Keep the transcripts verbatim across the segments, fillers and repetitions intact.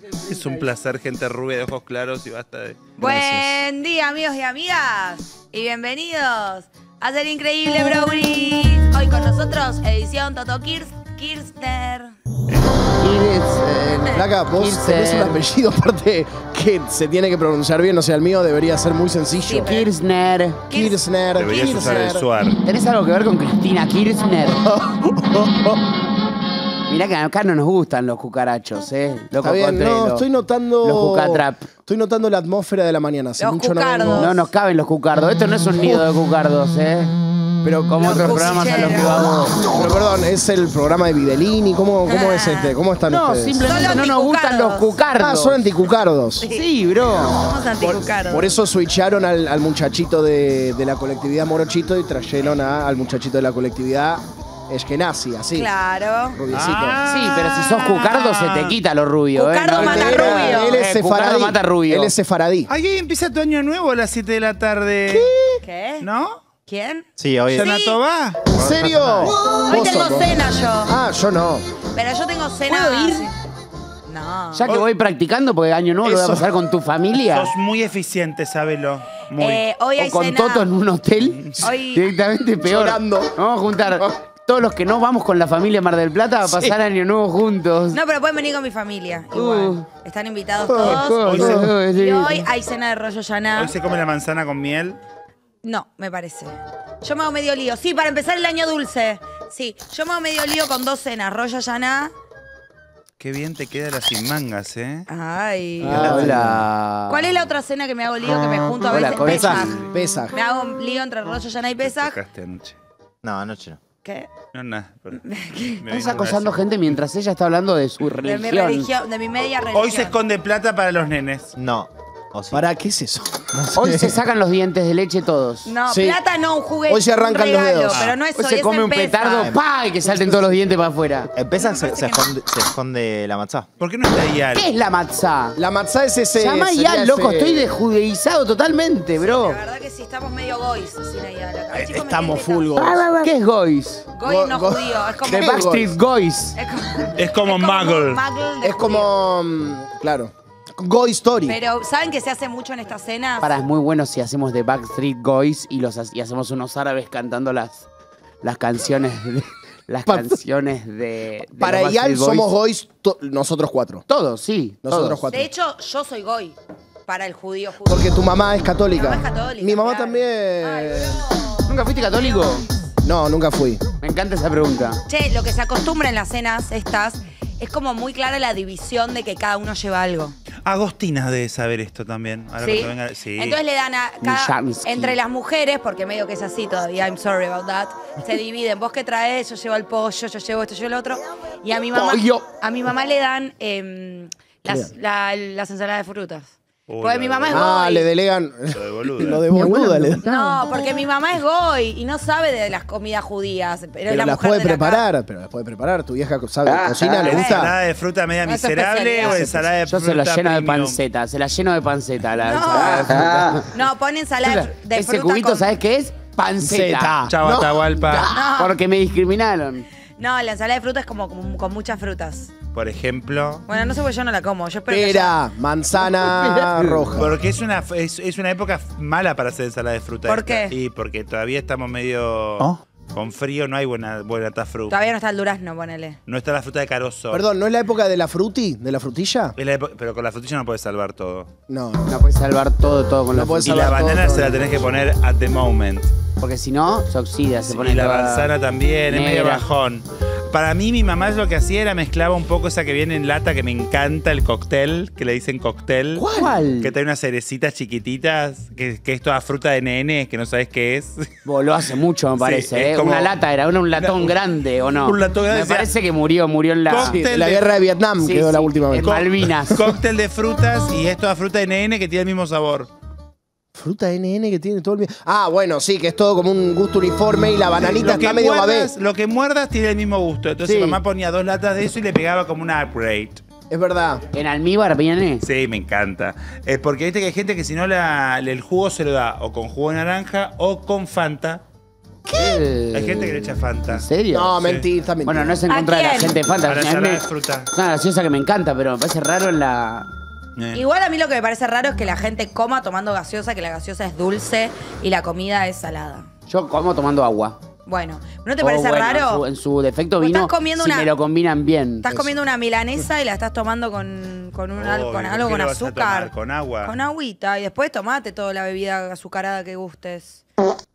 Es un placer, gente rubia de ojos claros y basta de... Buen Gracias. día, amigos y amigas. Y bienvenidos a Ser Increíble Brownies. Hoy con nosotros, edición Toto Kirst, Kirchner. Flaca, vos Kirchner. tenés un apellido aparte que se tiene que pronunciar bien, o sea, el mío debería ser muy sencillo. Sí, pero- Kirchner. Kirchner. Deberías usar el Kirchner. suar. ¿Tenés algo que ver con Cristina Kirchner? Mirá que acá no nos gustan los cucarachos, ¿eh? Los Está bien, cocotrelos. no, estoy notando. Los cucatrap. Estoy notando la atmósfera de la mañana. Hace Los mucho no vengo. cucardos. No nos caben los cucardos. Esto no es un nido de cucardos, ¿eh? Pero Como Los otros programas a los que vamos. Pero perdón, es el programa de Vidalini. ¿Cómo, cómo es este? ¿Cómo están No, ustedes? simplemente Son no nos gustan los anticucardos. cucardos. Ah, son anticucardos. Sí, bro. Somos anticucardos. Por eso switcharon al, al muchachito de, de la colectividad Morochito y trajeron a- al muchachito de la colectividad Eskenazi, así. Claro. Rubiecito. Sí, pero si sos cucardo se te quita lo rubio, Cucardo ¿eh? mata Él- rubio. Él es Eh, cucardo sefaradí. mata rubio. Él es sefaradí. Ay, hoy empieza tu año nuevo a las siete de la tarde. ¿Qué? ¿No? ¿Quién? Sí, hoy ¿Yanato va? ¿En serio? Hoy Vos tengo sos, vos. cena yo. Ah, yo no. Pero yo tengo cena. ¿Puedo ir? sí. No. Ya que voy practicando, porque año nuevo lo voy a Eso. pasar con tu familia. Sos muy eficiente, sábelo. Muy. Eh, hoy hay O con cena. Toto en un hotel. Hoy- Directamente peor. Llorando. Vamos a juntar todos los que no vamos con la familia Mar del Plata a pasar año nuevo juntos. No, pero pueden venir con mi familia. Igual. Uh. Están invitados Oh, todos. oh, oh, sí. Y hoy hay cena de rollo llaná. Hoy se come la manzana con miel. No, me parece. Yo me hago medio lío. Sí, para empezar el año dulce. Sí, yo me hago medio lío con dos cenas. Rollo llaná. Qué bien te queda la sin mangas, ¿eh? Ay. Ah, hola. ¿Cuál es la otra cena que me hago lío que me junto a Hola, veces? con Pesaj. Pesaj. Me hago lío entre rollo llaná y Pesaj. Tocaste anoche. No, anoche no. ¿Qué? No, nada. pero- me Estás vino acosando una- gente mientras ella está hablando de su De mi religión. religión, de mi media religión. Hoy se esconde plata para los nenes. No. ¿O sí? ¿Para qué es eso? No sé. Hoy se sacan los dientes de leche todos. No, Sí. plata no, un juguete. Hoy se arrancan un los regalo, dedos. Pero no es Hoy hoy, se es come en un Pesaj. petardo, ¡pa! Y que salten todos los dientes para afuera. Empiezan, Me se, parece se que no. esconde, se esconde la matzá. ¿Por qué no está Ial? ¿Qué es la matzá? La matzá es ese. Llama sería ya, loco, ese- estoy desjudeizado totalmente, bro. La verdad que sí, estamos medio goys sin Ayala. acá. Eh, Chicos, me Estamos tienen full que- goys. ¿Qué es Gois? Goy no Go- go- judío, es como... De ¿Qué Backstreet Boys. Es como, Es como Muggle. Muggle de Es judío. como. mm, Claro. Go Story. Pero, ¿saben que se hace mucho en estas cenas? Para, es muy bueno si hacemos de Backstreet Boys y, los, ha- y hacemos unos árabes cantando las, las canciones de, las Pa- canciones de, de Para los Ial Backstreet Boys. somos goys to- nosotros cuatro. Todos, sí. Nosotros todos. cuatro. De hecho, yo soy goy para el judío judío. Porque tu mamá es católica. Mi mamá es católica, Mi mamá claro. también. Ay, boludo. ¿Nunca fuiste católico? No, nunca fui. Me encanta esa pregunta. Che, lo que se acostumbra en las cenas estas es como muy clara la división de que cada uno lleva algo. Agostina debe saber esto también. Ahora ¿Sí? cuando venga- sí. Entonces le dan a cada, Mijansky. entre las mujeres, porque medio que es así todavía, I'm sorry about that, se dividen. Vos qué traes, yo llevo el pollo, yo llevo esto, yo el otro. Y a mi mamá, Pollo. a mi mamá le dan em, las, la- las ensaladas de frutas. Uy, Porque la mi mamá es Ah, goy. le delegan. Lo de boluda. Lo de boluda le dan. No, porque mi mamá es goy y no sabe de las comidas judías. Pero, es Pero la las mujer puede de la casa. preparar. Pero las puede preparar. Tu vieja sabe cocina, le ah, gusta. ¿Ensalada de fruta media No es miserable especialidad. o ensalada de Yo fruta se la lleno de premium? panceta, se la lleno de panceta. La No. ensalada de fruta. No, pone ensalada de, fr- de Ese fruta cubito, con- ¿sabes qué es? Panceta. Panceta. Chau, No. Atahualpa. No. Porque me discriminaron. No, la ensalada de fruta es como, como con muchas frutas. Por ejemplo. Bueno, no sé porque yo no la como. Yo espero que Pera, manzana roja. Porque es una, es, es una época mala para hacer ensalada de fruta. ¿Por esta. qué? Y porque todavía estamos medio... ¿Oh? Con frío no hay buena, buena tafru. todavía no está el durazno, ponele. No está la fruta de carozo. Perdón, ¿no es la época de la fruti? ¿De la frutilla? Es la época- pero con la frutilla no puedes salvar todo. No. No puedes salvar todo, todo con No la puedes Y frutilla. la salvar todo, banana todo. se la tenés que poner at the moment. Porque si no, se oxida, se pone Y la toda manzana también, es medio negra. bajón. Para mí, mi mamá lo que hacía era mezclaba un poco esa que viene en lata, que me encanta, el cóctel, que le dicen cóctel. ¿Cuál? Que trae unas cerecitas chiquititas, que, que es toda fruta de nene, que no sabes qué es. Voló hace mucho, me Sí, parece. es ¿eh? como- Una lata era, una, un latón Una- grande, ¿o no? un latón grande, Me o sea, parece que murió, murió en la... cóctel. Sí, la guerra de Vietnam Sí, quedó sí, la última vez. en Malvinas. Cóctel de frutas y es toda fruta de nene que tiene el mismo sabor. Fruta N N que tiene todo el... Ah, bueno, sí, que es todo como un gusto uniforme y la bananita Lo que, está medio babé. muerdas, lo que muerdas tiene el mismo gusto. Entonces Sí. mamá ponía dos latas de eso y le pegaba como una upgrade. Es verdad. ¿En almíbar viene? Sí, me encanta. Eh, porque viste que hay gente que si no la, el jugo se lo da o con jugo de naranja o con Fanta. ¿Qué? Hay gente que le echa Fanta. ¿En serio? No, Sí. mentira, está mintiendo. Bueno, no es en ¿A contra de la quién? gente de Fanta. Para A mí cerrar me- de fruta. Es una gaseosa que me encanta, pero me parece raro en la... Eh. Igual a mí lo que me parece raro es que la gente coma tomando gaseosa, que la gaseosa es dulce y la comida es salada. Yo como tomando agua. Bueno, ¿no te O parece bueno, raro? En su, en su defecto Pues vino, estás comiendo si una- me lo combinan bien. Estás comiendo una milanesa y la estás tomando con, con, un, al- Obvio, con ¿por algo qué con lo vas a azúcar. tomar? ¿Con agua? Con agüita. Y después tomate toda la bebida azucarada que gustes.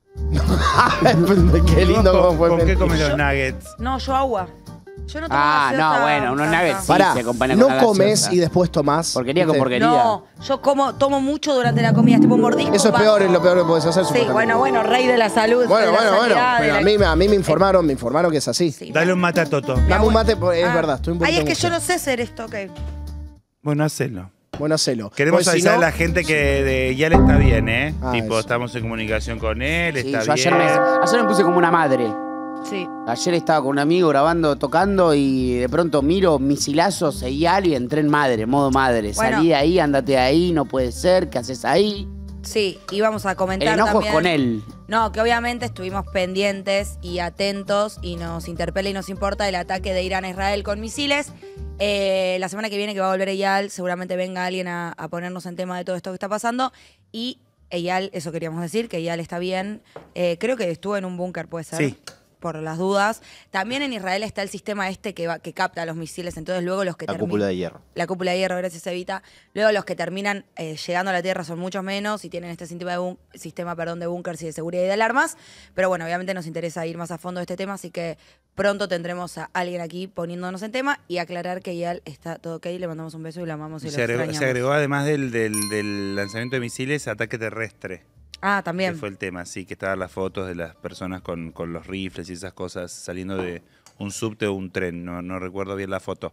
Qué lindo ¿Con, cómo fue. ¿con qué mentira. comes los nuggets? No, yo agua. Yo no tomo Ah, gaseosa no, bueno, unos Fanta. nuggets sí. Pará, se acompaña con no una comes gaseosa. y después tomás. Porquería con ¿viste? porquería. No, yo como, tomo mucho durante la comida, tipo mordisco. Eso es vaso. peor, es lo peor que puedes hacer. Sí, supuestamente. bueno, bueno, rey de la salud. Bueno, de la bueno, bueno. sanidad, de Pero la- a mí, me- a mí me informaron, me informaron que es así. Sí, Dale un mate a Toto. Dame un mate, porque es Ah. verdad, estoy un poquito Ay, es que yo angustiado. no sé hacer esto, ok. Bueno, hacelo. Bueno, hacelo. Queremos Pues si avisar no- a la gente que de, ya le está bien, ¿eh? Ah, tipo, eso. estamos en comunicación con él, Sí, está yo ayer bien. me, ayer me puse como una madre. Sí. Ayer estaba con un amigo grabando, tocando y de pronto miro misilazo, seguí algo y entré en madre, modo madre. Bueno. Salí de ahí, andate de ahí, no puede ser, ¿qué haces ahí? Sí, y vamos a El comentar enojo también. es con él. No, que obviamente estuvimos pendientes y atentos y nos interpela y nos importa el ataque de Irán a Israel con misiles. Eh, la semana que viene que va a volver Eyal, seguramente venga alguien a, a ponernos en tema de todo esto que está pasando. Y Eyal, eso queríamos decir, que Eyal está bien. Eh, creo que estuvo en un búnker, puede ser. Sí. Por las dudas. También en Israel está el sistema este que, va, que capta los misiles, entonces luego los que La termi- cúpula de hierro. La cúpula de hierro, gracias Evita. Luego los que terminan eh, llegando a la Tierra son muchos menos y tienen este sistema, de, bún- sistema perdón, de búnkers y de seguridad y de alarmas. Pero bueno, obviamente nos interesa ir más a fondo de este tema, así que pronto tendremos a alguien aquí poniéndonos en tema y aclarar que ya está todo ok. Le mandamos un beso y la amamos y, Y lo se, agregó, extrañamos. se agregó, además del, del, del lanzamiento de misiles, ataque terrestre. Ah, Que también. fue el tema, sí, que estaban las fotos de las personas con, con los rifles y esas cosas saliendo de un subte o un tren. No, no recuerdo bien la foto.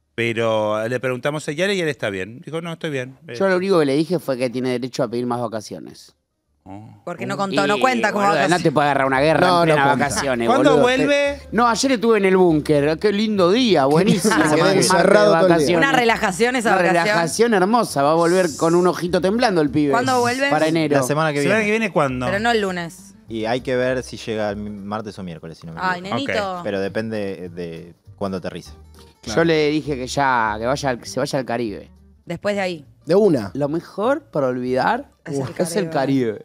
Pero le preguntamos a Yara y él está bien. Dijo, no, estoy bien. Eh, Yo lo único que le dije fue que tiene derecho a pedir más vacaciones. oh. Porque no contó, no Y, cuenta como boludo, No te puede agarrar una guerra No, en plena no cuenta. vacaciones, ¿Cuándo boludo. vuelve? No, ayer estuve en el búnker. Qué lindo día, buenísimo. Me quedé Martes de encerrado todo el día. vacaciones. Una relajación esa Una vacación. relajación hermosa. Va a volver con un ojito temblando el pibe. ¿Cuándo vuelves? Para enero. La semana que ¿Semana viene. que viene cuándo? Pero no el lunes. Y hay que ver si llega el martes o miércoles, si no me Ay, equivoco. nenito. Pero depende de cuándo aterrice. Yo le dije que ya, que vaya, al- que se vaya al Caribe. Después de ahí. De una. Lo mejor para olvidar Es el es el Caribe.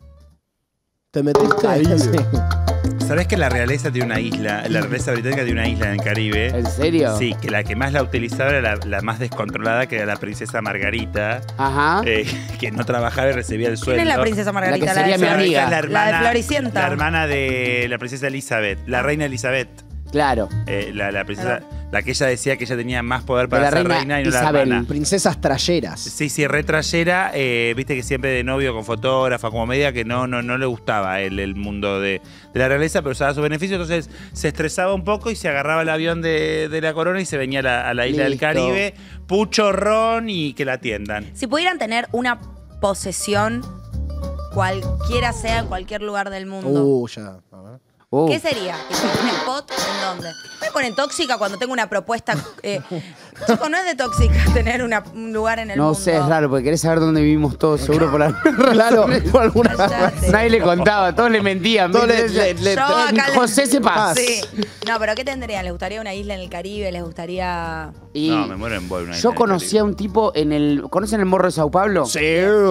Te metiste ahí. ¿Sabés que la realeza tiene una isla? La realeza británica tiene una isla en el Caribe. ¿En serio? Sí, que la que más la utilizaba era la, la más descontrolada, que era la princesa Margarita, Ajá. eh, que no trabajaba y recibía el sueldo. ¿Quién es la princesa Margarita? La que sería de- mi Margarita amiga. es La, hermana, La de Floricienta. La hermana de la princesa Elizabeth, la reina Elizabeth. Claro. Eh, la, la princesa, Claro. la que ella decía que ella tenía más poder para la ser reina reina y no Isabel. la hermana. Princesas trayeras. Sí, sí, retrayera, eh, viste que siempre de novio con fotógrafa, como media que no, no, no le gustaba el, el mundo de, de la realeza, pero usaba su beneficio, entonces se estresaba un poco y se agarraba el avión de, de la corona y se venía a la, a la isla Listo. del Caribe, pucho ron y que la atiendan. Si pudieran tener una posesión, cualquiera sea en cualquier lugar del mundo, Uh, ya. A ver. Uh, ¿qué sería? ¿Tipo un spot en dónde? Me ponen tóxica cuando tengo una propuesta. Eh, chico, no es de tóxica tener una- un lugar en el no mundo. sé, es raro, porque querés saber dónde vivimos todos, seguro por la Claro, por alguna Cállate. Nadie le contaba, todos le mentían. Todos le- ¿viste? le- le- Yo acá le- José Sepas. Sí. No, pero ¿qué tendrían? ¿Les gustaría una isla en el Caribe? ¿Les gustaría...? Y No, me muero en Boy. yo conocí a un tipo en el. ¿Conocen el Morro de Sao Paulo? Sí.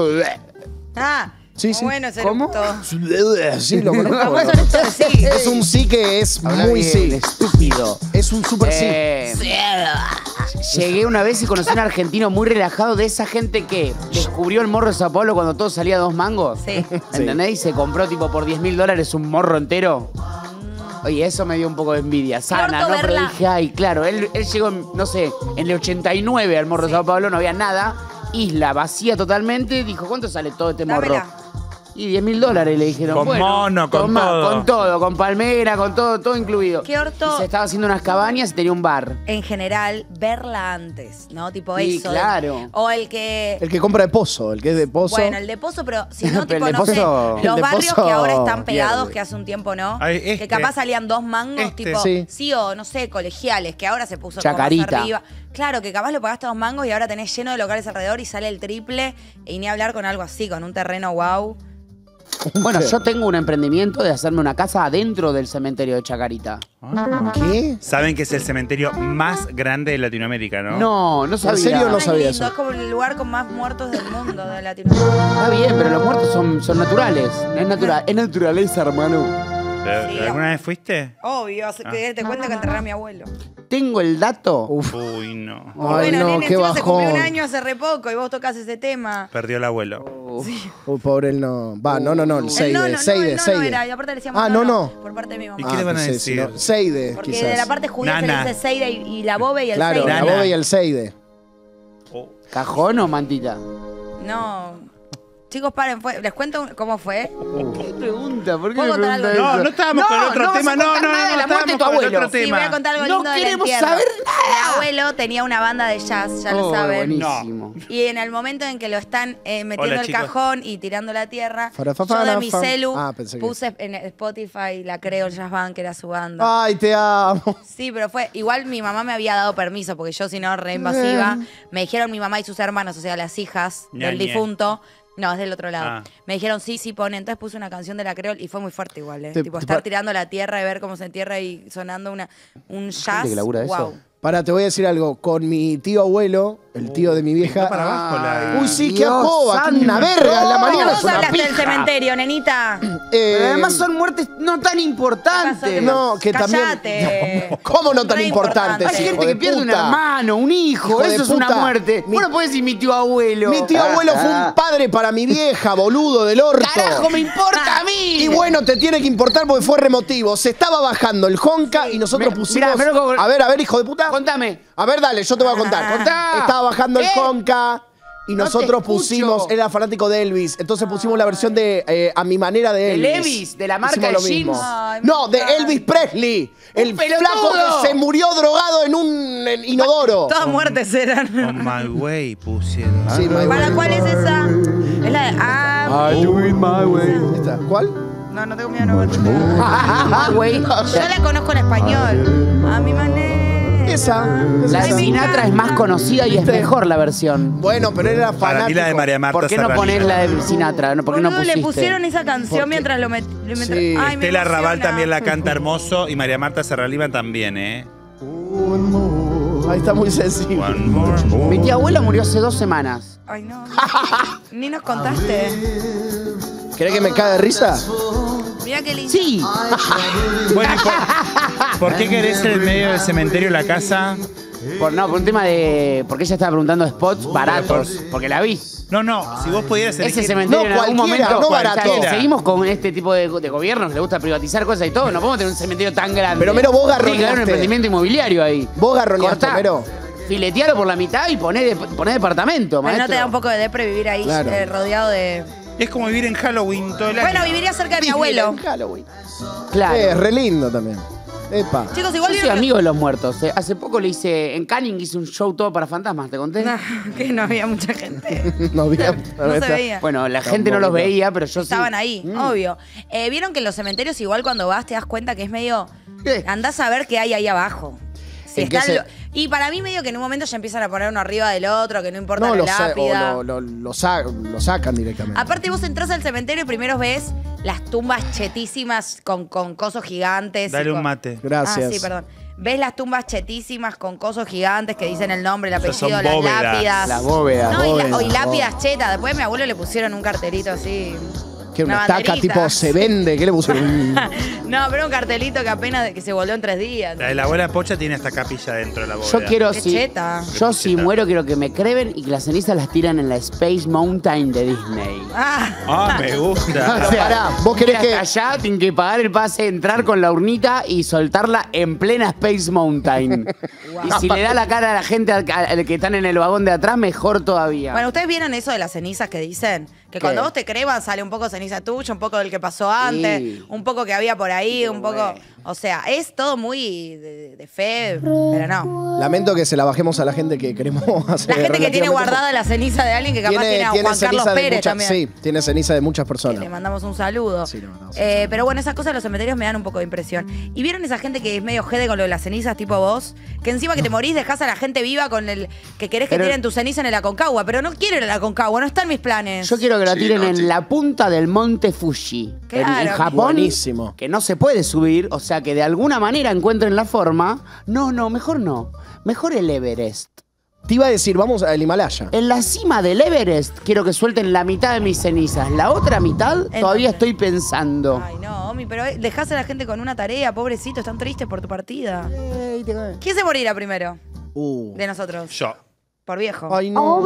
Ah, Sí, sí. bueno ese ¿Cómo? eructo. Sí, lo conozco. Famoso eructo de sí. Es un sí que es Habla muy bien, sí. estúpido. Es un súper sí. Eh, Llegué una vez y conocí a un argentino muy relajado de esa gente que descubrió el morro de Sao Paulo cuando todo salía a dos mangos. Sí. ¿Entendés? Y se compró tipo por diez mil dólares un morro entero. Oye, eso me dio un poco de envidia. Sana, orto ¿no? Pero verla. dije, ay, claro, él, él llegó, en, no sé, en el ochenta y nueve al morro de Sao Paulo, no había nada. Isla vacía totalmente. Dijo, ¿cuánto sale todo este morro? Dámela. Y diez mil dólares le dijeron. Con bueno, mono, con tomá, todo. Con todo, con palmera, con todo, todo incluido. ¿Qué orto? Y se estaba haciendo unas cabañas y tenía un bar. En general, verla antes, ¿no? Tipo Sí, eso. claro. O el que... El que compra de pozo, el que es de pozo. Bueno, el de Pozo, pero si no, Pero tipo, el de no sé, Pozo- el los de barrios Pozo que ahora están pegados, pierde. que hace un tiempo, ¿no? Ay, este. Que capaz salían dos mangos, Este. tipo, Sí. sí. o no sé, colegiales, que ahora se puso como Chacarita. más arriba. Claro, que capaz lo pagaste dos mangos y ahora tenés lleno de locales alrededor y sale el triple, y ni hablar con algo así, con un terreno wow. Bueno, yo tengo un emprendimiento de hacerme una casa adentro del cementerio de Chacarita. ¿Qué? Saben que es el cementerio más grande de Latinoamérica, ¿no? No, no sabía. serio no Es sabía lindo, eso. Es como el lugar con más muertos del mundo de Latinoamérica. Está bien, pero los muertos son, son naturales. No es natural, es naturaleza, hermano. ¿Pero- Sí, ¿Alguna vez fuiste? Obvio, hace- que te cuento que enterré a mi abuelo. Tengo el dato. Uf. Uy, no. Ay, bueno, no, nene, qué encima se cumplió bajón. un año hace re poco y vos tocas ese tema. Perdió el abuelo. Uy, pobre el no. Va, no, no, no. El El Seide, no, no, no, Seide, el no, no Seide. era, y aparte le decíamos Ah, no, no, no, no. por parte de mi mamá. ¿Y qué le van a pues sí, decir? no. Seide, Porque quizás. de la parte judía se le Nana. dice Seide y, y la bobe y el Claro, Seide. la Nana. boba y el Seide. Oh. ¿Cajón o mantita? No. Chicos, paren, fue- les cuento un- cómo fue. ¿Qué pregunta? ¿Por ¿Puedo contar algo? No, no estábamos con otro no vas a tema. No, contar no, nada no, de la no muerte de tu estábamos con el abuelo. otro Sí, voy a tema. contar algo No lindo del queremos entierro. saber Mi abuelo tenía una banda de jazz, ya lo Oh, saben. buenísimo. Y en el momento en que lo están eh, metiendo Hola, el chicos. cajón y tirando la tierra, Fara, fa, yo de fara, mi fa. celu Ah, pensé que- puse en Spotify la Creo Jazz Band, que era su banda. Ay, te amo. Sí, pero fue. Igual mi mamá me había dado permiso, porque yo, si no, re invasiva. Me dijeron mi mamá y sus hermanos, o sea, las hijas Ña, del ñe. difunto. No, es del otro lado. Ah. Me dijeron, sí, sí, pone. Entonces puse una canción de la Creole y fue muy fuerte igual, ¿eh? Te- tipo, te estar pa- tirando la tierra y ver cómo se entierra y sonando una, un jazz. que labura eso? Wow. Para, te voy a decir algo. Con mi tío abuelo, el tío de mi vieja. Pintó para abajo la- Uy, sí, qué Dios ajoba, que una santo. verga en la No, mañana. Vos es una hablaste del pija. cementerio, nenita. Eh, Pero además son muertes no tan importantes. No, que también- Cállate. ¿Cómo no tan Re importante? Hay Sí, gente hijo que de pierde un puta. hermano, un hijo, Hijo de eso es una puta. muerte. Mi- Vos no podés decir mi tío abuelo. Mi tío abuelo fue un padre para mi vieja, boludo del orto. ¡Carajo, me importa a mí! Y bueno, te tiene que importar porque fue remotivo. Se estaba bajando el Honka y nosotros Me- pusimos. mirá, mirá cómo- A ver, a ver, hijo de puta. Contame. A ver, dale, yo te voy a contar. Ah. Contá. Estaba bajando el ¿Qué? Honka y No te nosotros escucho. pusimos. Era fanático de Elvis. Entonces pusimos la versión de eh, A mi manera de ¿De Elvis. Elvis? ¿De la marca Hicimos de lo mismo. jeans? Ay, me No, de encanta. Elvis Presley. El pelotudo! flaco que se murió drogado en un en inodoro. Todas muertes eran. On my way pusieron. Sí, my ¿Para way. cuál es esa? Es la de. Ah, ¿Esta? ¿Cuál? no, no tengo miedo, no. Yo Ah, güey. la conozco en español. A mi manera. Esa. La esa. de Sinatra es más conocida y es mejor la versión. Bueno, pero era fanático. Para mí la de María Marta ¿Por qué no Serralima. ponés la de Sinatra? No, ¿por qué no Boludo, pusiste? le pusieron esa canción Porque- mientras lo met- le met- Sí. Ay, me Estela Raval emociona. también la canta hermoso y María Marta Serralima también, ¿eh? Ahí está muy sensible. One more, more. Mi tía abuela murió hace dos semanas. Ay, no. Ni nos contaste. ¿Querés que me cague de risa? Mira qué lindo. Sí. Bueno, ¿y por, ¿por qué querés en el medio del cementerio la casa? Por, no, por un tema de... Porque ella estaba preguntando spots baratos. Porque la vi. No, no, si vos pudieras Ese elegir... cementerio No, en algún cualquiera, momento... no barato. O sea, seguimos con este tipo de, de gobiernos que le gusta privatizar cosas y todo. No podemos tener un cementerio tan grande. Pero, Mero, vos Tiene que haber garroneaste. un emprendimiento inmobiliario ahí. Vos garroneaste, Cortá, Mero. Filetealo por la mitad y poné, de- poné departamento, Pero maestro. no te da un poco de depre vivir ahí Claro. eh, rodeado de. Es como vivir en Halloween todo el año. Bueno, viviría cerca de mi abuelo. En Halloween. Claro. Eh, es re lindo también. Epa. Chicos, Yo igual soy vieron que- amigo de los muertos. eh. Hace poco le hice... En Canning hice un show todo para fantasmas, ¿te conté? No, que no había mucha gente. No, bien, No se veía. Bueno, la Está gente no los bonito. veía, pero yo sí. Estaban ahí, Mm. obvio. Eh, Vieron que en los cementerios igual cuando vas te das cuenta que es medio... ¿Qué? Andás a ver qué hay ahí abajo. Si ¿En qué está se- lo- Y para mí medio que en un momento ya empiezan a poner uno arriba del otro, que no importa No, la lo, sa- lápida. o lo, lo, lo sa- lo sacan directamente. Aparte vos entras al cementerio y primero ves las tumbas chetísimas con, con cosos gigantes. y Dale un con- mate. Gracias. Ah, sí, perdón. Ves las tumbas chetísimas con cosos gigantes que dicen el nombre, el Esas son apellido, las bóvedas. lápidas. Las bóvedas, No, y, la- bóvedas, y lápidas bóvedas. chetas. Después a mi abuelo le pusieron un cartelito así. Que una estaca banderita. tipo se vende. ¿Qué le pusieron? No, pero un cartelito que apenas que se volvió en tres días. La de la abuela Pocha tiene esta capilla dentro de la bóveda. Yo quiero, Qué si, cheta. yo si muero, quiero que me creven y que las cenizas las tiran en la Space Mountain de Disney. Ah, Ah, me gusta. Pero pará, vos querés ir que- hasta allá, tienen que pagar el pase, entrar con la urnita y soltarla en plena Space Mountain. Y si le da la cara a la gente al, al que están en el vagón de atrás, mejor todavía. bueno, ¿ustedes vieron eso de las cenizas que dicen? Que ¿Qué? cuando vos te cremas sale un poco ceniza tuya, un poco del que pasó antes, Sí. un poco que había por ahí, un poco... bueno. O sea, es todo muy de, de fe, pero no. Lamento que se la bajemos a la gente que queremos hacer. La gente que tiene relativamente guardada la ceniza de alguien que capaz tiene, a Juan Carlos ceniza de Pérez muchas- también. Sí, tiene ceniza de muchas Que personas. le mandamos un saludo. Sí, le mandamos un Eh, saludo. pero bueno, esas cosas de los cementerios me dan un poco de impresión. ¿Y vieron esa gente que es medio jede con lo de las cenizas, tipo vos? Que encima que te morís dejás a la gente viva con el que querés que Pero- tiren tu ceniza en el Aconcagua, pero no quiero ir al Aconcagua, no está en mis planes. Yo quiero que la tiren en la punta del monte Fuji, en- Claro. en, Japón, Buenísimo. que no se puede subir, o sea que de alguna manera encuentren la forma. No, no, mejor no. Mejor el Everest. Te iba a decir, vamos al Himalaya. En la cima del Everest quiero que suelten la mitad de mis cenizas. La otra mitad todavía estoy pensando. Ay, no, Omi, pero dejás a la gente con una tarea, pobrecito, están tristes por tu partida. ¿Quién se morirá primero Uh. de nosotros? Yo. Por viejo. Ay, no.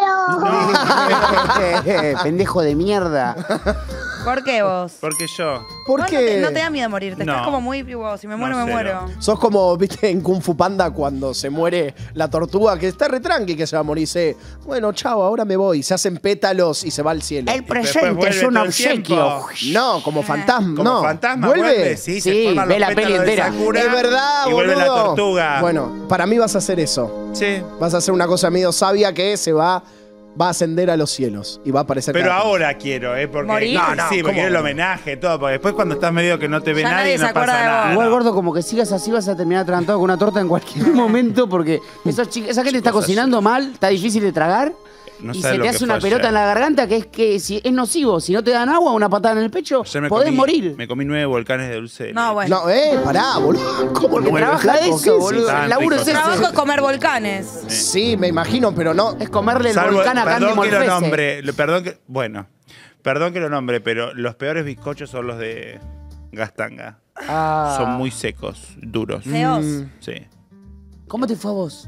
Pendejo de mierda. ¿Por qué vos? Porque yo. ¿Por Vos qué? No te, no te da miedo morirte, estás No. como muy vivo. Si me muero, No, me cero. muero. Sos como, viste, en Kung Fu Panda cuando se muere la tortuga, que está re tranqui que se va a morir. Dice, bueno, chao, ahora me voy. Se hacen pétalos y se va al cielo. El después presente vuelve es un todo el obsequio. tiempo. No, como fantasma. Como no. fantasma ¿Vuelve? vuelve, sí, se Sí, forman ve los la peli pétalos de entera. Sakura Es verdad, y vuelve la boludo. tortuga. Bueno, para mí vas a hacer eso. Sí. Vas a hacer una cosa medio sabia que se va, va a ascender a los cielos y va a aparecer. Pero cada- ahora quiero, ¿eh? Porque, ¿Morir? No, No, sí, ¿cómo? porque quiero el homenaje, todo. Porque después cuando estás medio que no te ve Ya nadie, nadie se no acuerda pasa de vos. nada. Igual, gordo, como que sigas así vas a terminar atragantado con una torta en cualquier momento porque esos chi- esa gente está Chicos, cocinando mal, está difícil de tragar No y sabes se lo te que hace una fue pelota ayer. en la garganta que es que si es nocivo. Si no te dan agua, una patada en el pecho, Ayer me podés comí- morir. Me comí nueve volcanes de dulce de No, leche. bueno. No, eh, pará, boludo. ¿Cómo Porque no? trabaja de Flaco, ¿qué eso, es boludo. Tan El laburo es rico. ese. Trabajo es comer volcanes. Sí, me imagino, pero no. Es comerle el Salvo- volcán a Candy perdón que lo Morfese. nombre, lo- perdón que, bueno, perdón que lo nombre, pero los peores bizcochos son los de Gastanga. Ah. Son muy secos, duros. Feos. Sí. ¿Cómo te fue a vos?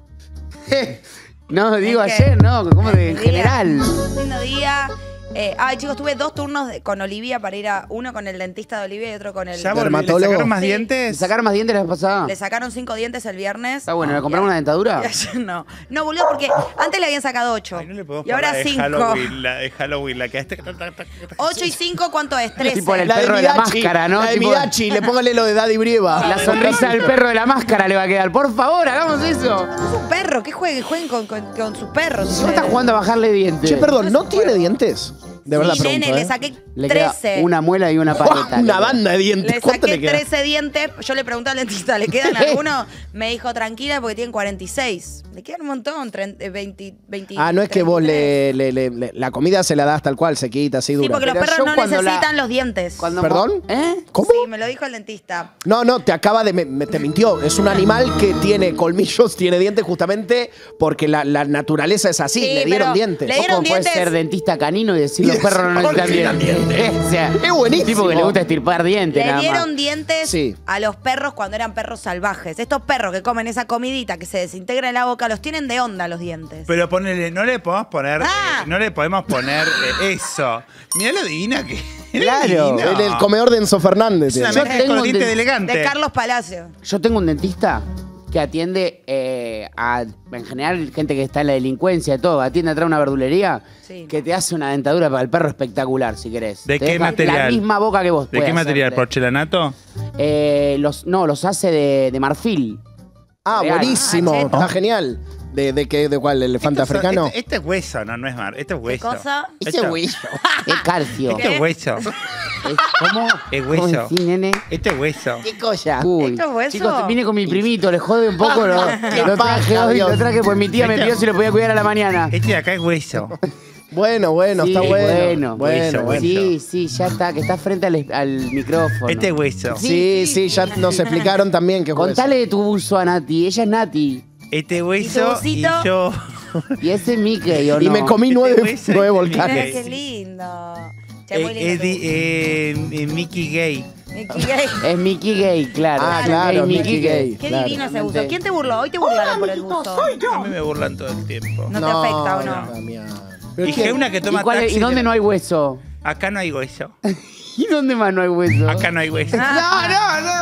No, digo ¿En qué? ayer, no, ¿cómo de, en Día. general? Lindo día. Eh, ay, chicos, tuve dos turnos de- con Olivia para ir a uno con el dentista de Olivia y otro con el. ¿Ya volví? ¿Le Dermatólogo. sacaron más Sí. ¿Te dientes? sacaron más dientes la vez pasada? Le sacaron cinco dientes el viernes. Está bueno, ¿le compraron una dentadura? Y ayer no. No, boludo, porque antes le habían sacado ocho. Ay, no le podemos y ahora poner la de cinco. Halloween, la de Halloween, la que este. Ocho y cinco, ¿cuánto es? Trece. Tipo el La de perro de la Midachi, máscara, ¿no? La de Tipo- Midachi, le póngale lo de Daddy Brieva. La sonrisa del perro de la máscara le va a quedar. Por favor, hagamos eso. Es un perro, que jueguen, jueguen con, con- con sus perros. Si vos estás jugando a bajarle dientes. Che, perdón, ¿no tiene dientes? De verdad Sí, pregunto, nene, ¿eh? le saqué Le queda trece. una muela y una ¡Guau! paleta. le Una queda. banda de dientes. Le ¿Cuánto saqué le queda? trece dientes. Yo le pregunté al dentista, ¿le quedan algunos? Me dijo, tranquila, porque tienen cuarenta y seis. Le quedan un montón, treinta, veinte, veinte. Ah, no es que vos le, le- le- le- la comida se la das tal cual, sequita, así Sí, dura. porque los Pero perros yo no cuando la- necesitan los dientes. Cuando ¿Perdón? mo- ¿Eh? ¿Cómo? Sí, me lo dijo el dentista. No, no, te acaba de. me- me- te mintió. Es un animal que tiene colmillos, tiene dientes justamente porque la, la naturaleza es así. Sí, le dieron pero dientes. le ¿Vos dieron cómo podés dientes? ser dentista canino y decir los Y perros no decir, necesitan "Porque dientes"? O sea, Es buenísimo. tipo que le gusta estirpar dientes, Le nada dieron más. dientes Sí. a los perros cuando eran perros salvajes. Estos perros que comen esa comidita que se desintegra en la boca, los tienen de onda los dientes. Pero ponele, no le podemos poner, Ah. eh, no le podemos poner eh, eso. Mirá lo divina que. Claro. divina. En el comedor de Enzo Fernández. Es una tiene. mezcla tengo con un diente de- de elegante. De Carlos Palacio. Yo tengo un dentista que atiende eh, a, en general, gente que está en la delincuencia y todo. Atiende atrás de una verdulería Sí. que te hace una dentadura para el perro espectacular, si querés. ¿De Te qué deja material? La misma boca que vos. ¿De puede qué material? hacerte. ¿Porcelanato? Eh, los, no, los hace de, de marfil. Ah, Real. buenísimo. Ah, cheto. Está genial. ¿De, de qué? ¿De cuál? ¿El elefante Estos son- africano? Este, este es hueso, no, no es mar. Este es ¿Qué hueso. cosa? Esto- Es calcio. Este es hueso. Es- ¿Cómo? Es hueso. ¿Cómo decís, nene? Este es hueso. ¿Qué cosa? Uy. ¿Esto es hueso? Chicos, vine con mi primito, le jode un poco. Lo, Qué lo traje paja, hoy, Dios. lo traje pues mi tía me Este- pidió si lo podía cuidar a la mañana. Este de acá es hueso. Bueno, bueno, Sí, está bueno. bueno. Bueno, Hueso, bueno. Sí, sí, ya está, que está frente al, al micrófono. Este es hueso. Sí, sí, ya nos explicaron también que Contale de tu buzo a Nati, ella es Nati. Este es hueso y, busito? yo. Y ese es Mickey, ¿o Y no? me comí Este nueve, hueso, nueve este volcanes. Mira Mickey. qué lindo. Che, muy Eh, lindo. es di- eh, eh, Mickey Gay. Mickey Gay. Es Mickey Gay, claro. Ah, claro, Mickey Gay. Qué claro. divino ese buzo. ¿Quién te burló? Hoy te burlaron por el buzo. A mí me burlan todo el tiempo. ¿No te afecta o no? Damián. ¿Pero Y quién? una que ¿Y, toma cuál es- taxi. ¿Y dónde de- no hay hueso? Acá no hay hueso. ¿Y dónde más no hay hueso? Acá no hay hueso. Ah. No, no,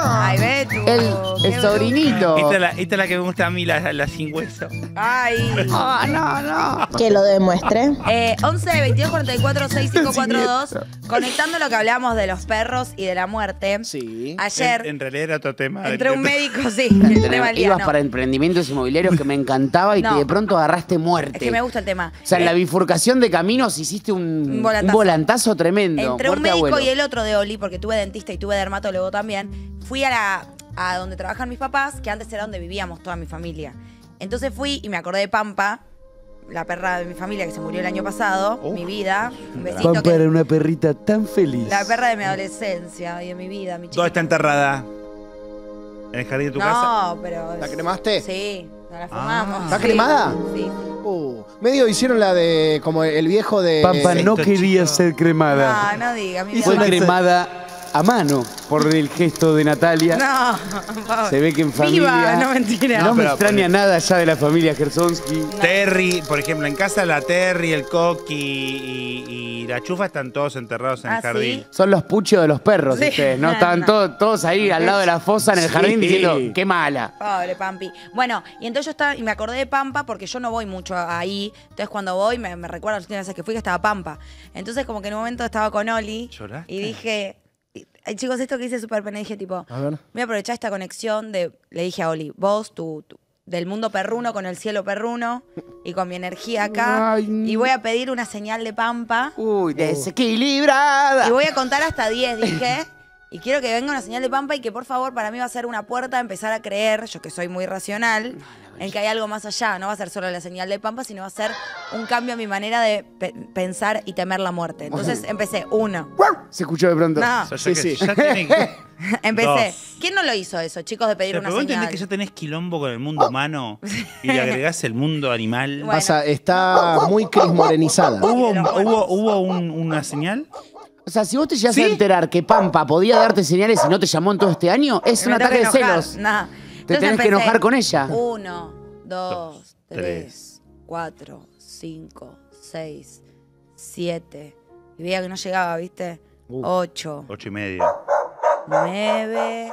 Ay, Betu. El, qué el sobrinito. Esta es, la, esta es la que me gusta a mí, la, la sin hueso. bruto. Ay. Ah, no, no. Que lo demuestre. Eh, once, veintidós, cuarenta y cuatro, sesenta y cinco cuarenta y dos. Conectando lo que hablábamos de los perros y de la muerte. Sí. Ayer En, en realidad era otro tema. del entré un director. médico, sí. el tema del día, Ibas no. para emprendimientos inmobiliarios que me encantaba y No. que de pronto agarraste muerte. Es que me gusta el tema. O sea, en la Eh, bifurcación de caminos hiciste un, Un volantazo. un volantazo tremendo. Entre un Muerte médico abuelo. y el otro de Oli, porque tuve dentista y tuve dermatólogo también, fui a la a donde trabajan mis papás, que antes era donde vivíamos toda mi familia. Entonces fui y me acordé de Pampa, la perra de mi familia que se murió el año pasado, mi vida. Un besito. Pampa que- era una perrita tan feliz. La perra de mi adolescencia y de mi vida, mi chica. ¿Dónde está enterrada? ¿En el jardín de tu casa? No, pero. ¿La cremaste? Sí, nos la fumamos. ¿Está Sí, cremada? Sí. Uh, medio hicieron la de como el viejo de. Pampa no Esto, quería chico. ser cremada. No, no diga, mi vida. Fue cremada a mano por el gesto de Natalia. No, Se ve que en familia. Viva, no mentira. No, No, me pero- extraña nada ya de la familia Gersonsky. Terry, por ejemplo, en casa la Terry, el Coqui y, y la Chufa están todos enterrados en Ah, el jardín. ¿sí? Son los puchos de los perros, Sí. ustedes, ¿no? Estaban No. todos, todos ahí al lado de la fosa en el jardín Sí. diciendo, qué mala. Pobre Pampi. Bueno, y entonces yo estaba, y me acordé de Pampa porque yo no voy mucho ahí. Entonces cuando voy, me, me recuerdo las últimas veces que fui que estaba Pampa. Entonces como que en un momento estaba con Oli ¿Lloraste? y dije, y- ay, chicos, esto que hice súper pena, dije tipo, A ver. voy a aprovechar esta conexión de, le dije a Oli, vos, tú, tú, del mundo perruno con el cielo perruno y con mi energía acá, Ay. y voy a pedir una señal de Pampa Uy, desequilibrada. y voy a contar hasta diez, dije. Y quiero que venga una señal de Pampa y que por favor para mí va a ser una puerta a empezar a creer, yo que soy muy racional, en que hay algo más allá. No va a ser solo la señal de Pampa, sino va a ser un cambio en mi manera de pe- pensar y temer la muerte. Entonces empecé, uno. Se escuchó de pronto. No, O sea, Sí, que sí. ya tienen- empecé. Dos. ¿Quién no lo hizo eso, chicos, de pedir Pero una vos entendés señal? que ya tenés quilombo con el mundo humano y le agregás el mundo animal. Bueno. Pasa, está muy crismorenizada. ¿Hubo, Pero bueno. hubo, hubo un- una señal? O sea, si vos te llegas ¿Sí? a enterar que Pampa podía darte señales y no te llamó en todo este año, es Me un tengo ataque que de enojar. celos. Nah. Te Entonces tenés que empecé, enojar con ella. Uno, dos, Dos, tres, tres. cuatro, cinco, seis, siete. Y veía que no llegaba, ¿viste? Uh. Ocho, Ocho y media. nueve.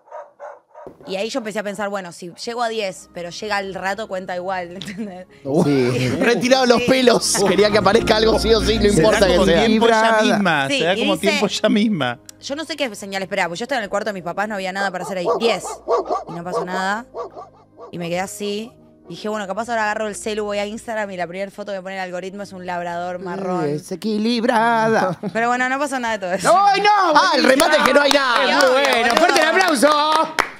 Y ahí yo empecé a pensar, bueno, si llego a diez, pero llega al rato, cuenta igual, ¿entendés? Sí. Retirado los Sí. pelos. Quería que aparezca algo sí o sí, no Se importa da que como sea. tiempo ya Librada. misma. Sí, se da y como dice- tiempo ya misma. Yo no sé qué señal esperaba, pues yo estaba en el cuarto de mis papás, no había nada para hacer ahí. Diez. Y no pasó nada. Y me quedé así. Y dije, bueno, capaz ahora agarro el celu, voy a Instagram y la primera foto que pone el algoritmo es un labrador marrón. Desequilibrada. Pero bueno, no pasó nada de todo eso. ¡Ay, no! Ah, el remate es que no hay Es nada. muy bueno. boludo. ¡Fuerte el aplauso!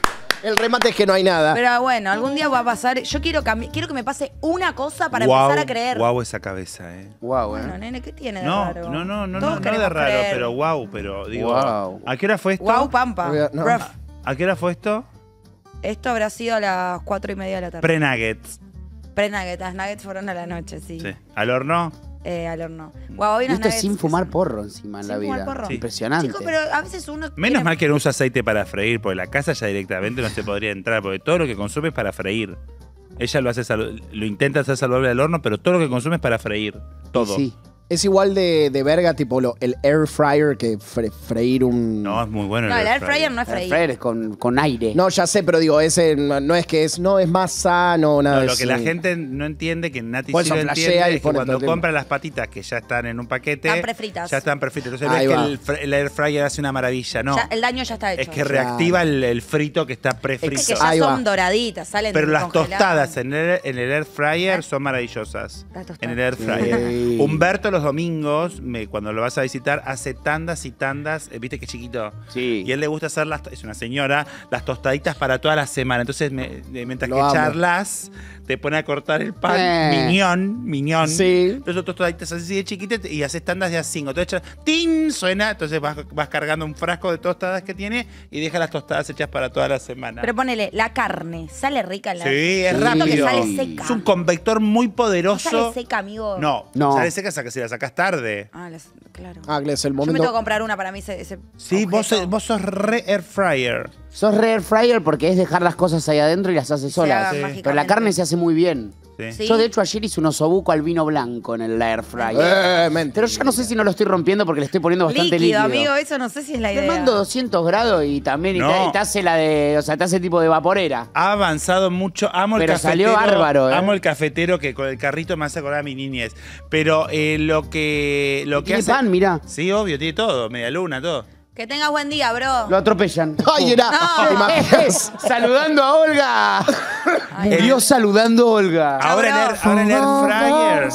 El remate es que no hay nada. Pero bueno, algún día va a pasar. Yo quiero cambi- quiero que me pase una cosa para Guau, empezar a creer. Guau esa cabeza, eh. Wow, Bueno, nene, ¿qué tiene de No, raro? no, no, no, Todos no, no de queremos raro, creer. pero wow, pero digo. Guau. ¿A qué hora fue esto? Guau, Pampa. No. Ruf. ¿A qué hora fue esto? Esto habrá sido a las cuatro y media de la tarde. Pre-nuggets. Pre-nuggets. Las nuggets fueron a la noche, sí. Sí. ¿Al horno? Eh, al horno. Guau, hoy Y unas esto nuggets sin que fumar son- porro encima en Sin la fumar vida. porro. Sí. Impresionante. Chicos, pero a veces uno. Menos tiene- mal que no usa aceite para freír, porque la casa ya directamente no se podría entrar, porque todo lo que consume es para freír. Ella lo hace salu- lo intenta hacer saludable al horno, pero todo lo que consume es para freír. Todo. Sí. Es igual de, de verga, tipo lo, el air fryer que fre- freír un. No, es muy bueno. No, el air fryer no es Air freír. fryer es con, con aire. No, ya sé, pero digo, ese no, no es que es, no es más sano, nada No, de lo eso. que la gente no entiende, que Nati Por sí eso lo flashea entiende, y es que pone cuando todo el compra las patitas que ya están en un paquete, Están prefritas. ya están prefritas. Entonces Ahí ves que va. el, fr- el air fryer hace una maravilla, no. Ya- el daño ya está hecho. Es que reactiva el, el frito que está Es prefrito. que ya Ahí son va. doraditas, salen Pero las congeladas. tostadas en el, en el air fryer son maravillosas. Las tostadas. En el air fryer. Sí. Humberto los domingos, me- cuando lo vas a visitar, hace tandas y tandas, eh, viste que chiquito. Sí. Y a él le gusta hacer las, es una señora, las tostaditas para toda la semana. Entonces, me- de- mientras Lo que amo. charlas, te pone a cortar el pan, Eh. miñón, miñón. Sí. Entonces, tostaditas así de chiquitas y haces tandas de a cinco. Entonces, ¡tin! Suena, entonces vas, vas cargando un frasco de tostadas que tiene y deja las tostadas hechas para toda la semana. Pero ponele, la carne, ¿sale rica en la Sí, es Siento rápido. que sale seca. Es un convector muy ¿No poderoso. sale seca, amigo? No, No. sale seca hasta que si la sacas tarde. Ah, las- claro. Ah, que es el Yo me momento. tengo que comprar una para mí ese, ese Sí, vos, objeto. vos sos re air fryer. Sos re air fryer porque es dejar las cosas ahí adentro y las haces solas. hagan Sí. mágicamente. Pero la carne se hace muy bien. Sí. ¿Sí? Yo, de hecho, ayer hice un osobuco al vino blanco en el air fryer. Eh, mentira. Pero ya no sé si no lo estoy rompiendo porque le estoy poniendo bastante líquido. amigo, eso no sé si es la idea. Le mando doscientos grados y también y No. te, te hace la de, o sea, te hace tipo de vaporera. Ha avanzado mucho. Amo el Pero cafetero. salió bárbaro, ¿eh? Amo el cafetero que con el carrito me hace acordar a mi niñez. Pero eh, lo que, lo que Tiene hace. pan, mirá. Sí, obvio, tiene todo. Media luna, todo. Que tengas buen día, bro. Lo atropellan. Ay, era. No. ¿Te imaginas? Saludando a Olga. Ay, Murió saludando a Olga. Ahora en, air, ahora en air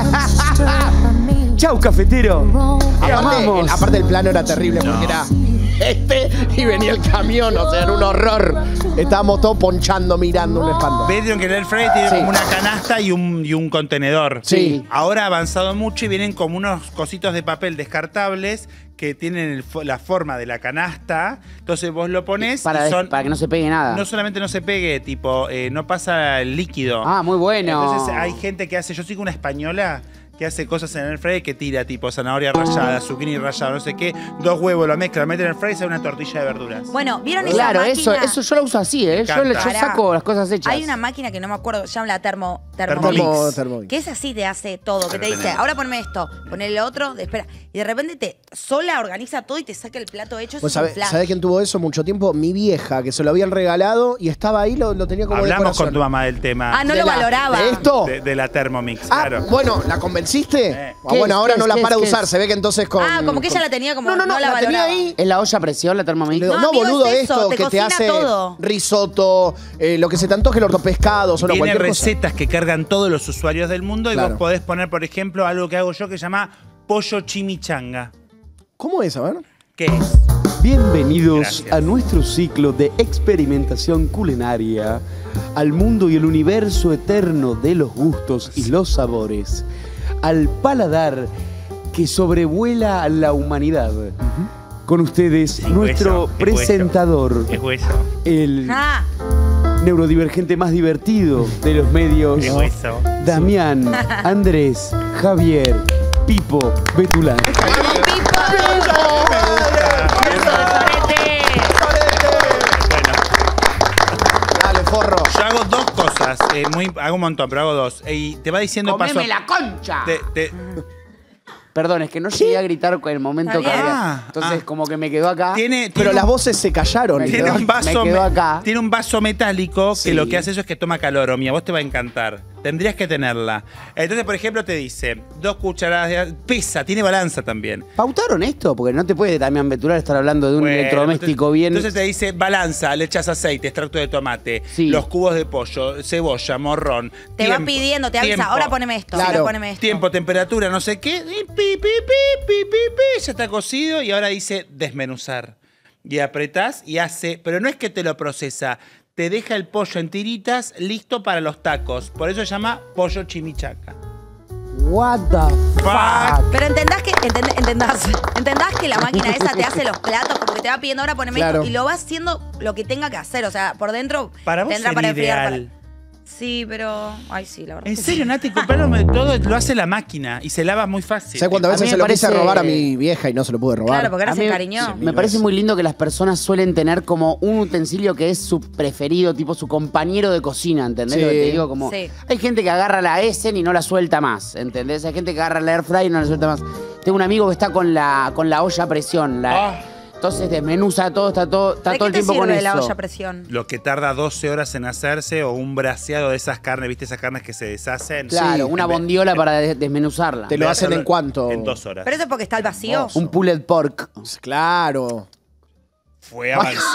fryer. Chau, cafetero. Te Aparte, amamos. el- aparte el plano era terrible porque era este y venía el camión, o sea, era un horror. Estábamos todos ponchando, mirando, un espanto. Vieron que el air fryer tiene Sí. como una canasta y un, y un contenedor. Sí. Ahora ha avanzado mucho y vienen como unos cositos de papel descartables que tienen el fo- la forma de la canasta. Entonces vos lo pones Para, y son, para que no se pegue nada. no solamente no se pegue, tipo, eh, no pasa el líquido. Ah, muy bueno. Entonces hay gente que hace, yo sigo una española que hace cosas en el fryer que tira tipo zanahoria rallada, zucchini rallada, no sé qué, dos huevos, lo mezcla, lo mete en el fryer y sale una tortilla de verduras. Bueno, ¿vieron Claro, esa eso, máquina? eso yo lo uso así, ¿eh? Yo, le- yo Pará. saco las cosas hechas. Hay una máquina que no me acuerdo, se llama la termo, Thermomix. Thermomix. Termo- Thermomix. Que es así, te hace todo. Que Pero te dice, tenés. ahora ponme esto, ponele lo otro, espera. Y de repente te sola organiza todo y te saca el plato hecho. Pues es un ¿sabés, flash. ¿sabés quién tuvo eso mucho tiempo? Mi vieja, que se lo habían regalado y estaba ahí, lo, lo tenía como Hablamos decoración. con tu mamá del tema. Ah, no ¿De lo la- valoraba. ¿De esto? De, de la Thermomix, Ah, claro. bueno, ¿la convenciste? Eh. Ah, ¿Qué bueno, es, ahora qué no es, la qué para es, de qué usar. es? Se ve que entonces con. Ah, como que ella con- la tenía como No, no, no, la, la tenía valoraba. ahí. ¿Es la olla a presión, la Thermomix? Le digo, No, no, amigo, boludo, es eso, esto te que te cocina hace todo. risotto, eh, lo que se te antoje, el ortopescado, solo Tiene cualquier cosa. recetas que cargan todos los usuarios del mundo y Claro. vos podés poner, por ejemplo, algo que hago yo que se llama pollo chimichanga. ¿Cómo es? A ver. ¿Qué es? Bienvenidos Gracias. a nuestro ciclo de experimentación culinaria, al mundo y el universo eterno de los gustos y los sabores, al paladar que sobrevuela a la humanidad. Con ustedes, Sí, nuestro hueso, es hueso. presentador, Es hueso. el Ah, neurodivergente más divertido de los medios, Es hueso. Damián, Andrés, Javier, Pipo, Betulán. ¡vamos, Pipo! ¡Eso de Sorete! Bueno, Dale, forro. yo hago dos cosas. eh, muy, hago un montón, pero hago dos. Eh, Y te va diciendo paso. ¡Comeme la concha! te- te- Perdón, es que no llegué a gritar con el momento Está que bien. había. Ah, Entonces, ah. como que me quedó acá. tiene, Pero tiene las un- voces se callaron. Me Tiene quedó- un, vaso, me quedó me- acá. tiene un vaso metálico Sí. que lo que hace eso es que toma calor, Omi. A vos te va a encantar. Tendrías que tenerla. Entonces, por ejemplo, te dice dos cucharadas de... Pesa, tiene balanza también. ¿Pautaron esto? Porque no te puede Damián Betular estar hablando de un Bueno, electrodoméstico entonces, bien. Entonces te dice balanza, le echas aceite, extracto de tomate, Sí. los cubos de pollo, cebolla, morrón. Te va tiempo, pidiendo, te avisa, tiempo, ahora poneme esto, Claro. ahora poneme esto. Tiempo, temperatura, no sé qué. Y pi, pi, pi, pi, pi, pi, ya está cocido y ahora dice desmenuzar. Y apretás y hace, pero no es que te lo procesa, te deja el pollo en tiritas listo para los tacos. Por eso se llama pollo chimichaca. What the Fuck. Pero entendás que, entend- entendás, entendás que la máquina esa te hace los platos, como que te va pidiendo ahora poneme Claro. esto, y lo va haciendo lo que tenga que hacer. O sea, por dentro Para vos tendrá sería para enfriar. ideal. para- Sí, pero. Ay, sí, la verdad. En que serio, sí. Nati, comprarlo todo lo hace la máquina y se lava muy fácil. ¿Sabes cuántas A veces mí se me lo quise parece- robar a mi vieja y no se lo pude robar? Claro, porque ahora A se mí- encariñó. sí, Me parece muy lindo que las personas suelen tener como un utensilio que es su preferido, tipo su compañero de cocina, ¿entendés? Sí. Lo que te digo, como Sí. hay gente que agarra la Essen y no la suelta más, ¿entendés? Hay gente que agarra la Air Fry y no la suelta más. Tengo un amigo que está con la con la olla a presión, la- Ah. entonces desmenuza todo, está todo está ¿De todo qué el te tiempo con sirve eso. la olla a presión? Lo que tarda doce horas en hacerse o un braseado de esas carnes, ¿viste esas carnes que se deshacen? Claro, Sí. una En vez- bondiola para des- desmenuzarla. Te lo de hacen hacerlo en cuánto. En dos horas. Pero eso es porque está al vacío. Un pulled pork. Claro. Fue,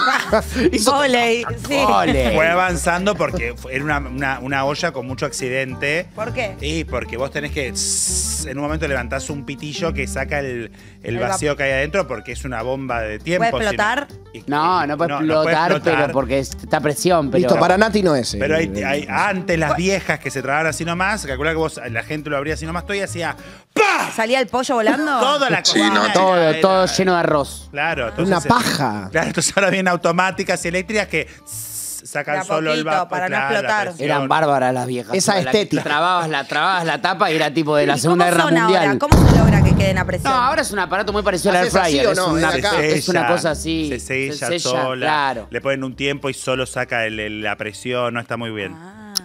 avanz- Voley, sí. Ole. fue avanzando porque fue- era una, una- una olla con mucho accidente. ¿Por qué? Y porque vos tenés que, tss, en un momento levantás un pitillo que saca el, el El vap- vacío que hay adentro porque es una bomba de tiempo. ¿Puede explotar? sino- y- No, y- no puede explotar, pero porque está a presión. Pero... Listo, para Nati no es. eh. Pero hay, hay- antes las viejas que se tragaban así nomás, calculá que vos, la gente lo abría así nomás, todo y hacía ¡pah! ¿Salía el pollo volando? Toda la cocina. todo, era- todo era- lleno de arroz. Claro, entonces, Una paja. Claro, entonces ahora vienen automáticas y eléctricas que tss, De sacan a solo el poquito, vapor. para no claro, la explotar. presión. Eran bárbaras las viejas. Esa La- estética. Trababas la, trababas la tapa y era tipo de la ¿Y Segunda cómo Guerra son Mundial. ahora? ¿Cómo se logra que queden a No, presión? ahora es un aparato muy parecido al air ¿Haces así fryer. o Es no? una, Es acá. es una sella, cosa así. Se sella, Se sola. Claro. Le ponen un tiempo y solo saca el- el- la presión. No está muy bien. Ah.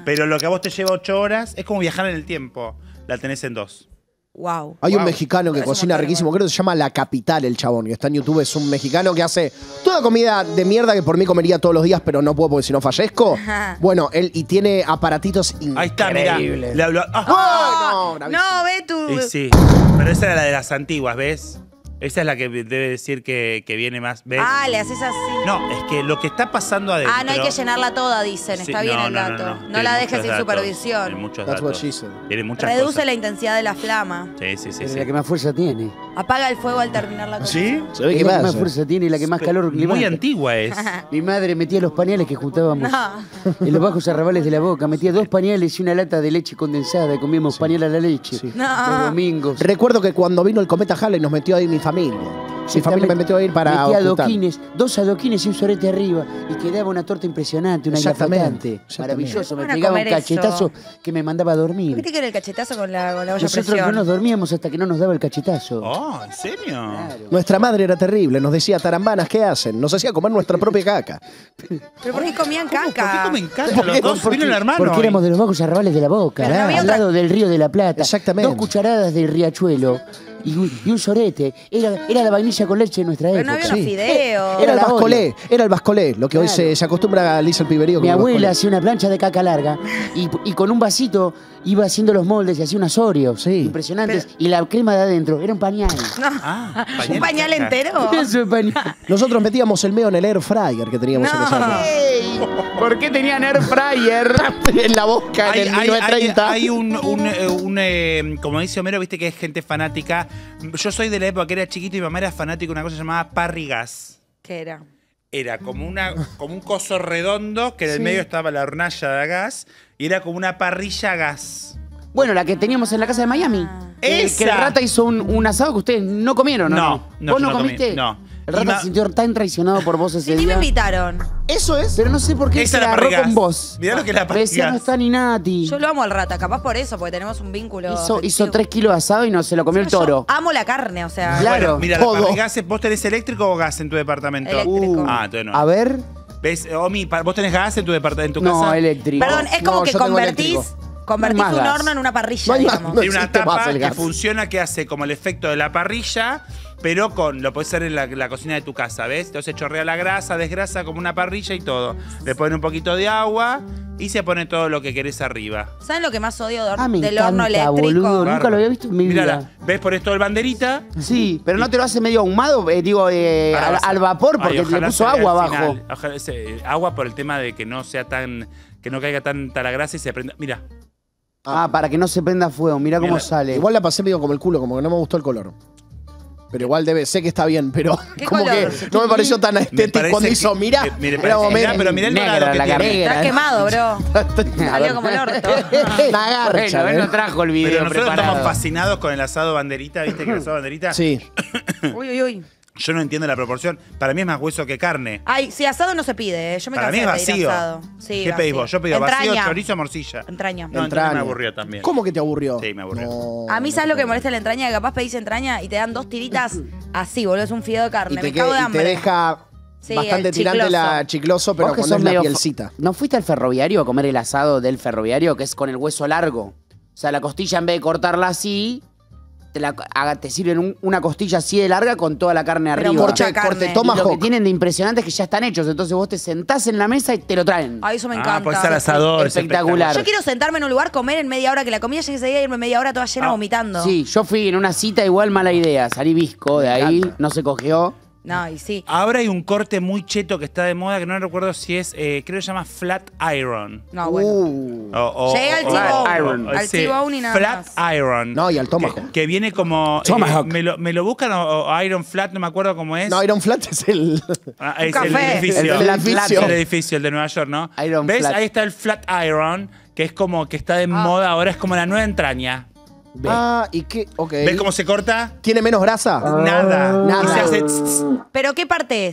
Pero lo que a vos te lleva ocho horas es como viajar en el tiempo. La tenés en dos. Wow. Hay Wow. un mexicano que Pero es un cocina montón, riquísimo, igual. creo que se llama La Capital el chabón, que está en YouTube, es un mexicano que hace toda comida de mierda que por mí comería todos los días, pero no puedo porque si no fallezco. Ajá. Bueno, él y tiene aparatitos increíbles. Ahí está, mirá. Le hablo- ah. ¡Ay, no, No, bravísimo! no, ve tu. Y sí, pero esa era la de las antiguas, ¿ves? Esa es la que debe decir que, que viene más, ¿ves? Ah, le haces así. No, es que lo que está pasando adentro... Ah, no hay que llenarla toda, dicen. Sí, Está bien no, el no, no, dato. no. No, Tiene la muchos dejes sin datos, supervisión. Tiene muchos That's what datos. she said. Tiene muchas Reduce cosas. la intensidad de la flama. Sí, sí, sí. Es sí. la que más fuerza tiene. Apaga el fuego al terminar la cosa. ¿Sí? Se ve Es que la que más pasa. fuerza tiene y la que más calor Muy levanta. antigua es. Mi madre metía los pañales que juntábamos No. en los bajos arrabales de la boca. Metía dos pañales y una lata de leche condensada. Comíamos pañal a la leche. Sí. No. Los domingos. Recuerdo que cuando vino el cometa Halley nos metió ahí mi familia. Mi familia me metió a ir para Metía ocultar. adoquines, dos adoquines y un sorete arriba. Y quedaba una torta impresionante, una Exactamente, gafotante. exactamente. Maravilloso. Me Van a pegaba un comer eso. cachetazo que me mandaba a dormir. ¿Viste que era el cachetazo con la, con la olla a Nosotros no presión? nos dormíamos hasta que no nos daba el cachetazo. Oh, ¿en serio? Claro. Nuestra madre era terrible, nos decía tarambanas, ¿qué hacen? Nos hacía comer nuestra propia caca. ¿Pero por qué comían ¿Cómo? caca? ¿Por qué comen caca ¿Por los qué? dos? Porque- Vino el hermano. Porque hoy. éramos de los bajos arrabales de la boca, Pero no había al otra- lado del río de la Plata. Exactamente. Dos cucharadas de riachuelo y, un- y un sorete. Era, era la vainilla con leche de nuestra Pero época. no había unos fideos. Era el la bascolé, era el bascolé, lo que hoy Claro. se, se acostumbra a Lisa el piberío. Mi con el abuela bascolé. hacía una plancha de caca larga y, y con un vasito iba haciendo los moldes y hacía unas Oreos Sí. impresionantes. Y la crema de adentro era un pañal. No. Ah, ¿Un pañal caca. entero? Eso es pañal. Nosotros metíamos el meo en el air fryer que teníamos en esa No. época. ¿Por qué tenían air fryer? En la boca Hay, en el hay- mil novecientos treinta. hay- hay un, un, eh, un, eh, como dice Homero, viste que es gente fanática. Yo soy de la época que era chiquito y mi mamá era fanática de una cosa llamada parrigas. ¿Qué era? Era como, una, como un coso redondo que en el Sí. medio estaba la hornalla de gas y era como una parrilla a gas. Bueno, la que teníamos en la casa de Miami. Eh, ¡Esa! Que el rata hizo un, un asado que ustedes no comieron, ¿no? No, no, ¿Vos yo no no comí, comiste? no. El rata Y ma- se sintió tan traicionado por vos ese Sí, sí me día. invitaron. Eso es. Pero no sé por qué Esa se es la la agarró parrigas. con vos. Mirá lo que es la Me decía, no parrigas. está ni Nati. Yo lo amo al rata, capaz por eso, porque tenemos un vínculo. Hizo, afectivo. hizo tres kilos de asado y no se lo comió el Yo toro. amo la carne, o sea. Claro. Bueno, mira, todo. la parrigas, ¿vos tenés eléctrico o gas en tu departamento? Eléctrico. Ah, entonces no. A ver. ¿Ves, Omi, pa- vos tenés gas en tu departamento, en tu No, casa? eléctrico. Perdón, es como No, que yo tengo convertís, eléctrico. convertís No hay más un gas. horno en una parrilla, No hay más, digamos. no Tiene una existe más tapa el que gas. funciona, que hace como el efecto de la parrilla, pero con lo puedes hacer en la, la cocina de tu casa, ¿ves? Entonces chorrea la grasa, desgrasa como una parrilla y todo. Le ponen un poquito de agua y se pone todo lo que querés arriba. ¿Saben lo que más odio de hor- Ah, me del horno encanta, eléctrico? boludo. Nunca lo había visto en mi Mírala, vida. ¿ves? Pones todo el banderita. Sí, pero no te lo hace medio ahumado, eh, digo, eh, Ahora al, vas a- al vapor, Ay, porque le ojalá puso se vea agua al abajo. final. Ojalá se- agua por el tema de que no sea tan. Que no caiga tanta la grasa y se prenda. Mira. Ah, para que no se prenda fuego. Mirá cómo Mira, sale. Igual la pasé medio como el culo, como que no me gustó el color. Pero igual debe, sé que está bien, pero ¿Qué como color? que no me pareció tan estético parece cuando que- hizo, mira, me- mire, era parece- como mirá, medio- pero mirá el Negra dorado que la tiene. carrera. Estás quemado, bro. Salió como el orto. una garcha, Bueno, él ¿eh? no trajo el video Pero nosotros preparado. estamos fascinados con el asado banderita, ¿viste? Que el asado banderita. Sí. Uy, uy, uy. Yo no entiendo la proporción. Para mí es más hueso que carne. Ay, sí, asado no se pide, ¿eh? Yo me Para mí cansé es de pedir vacío. asado. Sí, ¿Qué pedís vacío. vos? Yo pedí vacío, Entraña. chorizo, morcilla. Entraña. No, entraña Entraña. me aburrió también. ¿Cómo que te aburrió? Sí, me aburrió. No, A mí, ¿sabes lo que molesta la entraña? Que capaz pedís entraña y te dan dos tiritas así, boludo. Es un fideo de Y carne. te, Me que- cago de y te hambre. deja Sí, bastante el tirante chicloso. la chicloso, pero Vos que cuando sos es la medio pielcita. ¿No fuiste al ferroviario a comer el asado del ferroviario, que es con el hueso largo? O sea, la costilla, en vez de cortarla así, te, la, haga- te sirven un- una costilla así de larga con toda la carne Pero arriba. mucha Corte, carne. corte Y lo que tomahawk. tienen de impresionante es que ya están hechos. Entonces vos te sentás en la mesa y te lo traen. Ay, eso me Ah, encanta. pues al asador. es Espectacular. Yo quiero sentarme en un lugar, comer en media hora, que la comida llegue ese día y irme media hora toda llena Ah, vomitando. Sí, yo fui en una cita igual mala idea. Salí visco de ahí, encanta. no se cogió. No, y sí. Ahora hay un corte muy cheto que está de moda, que no recuerdo si es, eh, creo que se llama Flat Iron. No, bueno. Uh. O- o- Llega al o- T-bone. Iron. Al sí, T-bone y nada Flat más. Iron. No, y al Que, tomahawk. que viene como... eh, Tomahawk. me, lo, me lo buscan o, o Iron Flat, no me acuerdo cómo es. No, Iron Flat es el... Ah, es Un el café. edificio. El edificio. Es el edificio, el de Nueva York, ¿no? Iron ¿Ves? Flat. Ahí está el Flat Iron, que es como que está de moda ahora, es como la nueva entraña. Ah, ¿y qué? Ok. ¿Ves cómo se corta? ¿Tiene menos grasa? Nada. Nada. Y se hace tss, tss. ¿Pero qué parte es?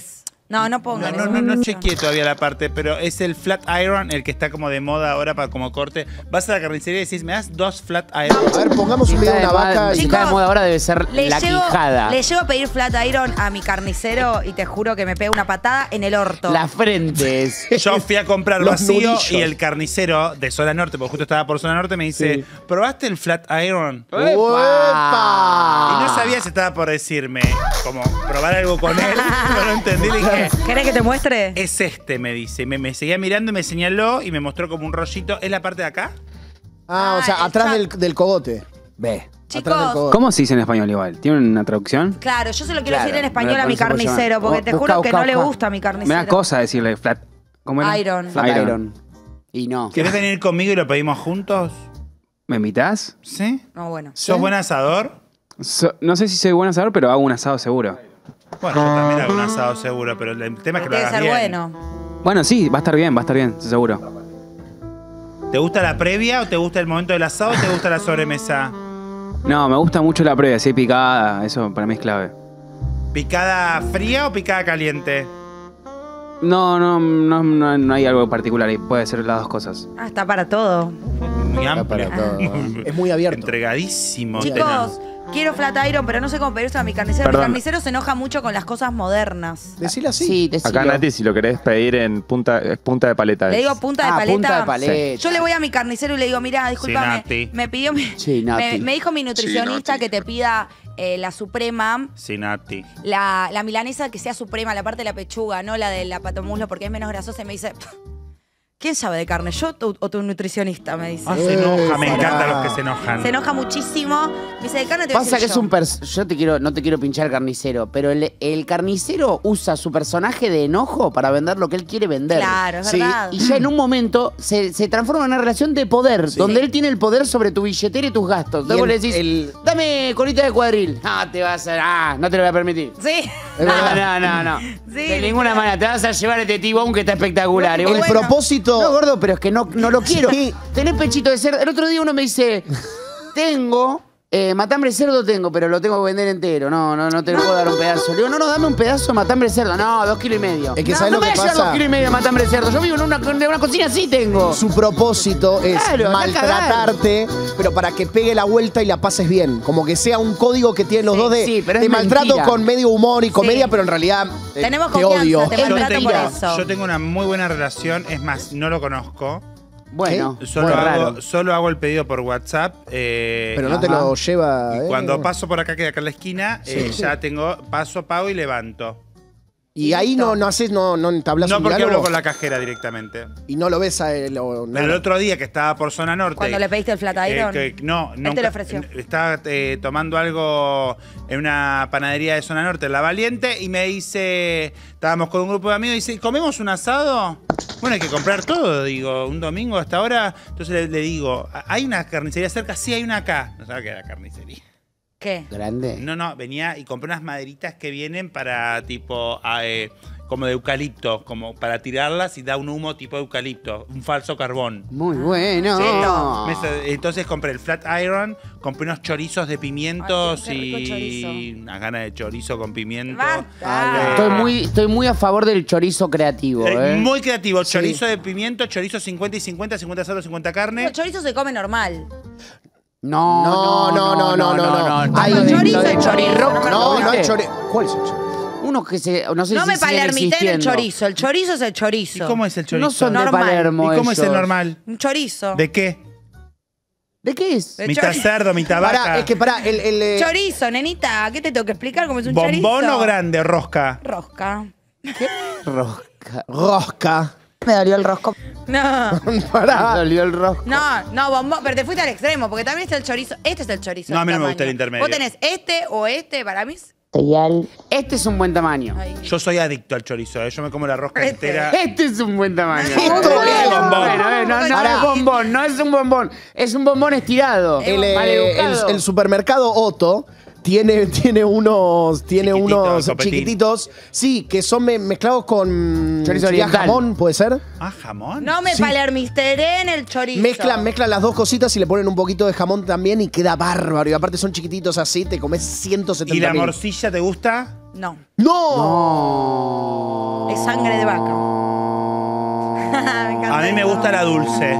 No, no pongan No, eso. no, no, no chequeé todavía la parte, pero es el flat iron el que está como de moda ahora para como corte. Vas a la carnicería y decís, ¿me das dos flat iron? A ver, pongamos un video de una vaca Si y... está de moda ahora debe ser Le la llevo, quijada. le llevo a pedir flat iron a mi carnicero y te juro que me pega una patada en el orto. La frente es. Yo fui a comprar Los vacío nudillos. y el carnicero de Zona Norte, porque justo estaba por Zona Norte, me dice, Sí. ¿probaste el flat iron? ¡Uepa! Y no sabía si estaba por decirme, como, probar algo con él. No lo entendí, le dije, ¿Querés que te muestre? es este, me dice. Me, me seguía mirando y me señaló y me mostró como un rollito. ¿Es la parte de acá? Ah, o Ah, sea, el atrás chat. del, del cogote. Ve. Atrás del Chicos, cogote. ¿Cómo se dice en español igual? ¿Tiene una traducción? claro, yo se lo quiero Claro, decir en español me a mi parece por carnicero, llamar. porque te Busca, juro que busca, no le busca. gusta a mi carnicero. Me da cosa decirle flat. ¿Cómo era? Iron. Flat Iron. iron. Y no. ¿Querés venir conmigo y lo pedimos juntos? ¿Me invitas? ¿Sí? No, bueno. ¿Sos buen asador? So- no sé si soy buen asador, pero hago un asado seguro. Bueno, yo también hago un asado seguro, pero el tema es que lo Tiene que hagas ser bien. bueno. Bueno, sí, va a estar bien, va a estar bien, seguro. ¿Te gusta la previa o te gusta el momento del asado o te gusta la sobremesa? No, me gusta mucho la previa, sí, picada, eso para mí es clave. ¿Picada fría o picada caliente? No, no, no, no, no hay algo particular, y puede ser las dos cosas. Ah, está para todo. Muy amplio. para todo. Es muy abierto. Entregadísimo. Chicos, quiero flat iron, pero no sé cómo pedir eso a mi carnicero. Perdón. Mi carnicero se enoja mucho con las cosas modernas. Decile así. Sí, decilo. Acá, Nati, si lo querés pedir en punta, es punta de paleta. Le es. digo punta de Ah, paleta. punta de paleta. Yo le voy a mi carnicero y le digo, mira, discúlpame, Nati. me pidió mi, Sí, Nati. me, me dijo mi nutricionista que te pida eh, la suprema, Sí, Nati. la, la milanesa que sea suprema, la parte de la pechuga, no la de la patomuslo, porque es menos grasosa. Y me dice, ¿quién sabe de carne? ¿Yo tu- o tu nutricionista? Me dice. Ah, se enoja, me Eh, encantan será. los que se enojan. Se enoja muchísimo. Me dice, de carne te voy a Pasa decir que es yo. un pers- yo te quiero, no te quiero pinchar el carnicero, pero el, el carnicero usa su personaje de enojo para vender lo que él quiere vender. Claro, es Sí, verdad. Y ya en un momento se, se transforma en una relación de poder, donde él tiene el poder sobre tu billetera y tus gastos. Y Luego el- le decís, el- dame colita de cuadril. No, te vas a. Ah, no te lo voy a permitir. Sí. Es No, verdad. no, no, no. Sí, de ninguna literal. manera. Te vas a llevar este tibón que está espectacular. Y vos El decís, propósito... no, gordo, pero es que no, no lo quiero. Sí. Tenés pechito de cerdo. El otro día uno me dice, tengo, eh, matambre de cerdo tengo, pero lo tengo que vender entero. No, no, no te lo puedo dar un pedazo. Le digo, no, no, dame un pedazo de matambre de cerdo. No, dos kilos y medio. Es que no, ¿sabés no lo me que voy a llevar pasa? dos kilos y medio de matambre de cerdo. Yo vivo en una, en una cocina así tengo. Su propósito es Claro, anda a maltratarte, pero para que pegue la vuelta y la pases bien. Como que sea un código que tienen los Sí, dos de sí, pero es te maltrato mentira. con medio humor y comedia, Sí. pero en realidad eh, Tenemos te confianza, odio. te Yo maltrato tengo, por eso. yo tengo una muy buena relación, es más, no lo conozco. Bueno, Solo, muy hago, raro. solo hago el pedido por WhatsApp. eh, Pero no te Ajá. lo lleva. y eh. cuando paso por acá, que acá en la esquina, eh, Sí. ya tengo, paso, pago y levanto. Y ahí no, no haces, no, no entablas No un porque diálogo hablo con la cajera directamente. y no lo ves a él o nada. Pero el otro día que estaba por Zona Norte. Cuando le pediste el flat eh, iron. que- no, Él nunca- te lo ofreció. Estaba eh, tomando algo en una panadería de Zona Norte, en La Valiente, y me dice, estábamos con un grupo de amigos, y dice, ¿comemos un asado? Bueno, hay que comprar todo, digo, un domingo hasta ahora. Entonces le, le digo, ¿hay una carnicería cerca? Sí, hay una acá. No sabía que era carnicería. ¿Qué? Grande. No, no, venía y compré unas maderitas que vienen para tipo, ah, eh, como de eucalipto, como para tirarlas y da un humo tipo de eucalipto, un falso carbón. Muy bueno. Me- Entonces compré el flat iron, compré unos chorizos de pimientos Ay, qué rico y chorizo. unas ganas de chorizo con pimiento. Basta. Estoy muy, estoy muy a favor del chorizo creativo, Eh, ¿eh? Muy creativo, Sí. chorizo de pimiento, chorizo cincuenta y cincuenta, cincuenta cerdo, cincuenta carne. El chorizo se come normal. No, No, no, no, no, no, no. Hay Hay- chorizo chorizo, de chorirroc. chorizo, No, no hay ¿viste? chorizo. ¿Cuál es el chorizo? Unos que se, no sé No si me siguen palermité en el existiendo. chorizo. El chorizo es el ¿Y chorizo. cómo es el chorizo? No son de Normal. Palermo ¿Y cómo es el ellos. normal? Un chorizo. ¿De qué? ¿De qué es? De Mitad chorizo. cerdo, mitad vaca. Pará, es que pará, el. el eh, Chorizo, nenita. ¿Qué te tengo que explicar cómo es un chorizo? ¿Bombón o grande, rosca? Rosca. Rosca. rosca. Me dolió el rosco. No. Me Pará. dolió el rosco. No, no, bombón. Pero te fuiste al extremo, porque también está el chorizo. Este es el chorizo. No, a del mí no me tamaño. gusta el intermedio. Vos tenés este o este, para mí. es- Este es un buen tamaño. Ay. Yo soy adicto al chorizo, ¿eh? Yo me como la rosca Este. entera. Este es un buen tamaño. Esto es bombón. Bueno, eh, no, no Pará. es bombón, no es un bombón. Es un bombón estirado. El, eh, Maleducado. el- el supermercado Otto tiene, tiene unos, tiene Chiquitito, unos copetín. chiquititos, sí, que son me- mezclados con Chorizo sería oriental. jamón, ¿puede ser? Ah, jamón. No me Sí. palermisteré en el chorizo. Mezclan, mezclan las dos cositas y le ponen un poquito de jamón también y queda bárbaro. Y aparte son chiquititos así, te comes ciento ¿Y setenta la mil. morcilla te gusta? No. ¡No! No. Es sangre de vaca. Me encanta A mí me eso. gusta la dulce.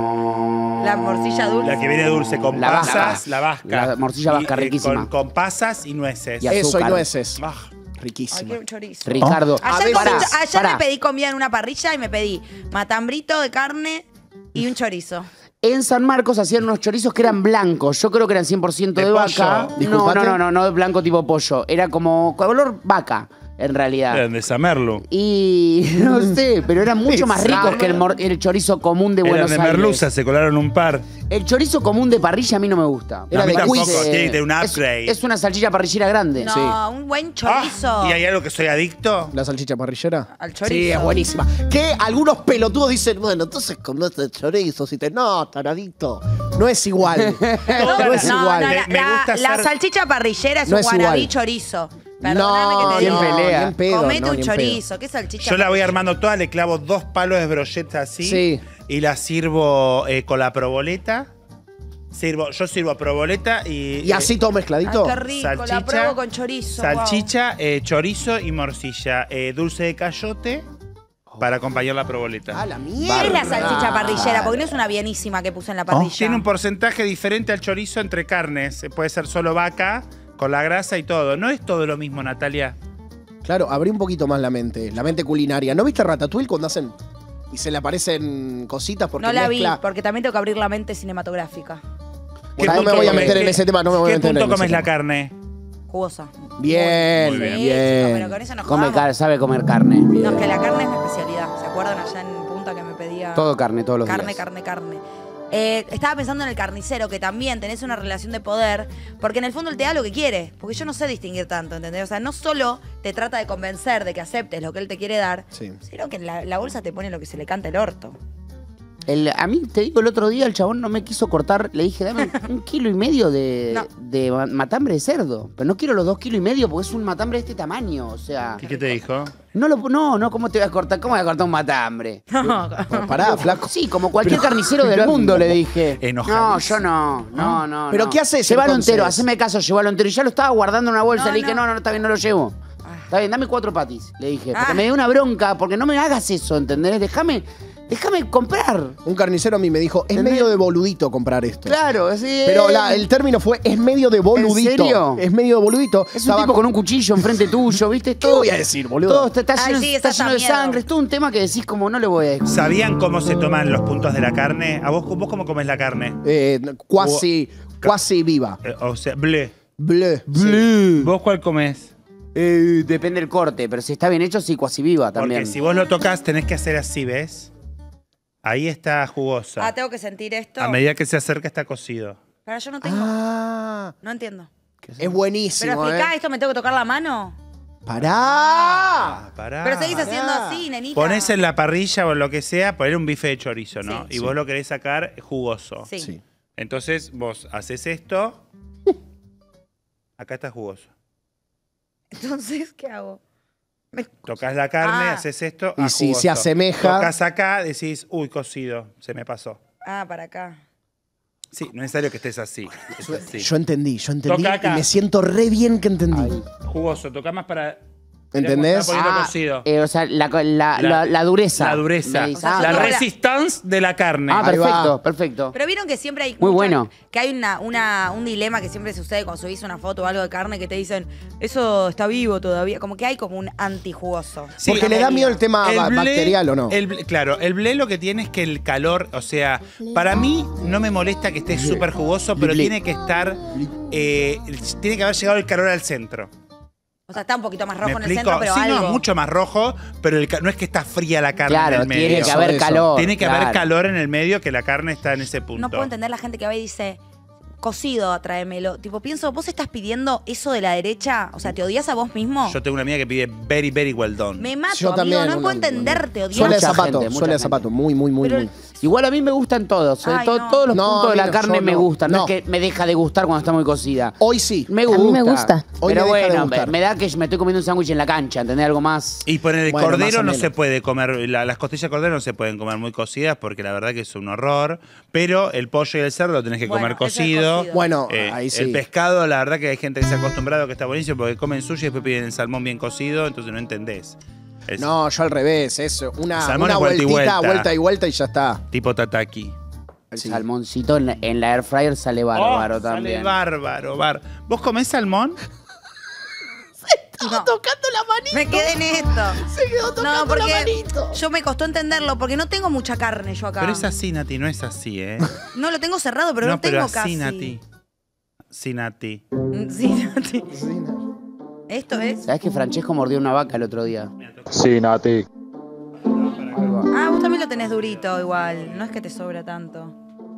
La morcilla dulce. La que viene dulce, con La vasca. pasas, la vasca. La morcilla vasca, Y, eh, riquísima. Con, con pasas y nueces. Y Eso y azúcar. nueces. Ah, Ay, Riquísimo. quiero un chorizo. Ricardo. A Ayer, veces- comí- ayer pará. me pedí comida en una parrilla y me pedí matambrito de carne y un chorizo. En San Marcos hacían unos chorizos que eran blancos. Yo creo que eran cien por ciento de, ¿De vaca. pollo? No, Disculpate. no, no, no, no blanco tipo pollo. Era como color vaca, en realidad. eran de Samerlu. Y no sé, pero eran mucho más ricos Exacto. que el, mor- el chorizo común de Eran Buenos de Aires. merluza, se colaron un par. El chorizo común de parrilla a mí no me gusta. Era a mí de tampoco, quiz. tiene que tener un Es- upgrade. Es, una salchicha parrillera grande. No, Sí. un buen chorizo. Ah, ¿y hay algo que soy adicto? ¿La salchicha parrillera? Al chorizo. Sí, es buenísima. Que algunos pelotudos dicen, bueno, entonces comés el chorizo. Si te no, taradito. No es igual. no es No, igual. no, Me- la, me la- gusta la ser- salchicha parrillera es No un es guanabí igual. chorizo. Perdóname No, que te ¿quién digo. pelea? ni en pedo, Comete no, un ni en pedo. chorizo. ¿Qué salchicha? Yo la voy parrillera? armando toda, le clavo dos palos de brocheta así. Sí. Y la sirvo eh, con la proboleta. Sirvo, yo sirvo proboleta y. Y así todo Ay, mezcladito. qué rico, la salchicha, pruebo con chorizo. Salchicha, eh, chorizo y morcilla. Eh, dulce de cayote para acompañar la proboleta. ¡A la wow. mierda! ¿Qué es la salchicha parrillera? Porque no es una bienísima que puse en la parrilla. Tiene un porcentaje diferente al chorizo entre carnes. Eh, Puede ser solo vaca, con la grasa y todo. No es todo lo mismo, Natalia. Claro, abrí un poquito más la mente, la mente culinaria. ¿No viste Ratatouille cuando hacen y se le aparecen cositas porque No la mezcla? vi, porque también tengo que abrir la mente cinematográfica. ¿Qué no me punto voy a comes? meter en ¿Qué- ese tema, no me voy a ¿Qué meter en punto ese comes la tema. carne? Jugosa. Bien, Muy Sí, bien. bien. pero con eso nos Come jugamos. car- sabe comer carne. No, es que la carne es mi especialidad. ¿Se acuerdan allá en Punta que me pedía Todo carne, todos los carne, días. carne, carne? Eh, estaba pensando en el carnicero, que también tenés una relación de poder, porque en el fondo él te da lo que quiere, porque yo no sé distinguir tanto, ¿entendés? O sea, no solo te trata de convencer de que aceptes lo que él te quiere dar, Sí. sino que en la, la bolsa te pone lo que se le canta el orto. El- a mí, te digo, el otro día el chabón no me quiso cortar. Le dije, dame un kilo y medio de, No. de ma- matambre de cerdo. Pero no quiero los dos kilos y medio porque es un matambre de este tamaño. O sea, ¿Y qué te dijo? no, lo, no, no, ¿cómo te voy a cortar? ¿Cómo voy a cortar un matambre? No, Pará, flaco. Sí, como cualquier carnicero del mundo, le dije. No, Enojadísimo. yo no, no, no. ¿Pero no. qué haces Llévalo entonces? entero, haceme caso, llévalo entero. Y ya lo estaba guardando en una bolsa. No, le dije, no. no, no, está bien, no lo llevo. Ah. Está bien, dame cuatro patis, le dije. Porque Ah. me dio una bronca, porque no me hagas eso, ¿entendés? Déjame, déjame comprar. Un carnicero a mí me dijo, es ¿Entendés? medio de boludito comprar esto. Claro, sí. Pero la- el término fue, es medio de boludito. serio? Es medio de boludito. Es un tipo con un cuchillo enfrente tuyo, ¿viste? ¿Qué voy a decir, boludo? Todo está, está Ay, lleno, sí, está eso lleno da de miedo. sangre. Es todo un tema que decís como no le voy a discutir. ¿Sabían cómo se toman los puntos de la carne? ¿A vos, vos cómo comes la carne? Eh, cuasi, cuasi viva. Eh, o sea, ble. Bleu. Sí. ¿Vos cuál comés? Eh, depende del corte, pero si está bien hecho, sí, cuasi viva también. Porque si vos lo tocas, tenés que hacer así, ¿ves? Ahí está jugosa. Ah, tengo que sentir esto. A medida que se acerca, está cocido. Pero yo no tengo. Ah, No entiendo. es buenísimo, Pero explica, ¿eh? ¿esto me tengo que tocar la mano? ¡Pará! Ah, pará. Pero seguís haciendo así, nenita. Ponés en la parrilla o lo que sea, poner un bife de chorizo, ¿no? Sí. Y vos lo querés sacar jugoso. Sí. Sí. Entonces vos haces esto. Acá está jugoso. Entonces, ¿qué hago? Me- Tocas la carne, Ah. haces esto. Y ah, si jugoso. se asemeja- Tocas acá, decís, uy, cocido, se me pasó. Ah, para acá. Sí, no es necesario que estés así. Es así. Yo entendí, yo entendí Toca y acá. me siento re bien que entendí. Jugoso, toca más para. ¿Entendés? Está poniendo Ah, cocido. eh, o sea, la, la, la, La- la dureza. La dureza. Me dice, O sea, ah, la yo- resistance de la carne. Ah, Ahí va. perfecto, perfecto. Pero vieron que siempre hay. Muy mucha- bueno. Que hay una, una, un dilema que siempre sucede cuando subís una foto o algo de carne que te dicen, eso está vivo todavía. Como que hay como un antijugoso. Sí, Porque le da miedo el tema ba- blé- bacterial, ¿o no? el blé- claro, el blé lo que tiene es que el calor, o sea, para mí no me molesta que esté súper jugoso, pero Blé. tiene que estar, eh, tiene que haber llegado el calor al centro. O sea, está un poquito más ¿Me rojo en el explico? centro, pero sí, algo. no, mucho más rojo, pero el ca- no es que está fría la carne Claro, en el medio. tiene que Eso, haber eso. calor. Tiene que haber claro. calor en el medio, que la carne está en ese punto. No puedo entender la gente que va y dice, cocido, tráemelo. Tipo, pienso, ¿vos estás pidiendo eso de la derecha? O sea, ¿te odias a vos mismo? Yo tengo una amiga que pide very, very well done. Me mato, Yo amigo. también. No puedo una- entenderte, odiar. Suele de Mucha zapato, gente, mucha suele de gente. zapato. Muy, muy, muy, Pero- muy. Igual a mí me gustan todos. eh, Ay, to- no. Todos los No, puntos de la mira, carne yo me no. gustan. No. No. es que me deja de gustar cuando está muy cocida. Hoy sí. Me A gusta. mí me gusta. Hoy Pero me deja de bueno, gustar. me, me da que me estoy comiendo un sándwich en la cancha, ¿entendés? Algo más. Y poner el Bueno, más cordero o no menos. se puede comer, la- las costillas de cordero no se pueden comer muy cocidas porque la verdad que es un horror. Pero el pollo y el cerdo lo tenés que Bueno, comer eso es cocido. cocido. Bueno, Eh, ahí sí. El pescado, la verdad que hay gente que se ha acostumbrado que está buenísimo porque comen sushi y después piden el salmón bien cocido, entonces no entendés. Es No, yo al revés, eso. Una, Salmón una es vuelta y vueltita, vuelta. vuelta y vuelta y ya está. tipo tataki. El Sí. salmoncito en la, en la air fryer sale bárbaro Oh, también. Sale bárbaro, bar. ¿Vos comés salmón? No. Tocando la manito. Me quedé en esto. Se quedó tocando No, porque la manito. yo me costó entenderlo, porque no tengo mucha carne yo acá. Pero es así, Nati, no es así, ¿eh? No lo tengo cerrado, pero no, no, pero tengo así, casi. Nati. Sí, Nati. Mm, Sí, Nati. Esto es. ¿Sabés que Francesco mordió una vaca el otro día? Sí, Nati. Ah, vos también lo tenés durito igual. No es que te sobra tanto.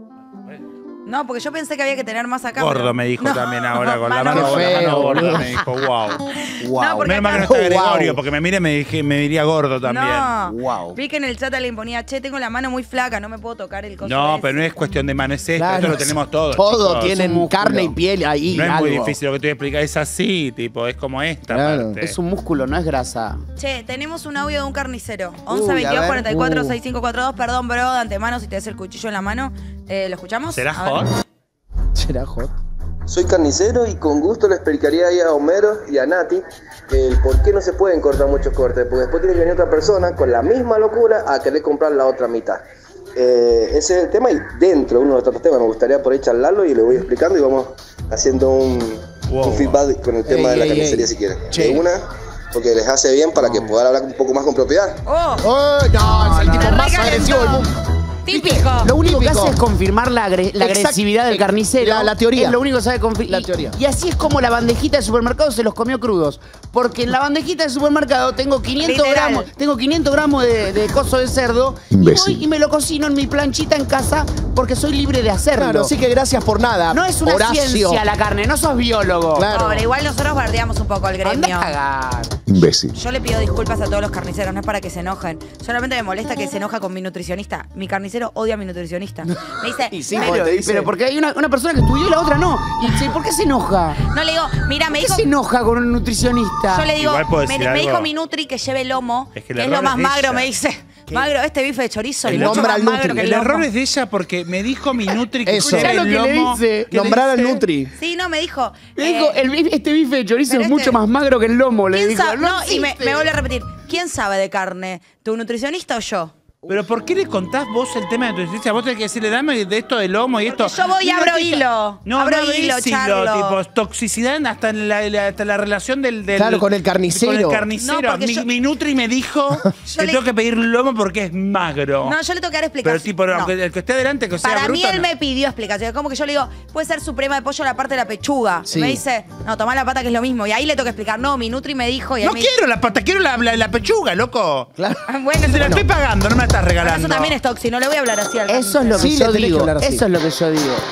No, porque yo pensé que había que tener más acá. Gordo pero- me dijo No. también ahora, con la Mano mano, con la feo, mano gorda boludo. me dijo, wow. Wow. No, porque Menos mal que no acá- está Gregorio, Wow. porque me mire y me, dije- me diría gordo también. No. Wow. Vi que en el chat le imponía, che, tengo la mano muy flaca, no me puedo tocar el coso. No, ese". pero no es cuestión de mano, es esto, Claro, esto lo tenemos todos. Todo chicos. tienen músculo. carne y piel ahí. No es muy algo. difícil lo que te voy a explicar, es así, tipo, es como esta Claro. parte. Es un músculo, no es grasa. Che, tenemos un audio de un carnicero. Uy, once a veintidós ver. cuarenta y cuatro Uh. sesenta y cinco cuarenta y dos. Perdón, bro, de antemano si te des el cuchillo en la mano. Eh, ¿Lo escuchamos? ¿Será A ver. hot? ¿Será hot? Soy carnicero y con gusto le explicaría ahí a Homero y a Nati el por qué no se pueden cortar muchos cortes, porque después tiene que venir otra persona con la misma locura a querer comprar la otra mitad. Eh, ese es el tema y dentro de uno de los otros temas me gustaría por ahí charlarlo y le voy explicando y vamos haciendo un, Wow. un feedback con el tema Ey, de la ey, carnicería ey. si quieren. Che. De una, porque les hace bien para que puedan hablar un poco más con propiedad. ¡Oh! Oh, no, es el tipo Me más recalentó. agresivo del mundo. ¡Típico! Lo único que Típico. hace es confirmar la, agre- la Exact- agresividad del carnicero. La- la teoría. Es lo único que sabe confirmar. La teoría. Y así es como la bandejita de supermercado se los comió crudos. Porque en la bandejita de supermercado tengo quinientos Literal. gramos, tengo quinientos gramos de, de coso de cerdo. Imbécil. Y voy y me lo cocino en mi planchita en casa porque soy libre de hacerlo. Claro, así que gracias por nada. no es una Horacio. ciencia la carne, no sos biólogo. Claro. Ahora, igual nosotros bardeamos un poco al Andá gremio. a cagar. Imbécil. Yo le pido disculpas a todos los carniceros, no es para que se enojen. Solamente me molesta que se enoja con mi nutricionista. Mi carnicero odia a mi nutricionista. Me dice, Y sí, me- porque Pero, te dice- pero porque hay una, una persona que estudió y la otra no. Y dice, ¿por qué se enoja? no le digo, mira, me ¿Por qué dijo. se enoja con un nutricionista? Yo le digo, Igual puedo me, decir me dijo algo. mi Nutri que lleve lomo, Es que que, el es lo error más es de magro, ella. me dice. Magro, este bife de chorizo es El mucho nombra más al magro Nutri. que el, El lomo. error es de ella porque me dijo mi Nutri que Eso. lleve ¿Sabes lo el que le lomo. dice? ¿Qué le Nombrar al dice? Nutri. Sí, no, me dijo. Le eh, dijo, el bife- este bife de chorizo pero es este- mucho más magro que el lomo, le ¿quién dijo. sabe? No, y me, existe. me vuelve a repetir. ¿Quién sabe de carne? ¿Tu nutricionista o yo? Pero ¿por qué le contás vos el tema de tu existencia? Vos tenés que decirle, dame de esto de lomo y esto. Porque yo voy y No, abro no, hilo. No, Abro no abrís hilo, charlo. tipo, toxicidad hasta en la, la- hasta la relación del, del- Claro, con el carnicero. Con el carnicero. No, porque mi, yo- mi Nutri me dijo que le- tengo que pedir lomo porque es magro. No, yo le tengo que dar explicación. Pero tipo, No. aunque el que esté adelante, que sea Para bruto, mí él no. me pidió explicación. Como que yo le digo, puede ser suprema de pollo la parte de la pechuga. Sí. Me dice, no, tomá la pata que es lo mismo. Y ahí le tengo que explicar, no, mi Nutri me dijo y él No me quiero la pata, quiero la, la, la pechuga, loco. Claro. dijo. Bueno, Te la bueno, estoy pagando, no me la estás bueno, regalando. eso también es toxi, no le voy a hablar así al Eso es lo que Sí, le yo tenés que digo. hablar así. Eso es lo que yo digo.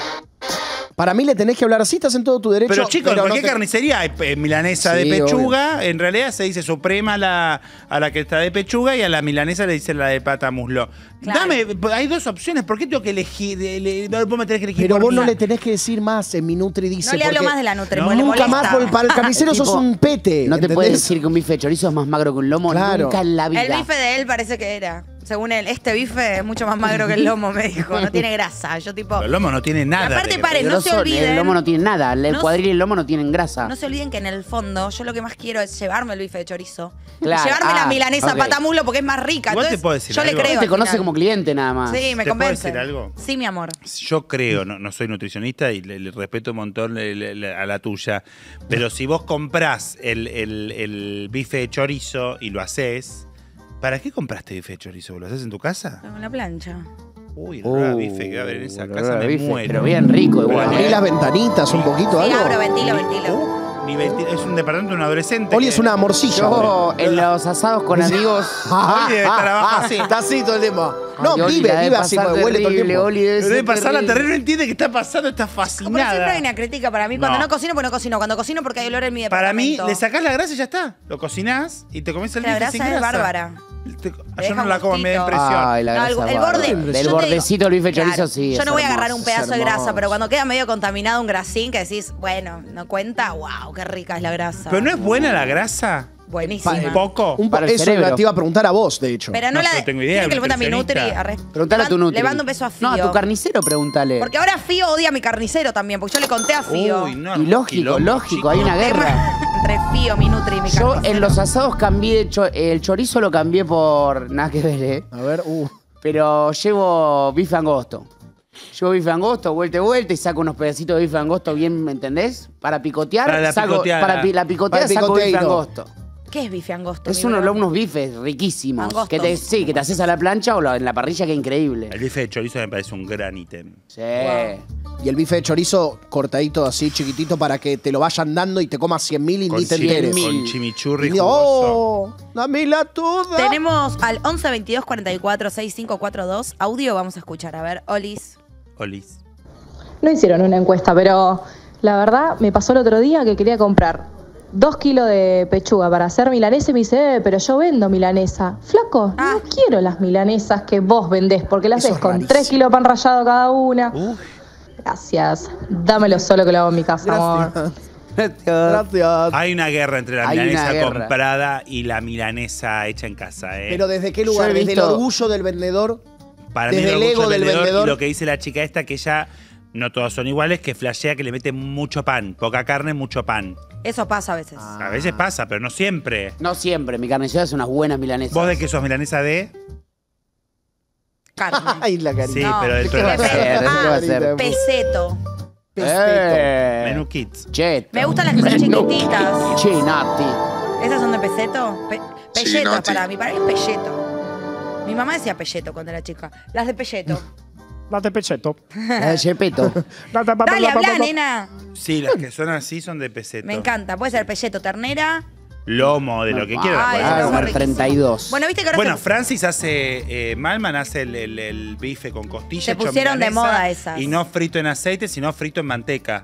Para mí le tenés que hablar así, estás en todo tu derecho. Pero chicos, en no cualquier te- carnicería hay eh, milanesa Sí, de pechuga, en realidad se dice suprema a la, a la que está de pechuga y a la milanesa le dicen la de pata muslo. Claro. Dame, hay dos opciones, ¿por qué tengo que elegir? De- le- vos me tenés que elegir Pero por vos mí? no le tenés que decir más, en mi Nutri dice. No le hablo porque más de la Nutri, No, porque le Nunca molesta. más, porque para el carnicero sos Tipo, un pete. No te ¿entendés? puede decir que un bife de chorizo es más magro que un lomo Claro. nunca en la vida. El bife de él parece que era. Según él, este bife es mucho más magro que el lomo, me dijo. No tiene grasa. Yo tipo... El lomo no tiene nada. Y aparte, de- paren, no se Grosso, olviden. El lomo no tiene nada. El No cuadril y el lomo no tienen grasa. No se olviden que en el fondo yo lo que más quiero es llevarme el bife de chorizo. Claro. Llevarme la Ah, milanesa ok. patamulo porque es más rica. Igual te Entonces, puedo decir yo algo. le creo. te al conoce final. como cliente nada más. Sí, me ¿Te puedo convence. decir algo? Sí, mi amor. Yo creo, no, no soy nutricionista y le, le respeto un montón le- le- le- a la tuya, pero si vos comprás el, el- el bife de chorizo y lo haces, ¿para qué compraste bife de chorizo? ¿Lo haces en tu casa? Con la plancha. Uy, el olor a bife que va a haber en esa Uh, casa olor a me bife, muero. pero bien rico Pero igual. abrí ¿eh? las ventanitas un poquito, Sí, algo. abro, ventilo, ventilo. Ni venti- es un departamento de un adolescente. Oli que- es una morcilla. Yo en los asados con amigos. Oli debe estar abajo así. Está así todo el tiempo. No, Ay, Oli, vive, la debe vive así, pasar porque huele todo el terrible, tiempo. Oli, debe Pero debe ser pasar la terrible. terrible, no entiende qué está pasando, está Pero siempre fascinada. hay una crítica para mí. Cuando No. no, cocino, pues no cocino. Cuando cocino, porque hay olor en mi Para mí, departamento. le sacás la grasa y ya está. Lo cocinás y te comés el La bife grasa sin es grasa. bárbara. Te- deja Yo no un la como, me da gustito. impresión. Ay, la No, grasa el, el bárbara. borde. yo Del te digo- bordecito del bife de chorizo, Claro, sí. Yo es no voy a hermoso. agarrar un pedazo de hermoso. grasa, pero cuando queda medio contaminado un grasín que decís, bueno, no cuenta, wow, qué rica es la grasa. Pero no es buena la grasa. Buenísima. ¿Un poco? Un po- Para el eso cerebro. te iba a preguntar a vos, de hecho. Pero no, No, la yo de. tengo idea, ¿Quiere que le pregunte a mi Nutri? nutricionista. Arre. Preguntale a tu Le Nutri. Le mando un beso a Fío. No, a tu carnicero pregúntale. Porque ahora Fío odia a mi carnicero también, porque yo le conté a Fío. Uy, no, Y lógico, quilombo, lógico, chico. hay una Tema- guerra. entre Fío, mi Nutri y mi Yo carnicero. en los asados cambié, cho- el chorizo lo cambié por, nada que ver, ¿eh? A ver, uh. Pero llevo bife angosto. Llevo bife angosto, vuelta y vuelta, y saco unos pedacitos de bife angosto bien, ¿me entendés? Para picotear, Para la saco, picoteada. para pi- la picoteada Para saco bife picoteiro. angosto. ¿Qué es bife angosto? Es mi uno, bro? unos bifes riquísimos. Angostos. Que te, sí, que te haces a la plancha o la- en la parrilla, que increíble. El bife de chorizo me parece un gran ítem. Sí. Y el bife de chorizo cortadito así, chiquitito, para que te lo vayan dando y te comas cien mil y Con, ni te chi- enteres. con chimichurri Y, jugoso. ¡oh! ¡Dámela toda! Tenemos al once veintidós cuarenta y cuatro sesenta y cinco cuarenta y dos. Audio vamos a escuchar. A ver, Olis. Olis. No hicieron una encuesta, pero la verdad me pasó el otro día que quería comprar dos kilos de pechuga para hacer milanesa y me dice, eh, pero yo vendo milanesa. Flaco, Ah. no quiero las milanesas que vos vendés, porque las Eso haces es con rarísimo. tres kilos de pan rallado cada una. Uf. Gracias. Dámelo solo que lo hago en mi casa, amor. Gracias. Hay una guerra entre la Hay una milanesa guerra. comprada y la milanesa hecha en casa, ¿eh? Pero ¿desde qué lugar? Yo he ¿Desde el visto- orgullo del vendedor? Para mí desde el orgullo ego del vendedor. Y lo que dice la chica esta, que ella, no todos son iguales, que flashea que le mete mucho pan. Poca carne, mucho pan. Eso pasa a veces. A veces pasa, pero no siempre. No siempre, mi carnicero hace unas buenas milanesas. ¿Vos de qué sos milanesa de? Carne. Ay, la carita. Sí, No. pero de ¿Qué va a todo. hacer? Ah, ¿Qué va a hacer? Peseto. Eh, Menú Kids. Cheto. Me gustan las que son chiquititas. Chinati. ¿Esas son de peseto? Pe Sí, pelleto Nati. para mí. Para mí es pelleto. Mi mamá decía pelleto cuando era chica. Las de pelleto. La de pecheto. La de Chepeto. Dale, habla, nena. Sí, las que son así son de peseto. Me encanta. Puede ser pelleto, ternera. Lomo, de lo que quieras. Ay, bueno. el lomo comer riquísimo. treinta y dos. Bueno, viste que ahora Bueno, se- Francis hace, eh, Malman hace el, el- el bife con costilla. Se hecho pusieron de milanesa, moda esas. Y no frito en aceite, sino frito en manteca.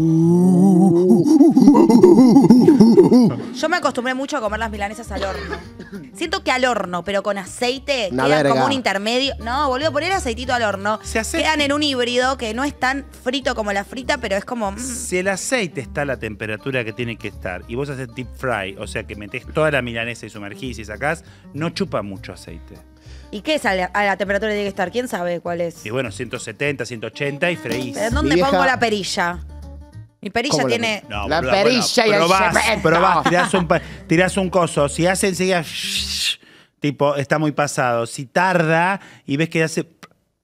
yo me acostumbré mucho a comer las milanesas al horno. Siento que al horno, pero con aceite, Una quedan verga. como un intermedio. No, boludo, poner aceitito al horno. Se hace- Quedan en un híbrido que no es tan frito como la frita, pero es como... mm. Si el aceite está a la temperatura que tiene que estar y vos haces deep fry, o sea que metés toda la milanesa y sumergís y sacás, no chupa mucho aceite. ¿Y qué es a la, a la temperatura que tiene que estar? ¿Quién sabe cuál es? Y bueno, ciento setenta, ciento ochenta y freís. ¿Pero dónde Mi vieja- pongo la perilla? Mi perilla ¿Cómo la tiene... No, La boluda, perilla y el probás, chepeto. probás, tirás un, pa- tirás un coso. Si hace enseguida, shh, tipo, está muy pasado. Si tarda y ves que hace...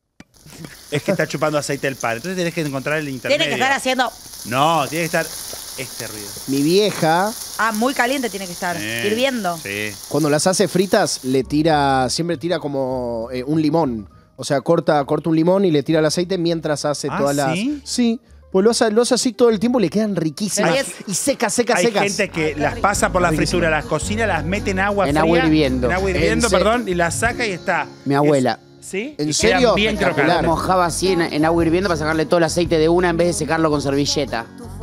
Es que está chupando aceite el pan. Entonces tenés que encontrar el intermedio. Tiene que estar haciendo... No, tiene que estar este ruido. Mi vieja, Ah, muy caliente tiene que estar. Eh, Hirviendo. Sí. cuando las hace fritas, le tira, siempre tira como eh, un limón. O sea, corta, corta un limón y le tira el aceite mientras hace ¿Ah, todas las. sí? Sí. Pues lo hace, lo hace así todo el tiempo y le quedan riquísimas. Pero es- Y secas, secas, Hay secas. gente que Ay, qué las rico. pasa por la Riquísimo. fritura, las cocina, las mete en agua En fría. agua hirviendo. En agua hirviendo, En se- perdón, y las saca y está. Mi abuela. Es- ¿Sí? ¿En Y serio? quedan bien Espectacular. crocantes. Mojaba así en, en agua hirviendo para sacarle todo el aceite de una en vez de secarlo con servilleta.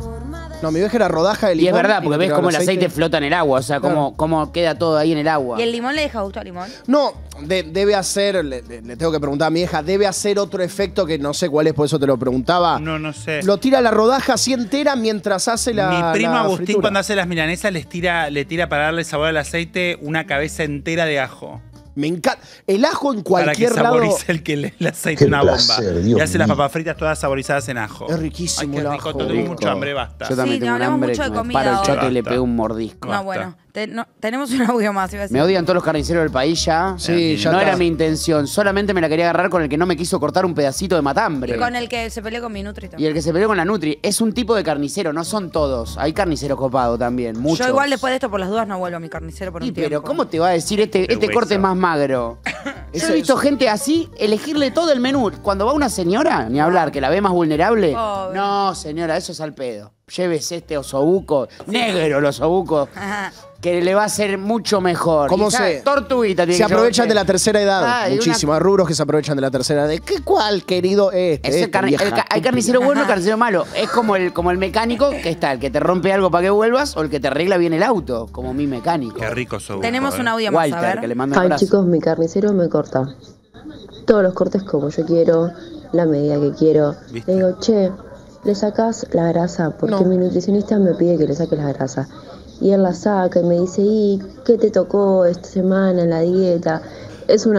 No, mi vieja era rodaja de Y limón. es verdad, porque le ves tiraba cómo el aceite flota en el agua, o sea, cómo, cómo queda todo ahí en el agua. ¿Y el limón le deja gusto al limón? No, de- debe hacer, le, le- le tengo que preguntar a mi vieja, debe hacer otro efecto que no sé cuál es, por eso te lo preguntaba. No, no sé. Lo tira a la rodaja así entera mientras hace la. Mi primo la Agustín, fritura. cuando hace las milanesas, les tira, le tira para darle sabor al aceite una cabeza entera de ajo. Me encanta. El ajo en Para cualquier que lado. saborice el, que le- el aceite, Qué una placer, bomba. Dios y hace las mío. papas fritas todas saborizadas en ajo. Es riquísimo Ay, qué el rico, ajo. tengo Rico. mucho hambre, basta. Yo también Sí, tengo un hablamos hambre mucho de que me comida paro el hoy. choto y le Basta. pego un mordisco. No, Basta. bueno. Te- no, tenemos un audio más, iba a decir. Me odian todos los carniceros del país ya. Sí, ya No está. era mi intención, solamente me la quería agarrar con el que no me quiso cortar un pedacito de matambre. Con el que se peleó con mi Nutri Y también. el que se peleó con la Nutri. Es un tipo de carnicero, no son todos. Hay carnicero copado también, muchos. Yo igual después de esto, por las dudas, no vuelvo a mi carnicero por un Y, tiempo. pero ¿cómo te va a decir este, De este hueso. corte es más magro? Yo Eso he visto es- gente así elegirle todo el menú. Cuando va una señora, ni hablar, que la ve más vulnerable. Pobre. No, señora, eso es al pedo. Llévese este osobuco, negro el osobuco, Ajá. que le va a ser mucho mejor. ¿Cómo Y, ¿sabes? se- Tortuguita tiene Se que aprovechan llevar- de la tercera edad. Ah, y una- Muchísimo. Hay rubros que se aprovechan de la tercera edad. ¿Qué cuál, querido? Este, Es el este, carni- vieja el ca- hay estúpida. carnicero bueno y carnicero malo. Es como el, como el mecánico que está, el que te rompe algo para que vuelvas o el que te arregla bien el auto, como mi mecánico. Qué rico soy. Tenemos un audio más, a Walter, ver. que le manda un Ay, abrazo. chicos, mi carnicero me corta todos los cortes como yo quiero, la medida que quiero. ¿Viste? Le digo, che, le sacás la grasa, porque No. mi nutricionista me pide que le saque la grasa. Y él la saca y me dice, ¿y qué te tocó esta semana en la dieta? Es un amor.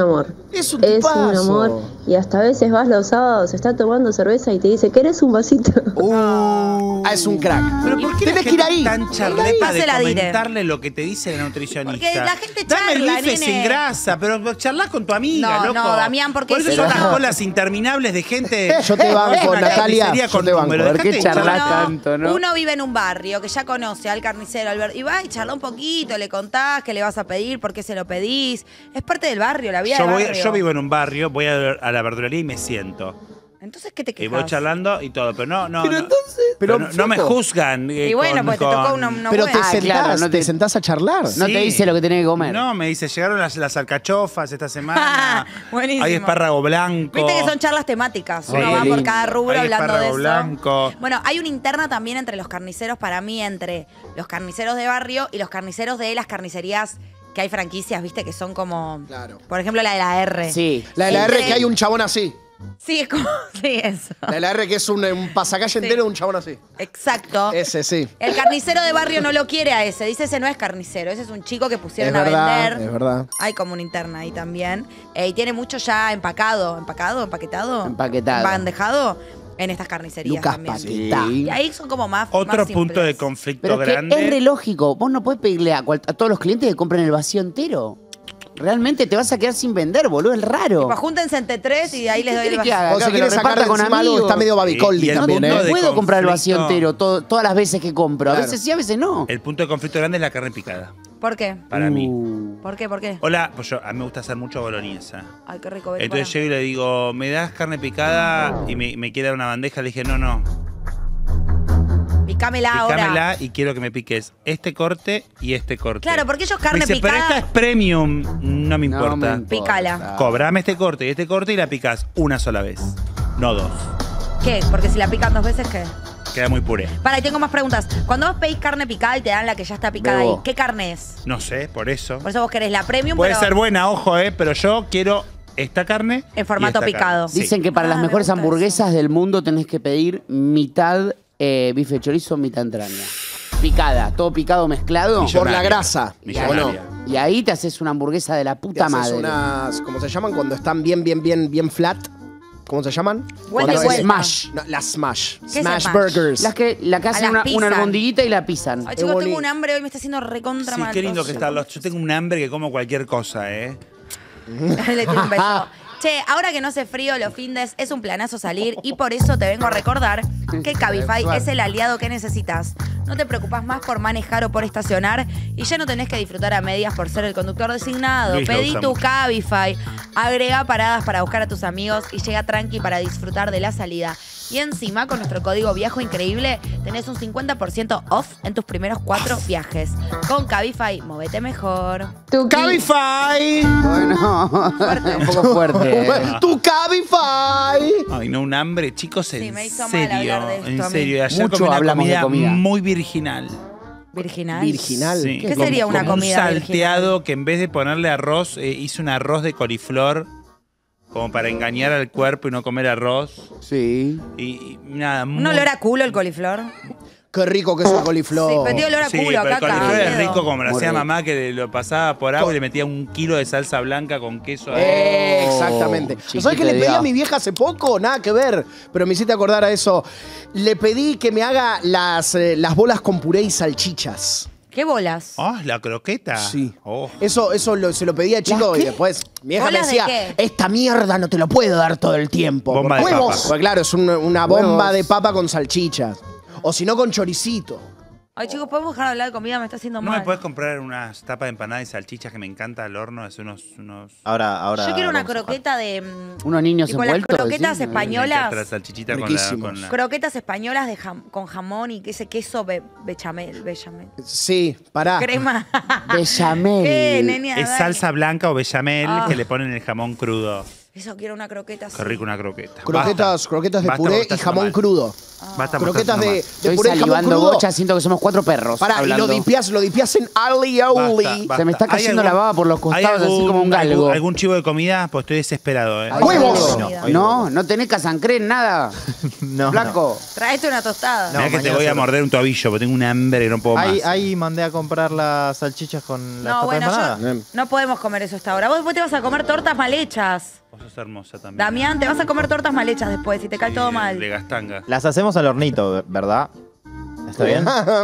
Es un Es tipazo. un amor. Y hasta a veces vas los sábados, está tomando cerveza y te dice, ¿querés un vasito? Uh, ah, es un crack. Pero ¿por qué Tenés la que ir gente ahí. tan charleta de Pase la dire. comentarle lo que te dice la nutricionista? Porque la gente Dame el charla, bife nene. sin grasa, pero charlás con tu amiga, No, loco. no, Damián, porque Por eso si son no- las colas interminables de gente. Yo te banco, Una Natalia, carnicería yo con te banco. números. ¿Por qué Dejate de charlas charlar. tanto, no? Uno vive en un barrio que ya conoce al carnicero, al ver- y va y charla un poquito, le contás qué le vas a pedir, por qué se lo pedís. Es parte del barrio, la vida Yo, del voy- barrio. yo vivo en un barrio, voy a, a la verdulería y me siento. Entonces, ¿qué te Y quejas? voy charlando y todo, pero no, no. Pero no. entonces- Pero pero, no, no me flaco, juzgan. eh, Y bueno, con- pues te con- tocó uno, uno Pero bueno. te Ah, sentás, claro, no te... te- sentás a charlar. No Sí. te dice lo que tenés que comer. No, me dice, llegaron las, las alcachofas esta semana. Buenísimo. Hay espárrago blanco. Viste que son charlas temáticas. Sí. Uno va Qué por lindo. cada rubro Hay hablando de espárrago eso. blanco. Bueno, hay una interna también entre los carniceros, para mí, entre los carniceros de barrio y los carniceros de las carnicerías que hay franquicias, viste, que son como. Claro. Por ejemplo, la de la R. Sí. La de la R Entre- que hay un chabón así. Sí, es como. Sí, eso. La de la R que es un, un pasacalle Sí. entero de un chabón así. Exacto. Ese sí. El carnicero de barrio no lo quiere a ese. Dice, ese no es carnicero. Ese es un chico que pusieron Es a verdad, vender. es verdad. Hay como una interna ahí también. Eh, y tiene mucho ya empacado. ¿Empacado? ¿Empaquetado? Empaquetado. Bandejado en estas carnicerías Lucas también. Paquetá. Y ahí son como más. Otro más punto de simples. conflicto Pero es que grande. es re lógico. Vos no podés pedirle a, cual- a todos los clientes que compren el vacío entero. Realmente te vas a quedar sin vender, boludo. Es raro. Pues júntense entre tres y ahí les doy el ¿Qué querés que vacío. haga? O si Que lo quieres sacar reparta de con encima algo, amigos. está medio babicoldi Y- y el también, punto ¿eh? No de puedo comprar el vacío conflicto. entero todo- todas las veces que compro. A Claro. veces sí, a veces no. El punto de conflicto grande es la carne picada. ¿Por qué? Para mí. Uh. ¿Por qué? ¿Por qué? Hola, pues yo, a mí me gusta hacer mucho boloñesa. Ay, qué rico. Beto, Entonces pará. llego y le digo, ¿me das carne picada? Y me, me quiere dar una bandeja. Le dije, no, no. Picámela ahora. Picámela y quiero que me piques este corte y este corte. Claro, porque ellos carne me dice, picada. pero esta es premium. No me importa. No me importa. Pícala. Cobrame este corte y este corte y la picas una sola vez. No dos. ¿Qué? Porque si la pican dos veces, ¿qué? Queda muy puré. Para, y tengo más preguntas. Cuando vos pedís carne picada y te dan la que ya está picada Bebo. ahí, ¿qué carne es? No sé, por eso. Por eso vos querés la premium, Puede pero ser buena, ojo, eh, pero yo quiero esta carne. En formato y esta picado. carne. Sí. Dicen que para Ah, las me mejores gusta hamburguesas del mundo tenés que pedir mitad eh, bife de chorizo, mitad entraña. Picada, todo picado mezclado. Millonaria. Por la grasa. Millonaria. ¿O Y ahí te haces una hamburguesa de la Te puta haces madre. unas, ¿cómo se llaman? Cuando están bien, bien, bien, bien flat. ¿Cómo se llaman? Vuelta y Cuando es- vuelta. Smash. No, las smash. ¿Qué es Smash smash? burgers. Las que, la que A hacen las una, una pisan. albondiguita y la pisan. Ay, Es chicos, tengo bonito. un hambre hoy, me está haciendo recontra Sí, mal. qué lindo que están los. Yo tengo un hambre que como cualquier cosa, ¿eh? Le tiro un beso. Che, ahora que no hace frío, los findes es un planazo salir y por eso te vengo a recordar que Cabify es el aliado que necesitas. No te preocupas más por manejar o por estacionar y ya no tenés que disfrutar a medias por ser el conductor designado. Luis lo Pedí usa tu mucho. Cabify, agrega paradas para buscar a tus amigos y llega tranqui para disfrutar de la salida. Y encima, con nuestro código Viajo Increíble, tenés un cincuenta por ciento off en tus primeros cuatro viajes. Con Cabify, movete mejor. Tuki. Cabify. Bueno, un poco fuerte. eh. Tu Cabify. Ay, no, un hambre, chicos, en Sí, me hizo mal serio. hablar de esto En a mí. serio. Ayer Mucho comí una hablamos de comida, comida. muy virginal. Virginal. Virginal. Sí. ¿Qué Como- sería una como comida un virginal? salteado que en vez de ponerle arroz, eh, hice un arroz de coliflor. Como para engañar al cuerpo y no comer arroz. Sí. Y, y nada, Un muy- olor a culo el coliflor. Qué rico que es el coliflor. Sí, pero tiene olor a Sí, culo, pero acá, el coliflor es miedo. rico como lo Muy hacía rico. mamá, que lo pasaba por agua y le metía un kilo de salsa blanca con queso. Eh, exactamente. chiquito ¿Sabes qué le de pedí a Dios. mi vieja hace poco? Nada que ver, pero me hiciste acordar a eso. Le pedí que me haga las, eh, las bolas con puré y salchichas. ¿Qué bolas? Oh, la croqueta. Sí. Oh. Eso, eso lo- se lo pedí a chico ¿Las y qué? después mi vieja me ¿Bolas de decía, qué? esta mierda no te lo puedo dar todo el tiempo. Bomba Porque- de ¡Huevos! papa. Pues claro, es un- una bomba Huevos. de papa con salchichas. O si no, con choricito. Ay, chicos, ¿podemos dejar de hablar de comida? Me está haciendo ¿No mal. me puedes comprar unas tapas de empanada y salchichas que me encanta al horno? Es unos... unos... Ahora, ahora. Yo quiero una vamos a jugar. croqueta de... mm, Unos niños tipo las envueltos. croquetas decís. españolas. Me encanta la salchichita con la, Riquísimos. con la- Croquetas españolas de jam- con jamón y ese queso be- bechamel, bechamel. Sí, pará. Crema. Bechamel. ¿Qué, nenia? Es Dale. salsa blanca o bechamel Ah. que le ponen el jamón crudo. Eso quiero una croqueta así. Qué rico una croqueta. Croquetas, Basta. croquetas de Basta, puré porque y estás jamón mal. crudo. Basta, porque Croquetas estás de, mal. de Estoy puré y jamón salivando crudo. bocha, siento que somos cuatro perros. Pará, y hablando. lo dipias, lo dipias en alioli. Basta, basta. Se me está ¿Hay cayendo algún- la baba por los costados, ¿hay algún- así como un galgo. Algún, algún chivo de comida? Pues estoy desesperado, ¿eh? ¡Huevos! No, hoy No, no tenés casancrén, nada. No, Flaco. Traete una tostada. Mirá No, que te mañana voy a seguro. morder un tobillo, porque tengo un hambre que no puedo Ahí, más. ahí mandé a comprar las salchichas con la No, tapa bueno, empanada. yo, no podemos comer eso hasta ahora. Vos después te vas a comer tortas mal hechas. Vos sos hermosa también. Damián, te vas a comer tortas mal hechas después y te cae Sí, todo De mal. gastanga. Las hacemos al hornito, ¿verdad? ¿Está bien?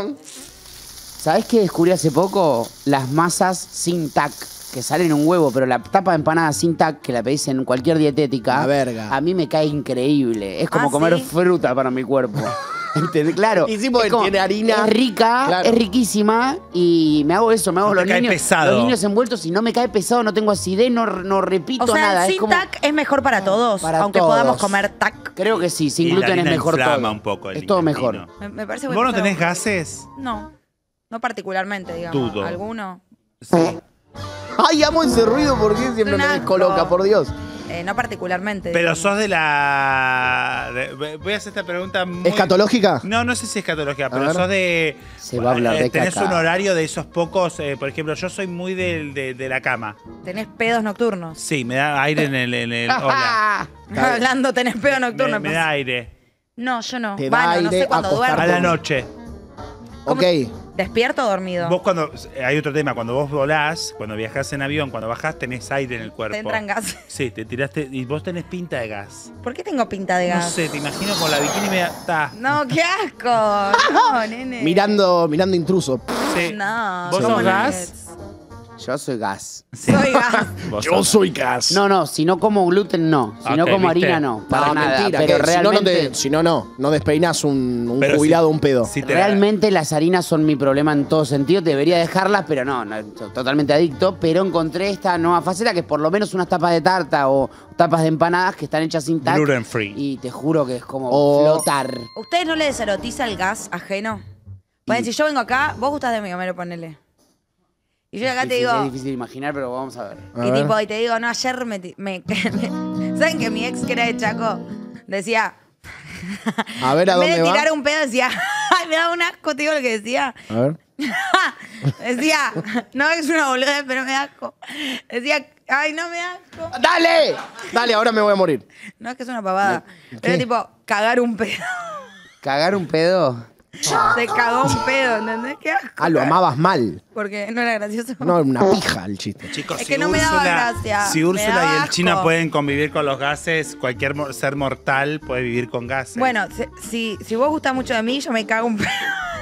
¿Sabés qué descubrí hace poco? Las masas sin tac, que salen en un huevo, pero la tapa de empanada sin tac, que la pedís en cualquier dietética, La verga. a mí me cae increíble. Es como ¿Ah, comer sí? fruta para mi cuerpo. ¿Entendés? Claro. Y sí, porque es como- tiene harina. Es rica, Claro. es riquísima y me hago eso, me hago No los te cae niños, pesado. los niños envueltos y no me cae pesado, no tengo acidez, no, no repito O sea, nada. el es sin como, tac es mejor para todos. Para aunque todos. podamos comer tac. Creo que sí, sin Y la gluten es harina mejor inflama todo. un poco el es todo intestino. mejor. Me, me parece muy ¿Vos no feo. tenés gases? No. No particularmente, digamos. Dudo. ¿Alguno? Sí. Ay, amo ese ruido porque siempre Un me asco. descoloca, por Dios. Eh, no particularmente. Pero digamos. sos de la... de- Voy a hacer esta pregunta muy... ¿Escatológica? No, no sé si es escatológica, A pero ver. sos de... Se va a hablar de Tenés caca. un horario de esos pocos... eh, por ejemplo, yo soy muy del- de, de la cama. Tenés pedos nocturnos. Sí, me da aire en el... En el hola. Hablando, tenés pedo nocturno. Me, me da aire. No, yo no. Te da Bueno, no aire sé cuando acostarte. A duermo. la noche. ¿Cómo- Ok. ¿Despierto o dormido? Vos cuando... Hay otro tema. Cuando vos volás, cuando viajás en avión, cuando bajás, tenés aire en el cuerpo. Te entran gases. Sí, te tiraste... Y vos tenés pinta de gas. ¿Por qué tengo pinta de No gas? sé, te imagino con la bikini media... Ta. No, qué asco. No, nene. Mirando, mirando intruso. Sí. No. ¿Vos ¿cómo sos no gas? es? Yo soy gas. Soy gas. Vos Yo sos- soy gas. No, no, si no como gluten, no. Si no Ok, como ¿viste? harina, no. Para No, nada. mentira, pero que si no, no realmente, te- si no, no. No despeinás un, un Pero jubilado, si- un pedo. si te- realmente las harinas son mi problema en todo sentido. Debería dejarlas, pero no, no, to- totalmente adicto. Pero encontré esta nueva faceta que es por lo menos unas tapas de tarta o tapas de empanadas que están hechas sin tac. Gluten free. Y te juro que es como O- flotar. ¿Ustedes no les deserotiza el gas ajeno? Pueden decir, yo vengo acá, vos gustás de mí, Homero, ponele. Y yo acá te Difícil, digo, es difícil de imaginar, pero vamos a ver. A y ver. tipo, y te digo, no, ayer me, ti- me- me- ¿saben que mi ex que era de Chaco decía, A ver, ¿a en vez dónde de va? tirar un pedo decía, ay, me daba un asco, te digo lo que decía. A ver. Decía, no es una boluda, pero me da asco. Decía, ay, no me da asco. ¡Dale! Dale, ahora me voy a morir. No es que es una pavada. ¿Qué? Pero tipo, cagar un pedo. ¿Cagar un pedo? Se cagó un pedo, ¿entendés? Qué asco. Ah, lo amabas mal. Porque no era gracioso. No, una pija el chiste. Chicos, Es que no me daba gracia, Si me Úrsula daba y el asco. China pueden convivir con los gases, cualquier mo- ser mortal puede vivir con gases. Bueno, si, si, si vos gustás mucho de mí, yo me cago un pedo.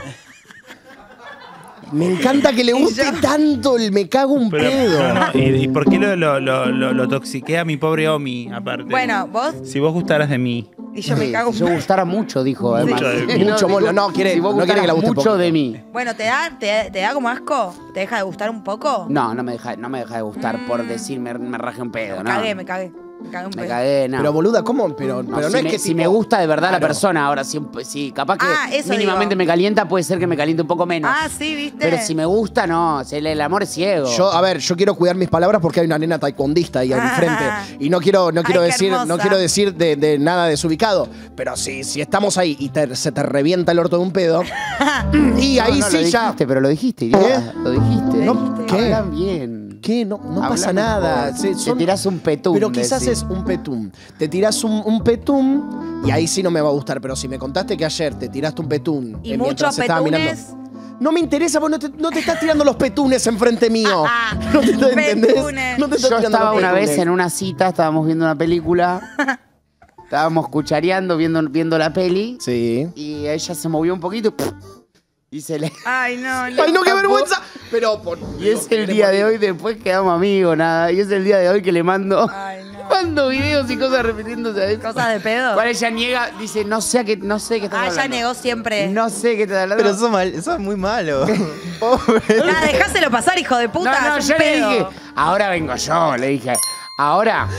Me encanta que le guste yo- tanto el me cago un Pero, pedo. no, no, ¿y, y por qué lo, lo, lo, lo, lo toxiquea mi pobre Omi, aparte? Bueno, vos Si vos gustaras de mí. y yo me cago un Si yo pedo. gustara mucho, dijo además. Mucho de mí. Mucho digo, molo. No, quiere- si vos no quiere que la gustaras guste mucho poquito. de mí. Bueno, ¿te da, te, te da como asco? ¿Te deja de gustar un poco? No, no me deja, no me deja de gustar Mm. por decir me, me raje un pedo, Me ¿no? cagué, me cagué. Me cagué un Me pedo. cagué, no. Pero boluda, ¿cómo? Pero, No, pero si, no es me, que si tipo- me gusta de verdad la Claro. persona, ahora si, si capaz que Ah, eso mínimamente digo. me calienta, puede ser que me caliente un poco menos. Ah, sí, ¿viste? Pero si me gusta, no, si el, el amor es ciego. Yo, a ver, yo quiero cuidar mis palabras porque hay una nena taekwondista ahí al Ah. frente. Y no quiero, no quiero Ay, qué decir, no hermosa. quiero decir de, de nada desubicado. Pero si, si estamos ahí y te- se te revienta el orto de un pedo. y No, ahí no, sí lo ya. dijiste, pero lo dijiste, idiota. Lo dijiste. No, ¿qué? Hablan bien. ¿Qué? No, no Hablan pasa nada. mejor. Se- Te son- tirás un petum. Pero quizás decís. es un petum. Te tirás un, un petum y ahí sí no me va a gustar. Pero si me contaste que ayer te tiraste un petum Y eh, muchos mientras estaba petunes. mirando. No me interesa porque no te, no te estás tirando los petunes enfrente mío. No te entendés. Petunes. No te estás Yo tirando estaba los una petunes. vez en una cita, estábamos viendo una película. Estábamos cuchareando, viendo, viendo la peli. Sí. Y ella se movió un poquito y se le... Ay, no, ¡Ay, no, qué vergüenza! Pero por, Y es el día de hoy, después quedamos amigos, nada. Y es el día de hoy que le mando, Ay, no. mando videos y cosas repitiéndose. a esto. ¿Cosas de pedo? Cual ella niega, dice, no sé a qué, no sé qué estás Ah, hablando. ya negó siempre. No sé qué estás hablando. Pero son, mal, son muy malos. Pobre. Nada, dejáselo pasar, hijo de puta. no, no, es un yo le pedo. dije, ahora vengo yo, le dije. Ahora,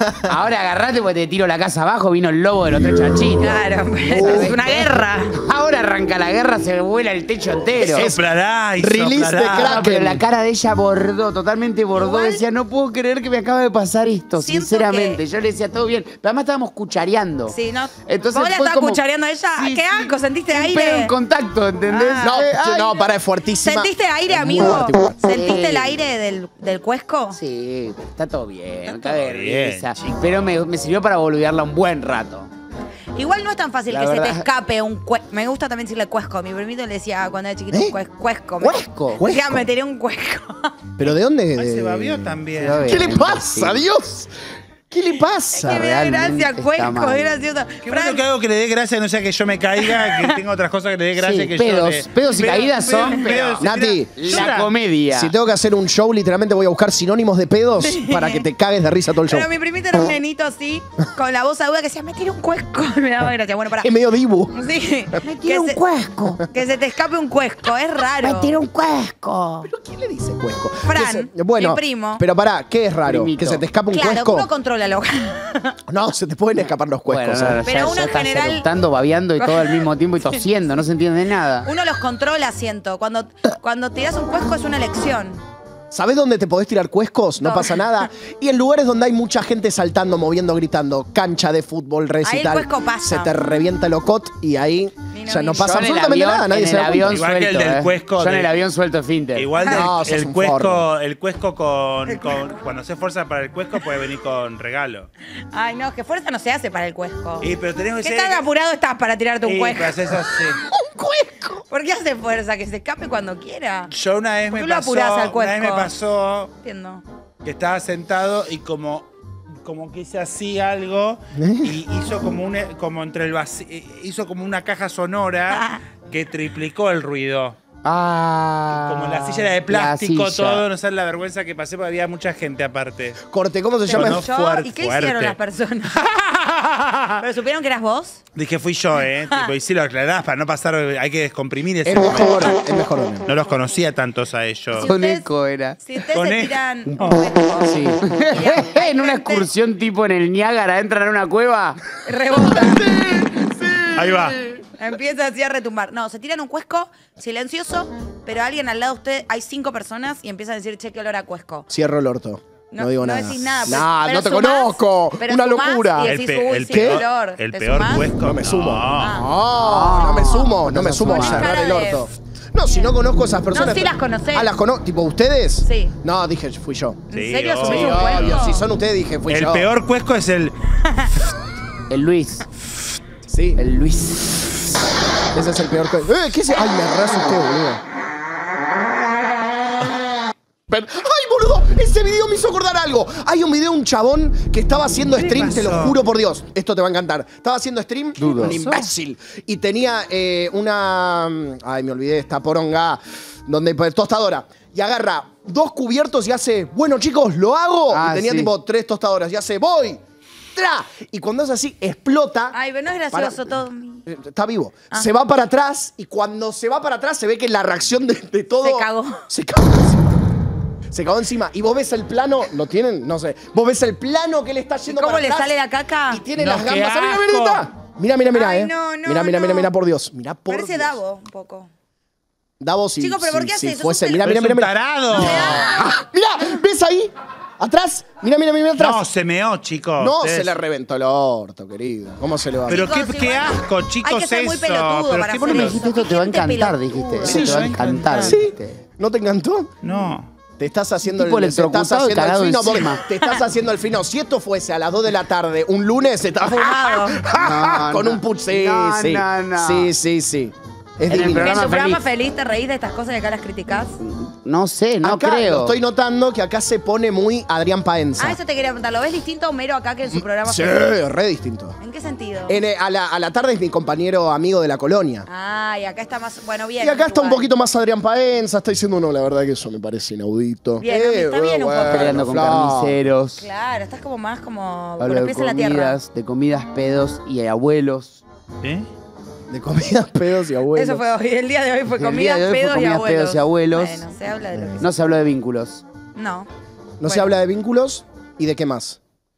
Ahora agarrate porque te tiro la casa abajo, vino el lobo de los tres chanchitos. Claro, es una guerra. Ahora arranca la guerra, se vuela el techo entero. Soplará y Release soplará. de No, Kraken. pero la cara de ella bordó, totalmente bordó. Igual- Decía, no puedo creer que me acaba de pasar esto, Siento sinceramente. que- Yo le decía, todo bien. Pero además estábamos cuchareando. Sí, ¿no? Entonces ¿Vos la fue estás como- cuchareando a ella? Sí, ¿Qué sí. asco? ¿Sentiste Un aire? pedo en contacto, ¿entendés? Ah. No, Eh, yo- ay, no, para, es fuertísima. ¿Sentiste aire, Es muy amigo? fuerte, igual. ¿Sentiste Sí. el aire del, del cuesco? Sí, está todo bien, Está está todo de bien, risa. chico. Pero me, me sirvió para boludearla un buen rato. Igual no es tan fácil La que se verdad. te escape un cuesco. Me gusta también decirle cuesco. Mi primito le decía cuando era chiquito ¿Eh? cues- cuesco. Me- ¿Cuesco? Decía, ¿Cuesco? me tiré un cuesco. ¿Pero de dónde? Ay, se De- babió también. Se ¿Qué le Bien, pasa, sí. Dios? ¿Qué le Es pasa? que me da realmente gracia, está cuesco, mal. es gracioso. Qué bueno Fran, que algo que le dé gracia no sea que yo me caiga, que tenga otras cosas que le dé gracia Sí, que pedos, yo le... pedos y caídas son, pero- Nati, La comedia. Si tengo que hacer un show, literalmente voy a buscar sinónimos de pedos para que te cagues de risa todo el show. Pero mi primito era un nenito así, con la voz aguda que decía, me tiré un cuesco. Me daba gracia. Bueno, pará. Es medio dibu. Sí. Me que tiré un se- cuesco. Que se te escape un cuesco, es raro. Me tiré un cuesco. ¿Quién le dice cuesco? Fran, Que se- bueno, mi primo. Pero pará, ¿qué es raro? Primito. ¿Que se te escape un Claro, cuesco? uno controla lo No, se te pueden escapar los cuescos. Bueno, no, ¿eh? no, Pero ya, uno ya en estás general- eructando, babeando y todo al mismo tiempo y tosiendo, no se entiende nada. Uno los controla, siento. Cuando, cuando tiras un cuesco es una elección. ¿Sabés dónde te podés tirar cuescos? No No. pasa nada. Y en lugares donde hay mucha gente saltando, moviendo, gritando, cancha de fútbol, recital. cuesco pasa. Se te revienta el ocot y ahí Ni no ya no vi. pasa Yo en el absolutamente avión- nada. Nadie en se el da avión cuenta. Igual que el suelto, del eh. cuesco Yo en de- el avión suelto el finter. Igual No, del- sos el, un cuesco, forro. el cuesco con, con- Cuando se esfuerza para el cuesco puede venir con regalo. Ay, no, que fuerza no se hace para el cuesco. Y, pero tenés que ¿Qué ser- tan apurado estás para tirarte un Y, cuesco? pero haces así. ¡Un cuesco! ¿Por qué hace fuerza? Que se escape cuando quiera. Yo una vez ¿Por me qué lo pasó, apurás al una vez me cuesco? pasó Entiendo. que estaba sentado y como como que hice así algo y hizo como un como entre el vaci- hizo como una caja sonora que triplicó el ruido. Ah. Como la silla era de plástico, la silla. todo, no sabes la vergüenza que pasé porque había mucha gente aparte. Corte, ¿cómo se llama? No, Yo, fuerte, ¿Y qué fuerte. hicieron las personas? ¿Pero supieron que eras vos? Dije, fui yo, ¿eh? Tipo, y sí lo aclarás para no pasar, hay que descomprimir ese Es mejor, momento. es mejor. Daniel. No los conocía tantos a ellos. Sí. Con ustedes- eco era. Si ustedes Con se e- tiran No. un cuesco, Sí. En una excursión tipo en el Niágara, entran a una cueva. rebota. Ahí va. Empieza así a retumbar. No, se tiran un cuesco silencioso, pero alguien al lado de usted, hay cinco personas y empiezan a decir, che, qué olor a cuesco. Cierro el orto. No, No, digo no nada. decís nada, pero- Nah, pero no te sumás, conozco. pero Una sumás locura. y El, decís, pe- uy, el sí, peor, qué olor. el ¿Te peor sumás? cuesco. No me sumo. Ah. No, no me sumo, no me sumo a Ponés cerrar cara el de- orto. No, si no conozco a esas personas. sí las conocés. Ah, las conozco. ¿Tipo ustedes? Sí. No, dije, fui yo. ¿En Sí, serio obvio. asumís Sí, un obvio. cuesco? Si son ustedes, dije, fui El yo. peor cuesco es el. El Luis. Sí. El Luis. Ese es el peor cuesco. Eh, ¿qué se? Ay, me re asusté, boludo. Pero- ¡Ay, boludo! Ese video me hizo acordar algo. Hay un video de un chabón que estaba haciendo ¿Qué stream, te lo pasó? juro por Dios. Esto te va a encantar. Estaba haciendo stream, Dudo. un imbécil. Y tenía eh, una. Ay, me olvidé, esta poronga. Donde, pues, tostadora. Y agarra dos cubiertos y hace, bueno, chicos, lo hago. Ah, y tenía sí. tipo tres tostadoras. Y hace, voy. ¡Tra! Y cuando es así, explota. Ay, pero no es gracioso todo. Eh, Está vivo. Ah. Se va para atrás y cuando se va para atrás se ve que la reacción de, de todo. Se cagó. Se cagó encima. Se cagó encima. Y vos ves el plano, ¿lo tienen? No sé. Vos ves el plano que él está yendo ¿Cómo para le atrás sale la caca? y tiene No, las qué gambas. ¡Mira, asco. mira, mira! Mira, mira, Ay, eh. no, no, mira, mira, no. mira, mira, por Dios. Mira, por Parece Dios. Davo un poco. Davos, si, Chicos, pero ¿por si- qué si haces eso? fuese. Sos Mira, un- mira, mira, ¡Es un mira. tarado! ¡Ah! Mira, ¿ves ahí? Atrás. Mira, mira, mira atrás. No, se meó, chicos. No, Ustedes- se le reventó el orto, querido. ¿Cómo se le va a Pero Chicos, qué, qué igual asco, chicos, hay que ser muy eso. pelotudo Pero para qué hacer Vos no me eso. dijiste esto te va a Gente encantar, pelotuda. dijiste. Sí, Esto te va a me va a encantar. encantar. Sí. dijiste. ¿No te encantó? No. Te estás haciendo Tipo el, te estás electrocutado y haciendo el cagado fino. vos- encima. Te estás haciendo el fino. Si esto fuese a las dos de la tarde, un lunes, se está Fumado. No, con no. un put. Sí, No, sí. no, no. Sí, sí, sí. Es En el divino. ¿En programa tu programa feliz. feliz te reís de estas cosas y acá las criticás? No sé, no acá creo. lo estoy notando que acá se pone muy Adrián Paenza. Ah, eso te quería preguntar. ¿Lo ves distinto a Homero acá que en su programa Sí, feliz? re distinto. ¿En qué sentido? En, eh, a, la, a la tarde es mi compañero amigo de la colonia. Ah, y acá está más. Bueno, bien. Y acá está un igual. poquito más Adrián Paenza, está diciendo no, la verdad que eso me parece inaudito. Bien, a mí está bien un poco. Peleando con Fla. carniceros. Claro, estás como más como. Con Hablo los de pies en la tierra. comidas, de comidas, pedos y abuelos. ¿Eh? De comidas, pedos y abuelos. Eso fue hoy. El día de hoy fue El día comidas, de hoy fue pedos, y comidas, abuelos. pedos y abuelos. Bueno, se habla de lo que No se habló de vínculos. No. No se Bueno. habla de vínculos y de qué más.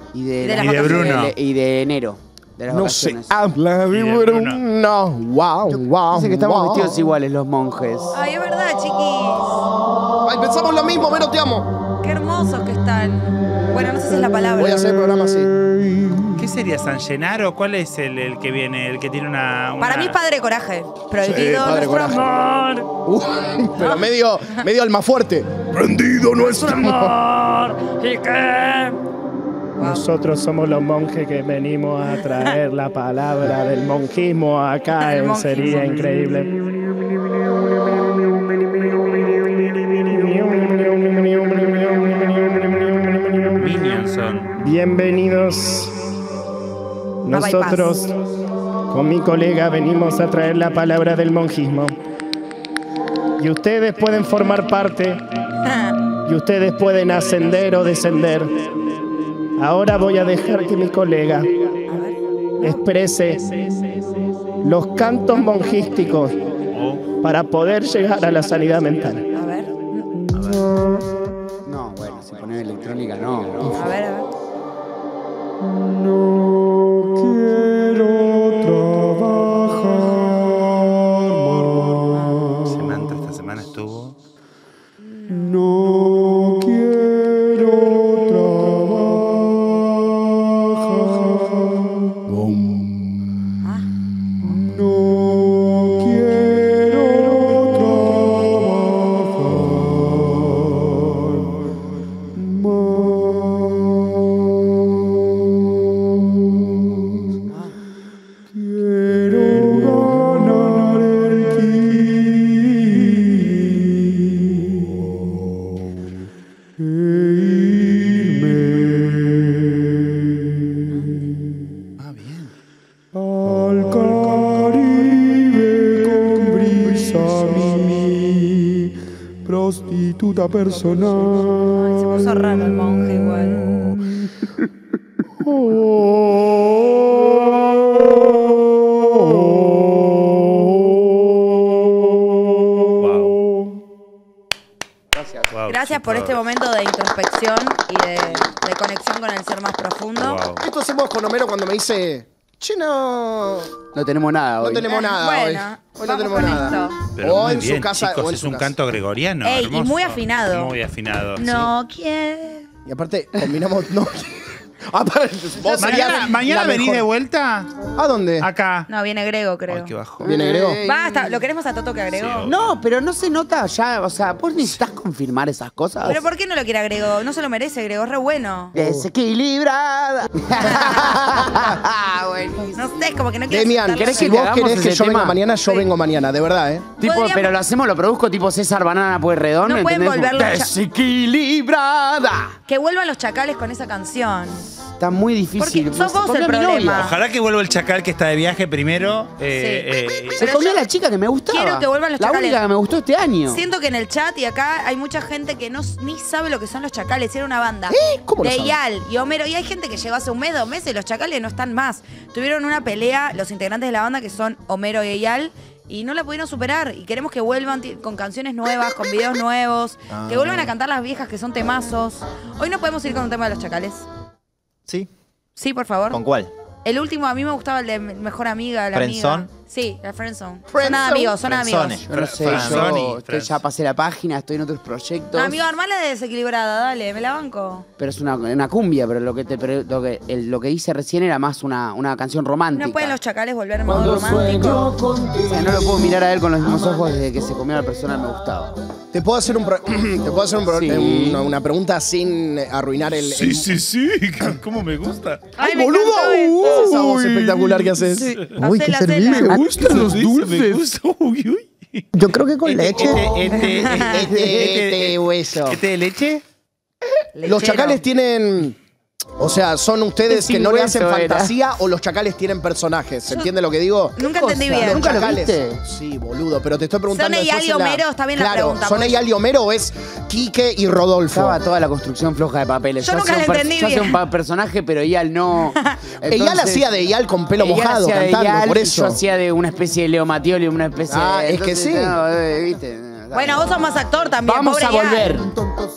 Y de, de la- las Y de Bruno. de- y de enero. De las No se vacaciones. habla de Y de Bruno. Bruno. Wow, wow. Dicen que estamos wow. vestidos iguales los monjes. Ay, es verdad, chiquis. Ay, pensamos lo mismo, Vero, te amo. Qué hermosos que están. Bueno, no sé si es la palabra. Voy a hacer el programa así. ¿Qué sería San Genaro? ¿Cuál es el, el que viene, el que tiene una, una- Para mí es Padre Coraje. Prohibido Padre nuestro Coraje. amor. Uy, pero medio, medio alma fuerte. Prendido nuestro amor. ¿Y qué? Nosotros somos los monjes que venimos a traer la palabra del monjismo acá El en monjismo. Sería Increíble. Minions son. Bienvenidos. Nosotros, con mi colega, venimos a traer la palabra del monjismo. Y ustedes pueden formar parte, y ustedes pueden ascender o descender. Ahora voy a dejar que mi colega exprese los cantos monjísticos Oh, para poder llegar a la sanidad mental. A ver, No, bueno, si ponen electrónica, no. a ver, a ver. No quiero trabajar más. Samantha esta semana estuvo. No quiero trabajar. No quiero trabajar más. Quiero ganar el kilo e irme Ah, bien. al Caribe con brisa mi prostituta personal. Ay, se puso raro el monje igual. Wow, Gracias por chicos. este momento de introspección y de, de conexión con el ser más profundo. Wow. Esto hacemos con Homero cuando me dice, che, no, No tenemos nada no hoy. tenemos nada Bueno, hoy. Hoy no vamos tenemos con nada. esto. Pero o muy en bien, su casa. chicos, o en es su un casa. canto gregoriano. Ey, y hermoso. muy afinado. Muy afinado. sí. No quiere. Y aparte, combinamos. No. Ah, para, vos serías Mañana, mañana la venís mejor. de vuelta ¿A dónde? acá. No, viene Grego, creo. Ay, qué bajo. ¿Viene Grego? Basta, ¿lo queremos a Toto que agregó? Sí, No, pero no se nota ya, o sea, vos necesitas confirmar esas cosas. ¿Pero por qué no lo quiere Grego? No se lo merece, Grego, es re bueno. Desequilibrada. Buenísimo. No sé, es como que no quiere Demian, aceptarlo. ¿querés si que vos te hagamos querés que ese yo venga tema? mañana, yo Sí. vengo mañana, de verdad, ¿eh? Tipo, Podríamos- pero lo hacemos, lo produzco tipo César Banana Pueyrredón. No pueden ¿entendés? volverlo cha- Desequilibrada. Que vuelvan los chacales con esa canción. Está muy difícil. Porque sos vos Se comió el a mi novia. problema. Ojalá que vuelva el chacal que está de viaje primero. Eh, eh, Se Pero comió yo a la chica que me gustaba. quiero que vuelvan los La chacales. única que me gustó este año. Siento que en el chat y acá hay mucha gente que no ni sabe lo que son los chacales. Era una banda ¿Eh? ¿Cómo lo de sabe? Ial y Homero. Y hay gente que llegó hace un mes, dos meses y los chacales no están más. Tuvieron una pelea los integrantes de la banda que son Homero y Ial. Y no la pudieron superar. Y queremos que vuelvan ti- con canciones nuevas, con videos nuevos. Que vuelvan a cantar las viejas que son temazos. Hoy no podemos ir con un tema de los chacales. Sí. Sí, por favor. ¿Con cuál? El último, a mí me gustaba el de Mejor Amiga, la ¿Friendzone? amiga. Sí, la Friendzone. Son Friendzone. amigos, son amigos. Friendzone. Yo no sé, Franzoni, yo estoy- Franz. ya pasé la página, estoy en otros proyectos. No, amigo, armala de desequilibrada, dale, me la banco. Pero es una, una cumbia, pero lo que te pero lo que el- lo que hice recién era más una, una canción romántica. ¿No pueden los chacales volver en modo romántico? O sea, no lo puedo mirar a él con los mismos ojos desde que se comió a la persona que me gustaba. ¿Te puedo hacer, un pro- ¿Te puedo hacer un pro- Sí. una, una pregunta sin arruinar el. Sí, el- sí, sí. ¿Cómo me gusta? ¡Ay, me boludo! encantó esto. Esa es esa voz espectacular que haces. Uy, qué servicio. Me gustan los Me dulces. gusta. Uy, uy. Yo creo que con leche. Este, este, Este, este hueso. ¿Este de leche? Los chacales tienen. O sea, ¿son ustedes Sin que no le hacen hueso era. fantasía o los chacales tienen personajes? ¿Se entiende lo que digo? Nunca cosa? entendí bien. ¿Nunca lo Chacales. viste? Sí, boludo, pero te estoy preguntando. ¿Son después Eyal y en la- Homero? Está bien la claro, pregunta, ¿son porque- Eyal y Homero o es Quique y Rodolfo? Estaba toda la construcción floja de papeles. Yo nunca hacía la un per- entendí yo hacía bien. un pa- personaje, pero Eyal no. Eyal Entonces, hacía de Eyal con pelo Eyal mojado, hacía de cantando, Eyal por y eso. Yo hacía de una especie de Leo Mattioli, una especie Ah, de. es que sí. no, eh, ¿viste? Bueno, vos sos más actor también, Vamos pobre a volver. Eyal.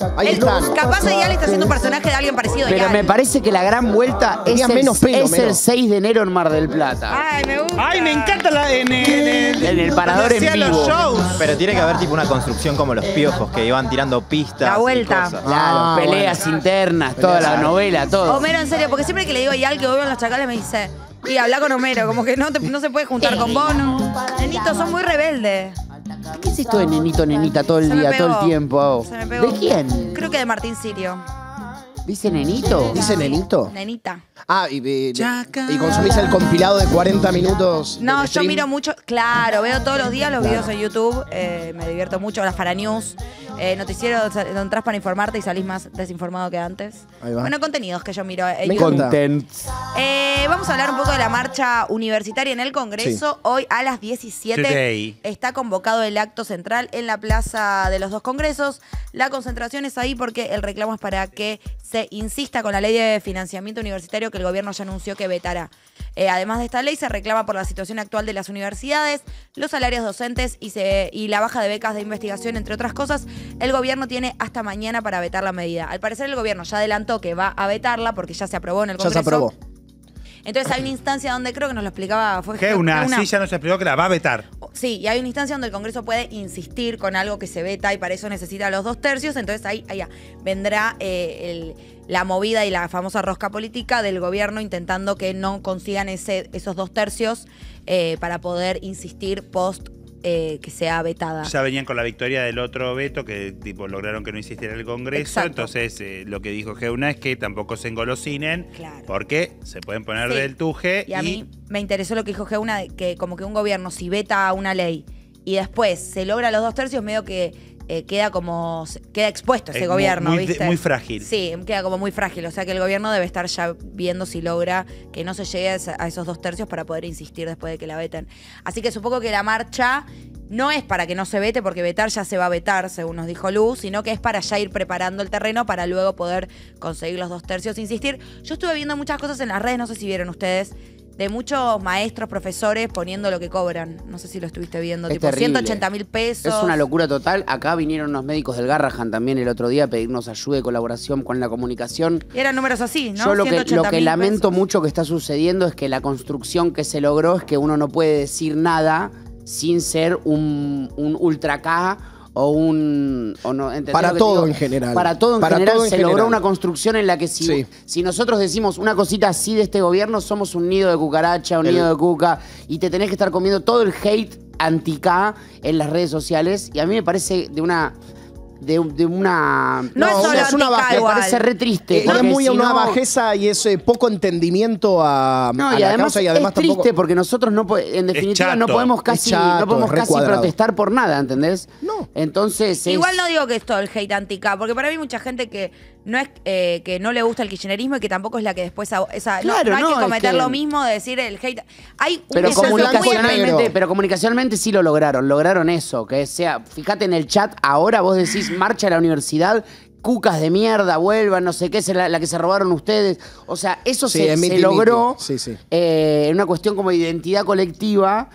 Ahí Él, están. capaz ahí Ale está haciendo un personaje de alguien parecido a Pero Yal. me parece que la gran vuelta es, Tenía el, menos pelo, es menos. el seis de enero en Mar del Plata. Ay, me gusta. Ay, me encanta la, en, el- en el, En el parador en hacía los vivo. shows. Pero tiene que haber tipo una construcción como los piojos que iban tirando pistas. La y vuelta. cosas. Claro, Ah, peleas internas, toda la novela, todo. Homero, en serio, porque siempre que le digo a Yal que obvio en los chacales me dice, y habla con Homero, como que no, te- no se puede juntar con vos. No. Nenitos, son muy rebeldes. ¿Qué es esto de nenito, nenita todo el Se me día, pegó. todo el tiempo? Se me pegó. ¿De quién? Creo que de Martín Sirio. ¿Dice nenito? ¿Dice nenito? Nenita. Ah, y, y, y consumís el compilado de cuarenta minutos. No, del yo stream. miro mucho, claro, veo todos los días los videos en YouTube, eh, me divierto mucho, las Faranews, eh, noticiero donde entras para informarte y salís más desinformado que antes. Ahí va. Bueno, contenidos que yo miro en Me YouTube. encanta. Content. Eh, vamos a hablar un poco de la marcha universitaria en el Congreso. Sí. Hoy a las diecisiete Today. está convocado el acto central en la Plaza de los Dos Congresos. La concentración es ahí porque el reclamo es para que se insista con la ley de financiamiento universitario que el gobierno ya anunció que vetará. Eh, además de esta ley, se reclama por la situación actual de las universidades, los salarios docentes y, se, y la baja de becas de investigación, entre otras cosas. El gobierno tiene hasta mañana para vetar la medida. Al parecer, el gobierno ya adelantó que va a vetarla porque ya se aprobó en el Ya Congreso. se aprobó. Entonces hay una instancia donde creo que nos lo explicaba. Fue Que una, una- sí, ya nos explicó que la va a vetar. Sí, y hay una instancia donde el Congreso puede insistir con algo que se veta y para eso necesita los dos tercios. Entonces ahí, ahí ya, vendrá eh, el- la movida y la famosa rosca política del gobierno intentando que no consigan ese, esos dos tercios eh, para poder insistir post eh, que sea vetada. Ya venían con la victoria del otro veto, que tipo lograron que no insistiera el Congreso. Exacto. Entonces, eh, lo que dijo Geuna es que tampoco se engolosinen, Claro. porque se pueden poner Sí. del tuje. Y a mí me interesó lo que dijo Geuna, de que como que un gobierno si veta una ley y después se logra los dos tercios, medio que eh, queda como queda expuesto ese Es gobierno, muy- muy ¿viste? de- muy frágil. Sí, queda como muy frágil. O sea que el gobierno debe estar ya viendo si logra que no se llegue a esa- a esos dos tercios para poder insistir después de que la veten. Así que supongo que la marcha no es para que no se vete, porque vetar ya se va a vetar, según nos dijo Luz, sino que es para ya ir preparando el terreno para luego poder conseguir los dos tercios e insistir. Yo estuve viendo muchas cosas en las redes, no sé si vieron ustedes, de muchos maestros, profesores poniendo lo que cobran. No sé si lo estuviste viendo, Es tipo terrible. ciento ochenta mil pesos. Es una locura total. Acá vinieron unos médicos del Garrahan también el otro día a pedirnos ayuda y colaboración con la comunicación. Y eran números así, ¿no? Yo lo que, lo ciento ochenta que mil lamento pesos. mucho que está sucediendo es que la construcción que se logró es que uno no puede decir nada sin ser un, un ultra K o un... O no, ¿entendés Para lo que todo digo? en general. Para todo en Para general todo en se general. logró una construcción en la que si, Sí. si nosotros decimos una cosita así de este gobierno, somos un nido de cucaracha, un El- nido de cuca, y te tenés que estar comiendo todo el hate anti-K en las redes sociales. Y a mí me parece de una... De, de una... No, es solo es una anti-K bajeza. Me igual. parece re triste. Eh, es porque muy si una no- bajeza y es eh, poco entendimiento a, No, a y la además, causa y además es triste tampoco. porque nosotros no po- en definitiva no chato. podemos Es casi chato, no podemos es re casi cuadrado. protestar por nada, ¿entendés? No. Entonces es- Igual no digo que es todo el hate anti-K, porque para mí hay mucha gente que no es eh, que no le gusta el kirchnerismo y que tampoco es la que después a- esa, no- Claro, no, hay no, que es cometer que- lo mismo de decir el hate. Hay un pero Ese es el blanco y el comunicacionalmente, negro. pero comunicacionalmente sí lo lograron, lograron eso, que sea, fíjate en el chat ahora vos decís marcha a la universidad, cucas de mierda, vuelvan, no sé qué, es la, la que se robaron ustedes. O sea, eso Sí, se, es se miti, logró miti. Sí, sí. eh, en una cuestión como de identidad colectiva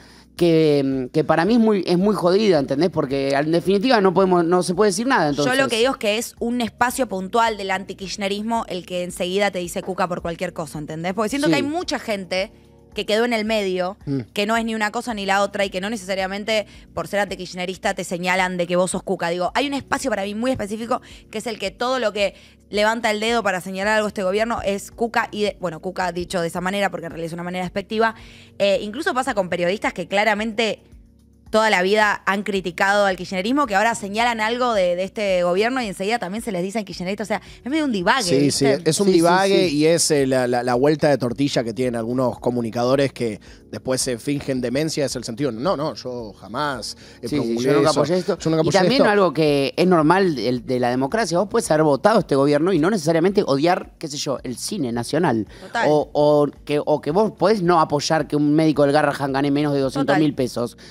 que, que para mí es muy, es muy jodida, ¿entendés? Porque en definitiva no podemos, no se puede decir nada. Entonces. Yo lo que digo es que es un espacio puntual del antikirchnerismo el que enseguida te dice cuca por cualquier cosa, ¿entendés? Porque siento Sí. que hay mucha gente que quedó en el medio, Mm. que no es ni una cosa ni la otra y que no necesariamente por ser antikirchnerista te señalan de que vos sos cuca. Digo, hay un espacio para mí muy específico que es el que todo lo que levanta el dedo para señalar algo a este gobierno es cuca y, de- bueno, cuca dicho de esa manera porque en realidad es una manera despectiva. Eh, incluso pasa con periodistas que claramente toda la vida han criticado al kirchnerismo, que ahora señalan algo de, de este gobierno y enseguida también se les dicen kirchneristas. O sea, es medio un divague. Sí, sí, ¿viste? es un Sí, sí, divague sí. y es eh, la, la- la vuelta de tortilla que tienen algunos comunicadores que después se fingen demencia, es el sentido, no, no, yo jamás Sí, sí, promulgué yo nunca eso. apoyé esto. Yo nunca y apoyé también esto. algo que es normal de, de la democracia. Vos puedes haber votado este gobierno y no necesariamente odiar, qué sé yo, el cine nacional. Total. O, o que, o que vos podés no apoyar que un médico del Garrahan gane menos de doscientos mil Total. pesos. Y,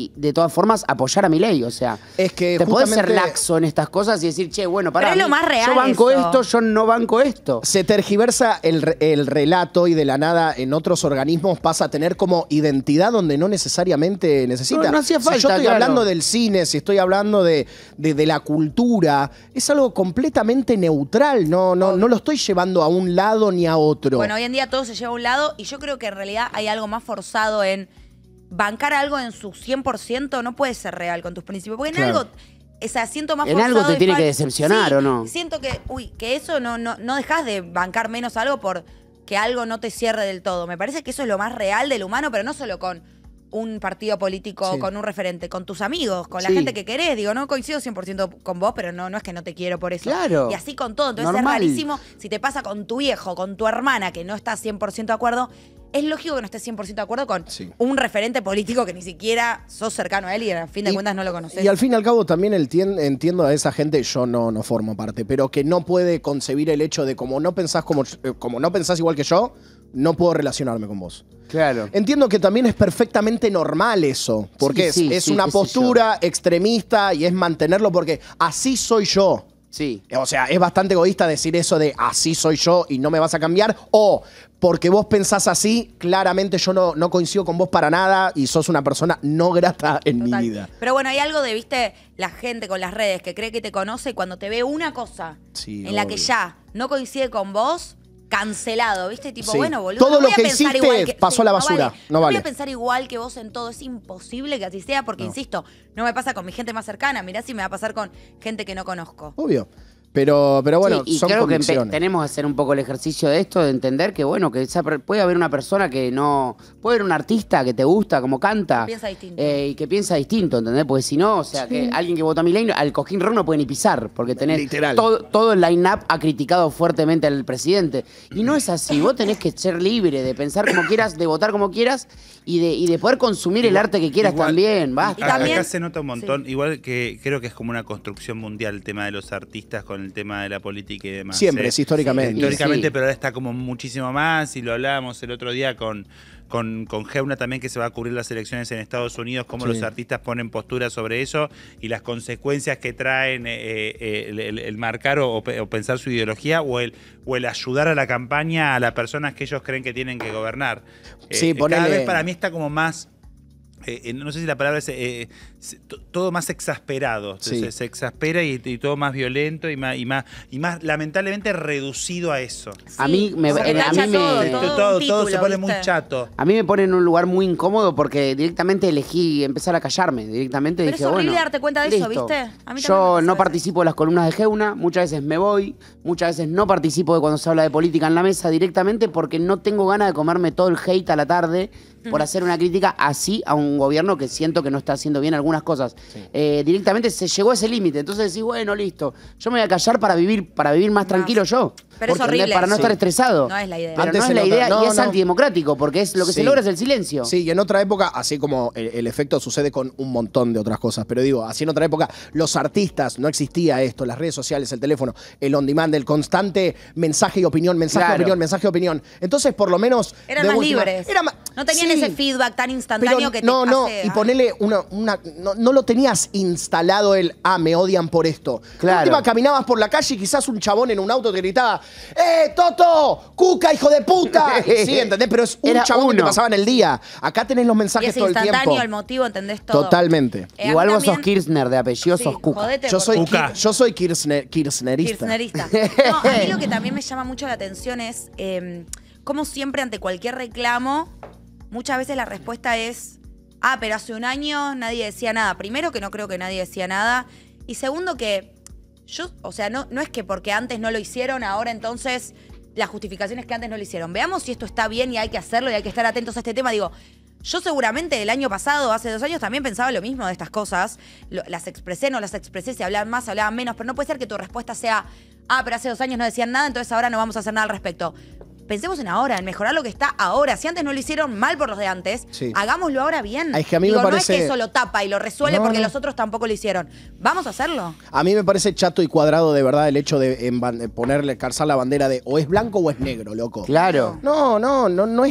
y de todas formas apoyar a Milei. O sea, es que te podés ser justamente- laxo en estas cosas y decir, che, bueno, pará, Pero es lo a mí- más real yo banco eso. esto, yo no banco esto. Se tergiversa el, re- el relato y de la nada en otros organismos pasa a tener como identidad donde no necesariamente necesita. No, no hacía Si yo falta, estoy claro. hablando del cine, si estoy hablando de, de- de la cultura, es algo completamente neutral. No, no, no lo estoy llevando a un lado ni a otro. Bueno, hoy en día todo se lleva a un lado y yo creo que en realidad hay algo más forzado en bancar algo en su cien por ciento no puede ser real con tus principios. Porque en Claro. algo, o sea, siento más En forzado algo te y tiene fal- que decepcionar, Sí, ¿o no? Siento que, uy, que eso no, no, no dejas de bancar menos algo por que algo no te cierre del todo. Me parece que eso es lo más real del humano, pero no solo con un partido político, Sí. con un referente, con tus amigos, con la Sí. gente que querés. Digo, no coincido cien por ciento con vos, pero no, no es que no te quiero por eso. Claro. Y así con todo. Entonces Normal. es rarísimo si te pasa con tu viejo, con tu hermana, que no estás cien por ciento de acuerdo. Es lógico que no estés cien por ciento de acuerdo con Sí. un referente político que ni siquiera sos cercano a él y a fin de Y- cuentas no lo conoces. Y al fin y al cabo también el tien- entiendo a esa gente, yo no, no formo parte, pero que no puede concebir el hecho de como no pensás como, eh, como no pensás igual que yo, no puedo relacionarme con vos. Claro. Entiendo que también es perfectamente normal eso, porque Sí, sí, es, es sí, una qué sé postura extremista y es mantenerlo porque así soy yo. Sí. O sea, es bastante egoísta decir eso de así soy yo y no me vas a cambiar. O porque vos pensás así, claramente yo no, no coincido con vos para nada y sos una persona no grata en Total. mi vida. Pero bueno, hay algo de, viste, la gente con las redes que cree que te conoce y cuando te ve una cosa Sí, en la que obvio. ya no coincide con vos, cancelado, ¿viste? Tipo, Sí. bueno, boludo. Todo no lo voy a que pensar hiciste igual que- pasó a la basura, vale. no voy vale. a pensar igual que vos en todo. Es imposible que así sea porque, insisto, no me pasa con mi gente más cercana. Mirá si me va a pasar con gente que no conozco. Obvio. Pero, pero bueno, Sí, y son creo que empe- convicciones. tenemos que hacer un poco el ejercicio de esto, de entender que, bueno, que esa per- puede haber una persona que no... Puede haber un artista que te gusta, como canta. Piensa distinto. eh, y que piensa distinto, ¿entendés? Porque si no, o sea, que alguien que vota a Milei, al cojín rojo no puede ni pisar, porque tenés... Literal. Todo, todo el line-up ha criticado fuertemente al presidente. Y no es así. Vos tenés que ser libre de pensar como quieras, de votar como quieras y de, y de poder consumir el arte que quieras Igual- también. Basta. Y también- Acá se nota un montón, igual que creo que es como una construcción mundial el tema de los artistas con el tema de la política y demás. Siempre, ¿eh? es históricamente. Sí. Históricamente, Sí. pero ahora está como muchísimo más y lo hablábamos el otro día con, con, con Geuna también, que se va a cubrir las elecciones en Estados Unidos, cómo Sí. los artistas ponen postura sobre eso y las consecuencias que traen eh, eh, el, el- el marcar o, o pensar su ideología o el, o el ayudar a la campaña a las personas que ellos creen que tienen que gobernar. Sí, Eh, ponele- cada vez para mí está como más... eh, eh, no sé si la palabra es eh, se- to- todo más exasperado. Sí. Se, se exaspera y, y todo más violento y más, y más, y más lamentablemente reducido a eso. A mí me- se a mí tacha me- todo, Todo, todo, todo, un título, se pone ¿viste? muy chato. A mí me pone en un lugar muy incómodo porque directamente elegí empezar a callarme. Directamente Pero dije, es horrible bueno, darte cuenta de eso, listo. ¿viste? A mí también me Yo pasa no eso. participo de las columnas de Geuna, muchas veces me voy, muchas veces no participo de cuando se habla de política en la mesa directamente porque no tengo ganas de comerme todo el hate a la tarde por hacer una crítica así a un gobierno que siento que no está haciendo bien algunas cosas. Eh, directamente se llegó a ese límite. Entonces decís, bueno, listo. Yo me voy a callar para vivir, para vivir más tranquilo yo. Pero es ¿Entendés? horrible. Para no Sí. estar estresado. No es la idea. Pero Antes no se es la nota- idea no, y es no. antidemocrático porque es lo que Sí. se logra es el silencio. Sí, y en otra época, así como el, el efecto sucede con un montón de otras cosas, pero digo, así en otra época, los artistas, no existía esto, las redes sociales, el teléfono, el on demand, el constante mensaje y opinión, mensaje Claro. y opinión, mensaje y opinión. Entonces, por lo menos. Eran de más última- libres. era ma- No tenían sí, ese feedback tan instantáneo pero que te no, no, hace- y ah. ponele una, una no, no lo tenías instalado el, ah, me odian por esto. Claro. La última caminabas por la calle y quizás un chabón en un auto te gritaba, ¡eh, Toto! ¡Cuca, hijo de puta! Y sí, ¿entendés? Pero es un Era chabón que te uno. pasaba en el día. Acá tenés los Y mensajes es todo el instantáneo tiempo. el motivo, ¿entendés todo? Totalmente. Eh, a mí Igual vos sos también- Kirchner de apellido, Sí, sos Cuca. jodete Yo por- soy, Cuca. Kir- yo soy Kirchner- kirchnerista. Kirchnerista. No, a mí lo que también me llama mucho la atención es eh, cómo siempre ante cualquier reclamo, muchas veces la respuesta es, ah, pero hace un año nadie decía nada. Primero, que no creo que nadie decía nada. Y segundo, que yo, o sea, no, no es que porque antes no lo hicieron, ahora entonces la justificación es que antes no lo hicieron. Veamos si esto está bien y hay que hacerlo y hay que estar atentos a este tema. Digo, yo seguramente el año pasado, hace dos años, también pensaba lo mismo de estas cosas. Lo- las expresé, no las expresé, se hablaban más, se hablaban menos, pero no puede ser que tu respuesta sea, ah, pero hace dos años no decían nada, entonces ahora no vamos a hacer nada al respecto. Pensemos en ahora, en mejorar lo que está ahora. Si antes no lo hicieron mal por los de antes, Sí. hagámoslo ahora bien. Es que a mí me Digo, no parece- es que eso lo tapa y lo resuelve No, porque no. los otros tampoco lo hicieron. Vamos a hacerlo. A mí me parece chato y cuadrado de verdad el hecho de emban- ponerle, calzar la bandera de o es blanco o es negro, loco. Claro. No, no, no, no es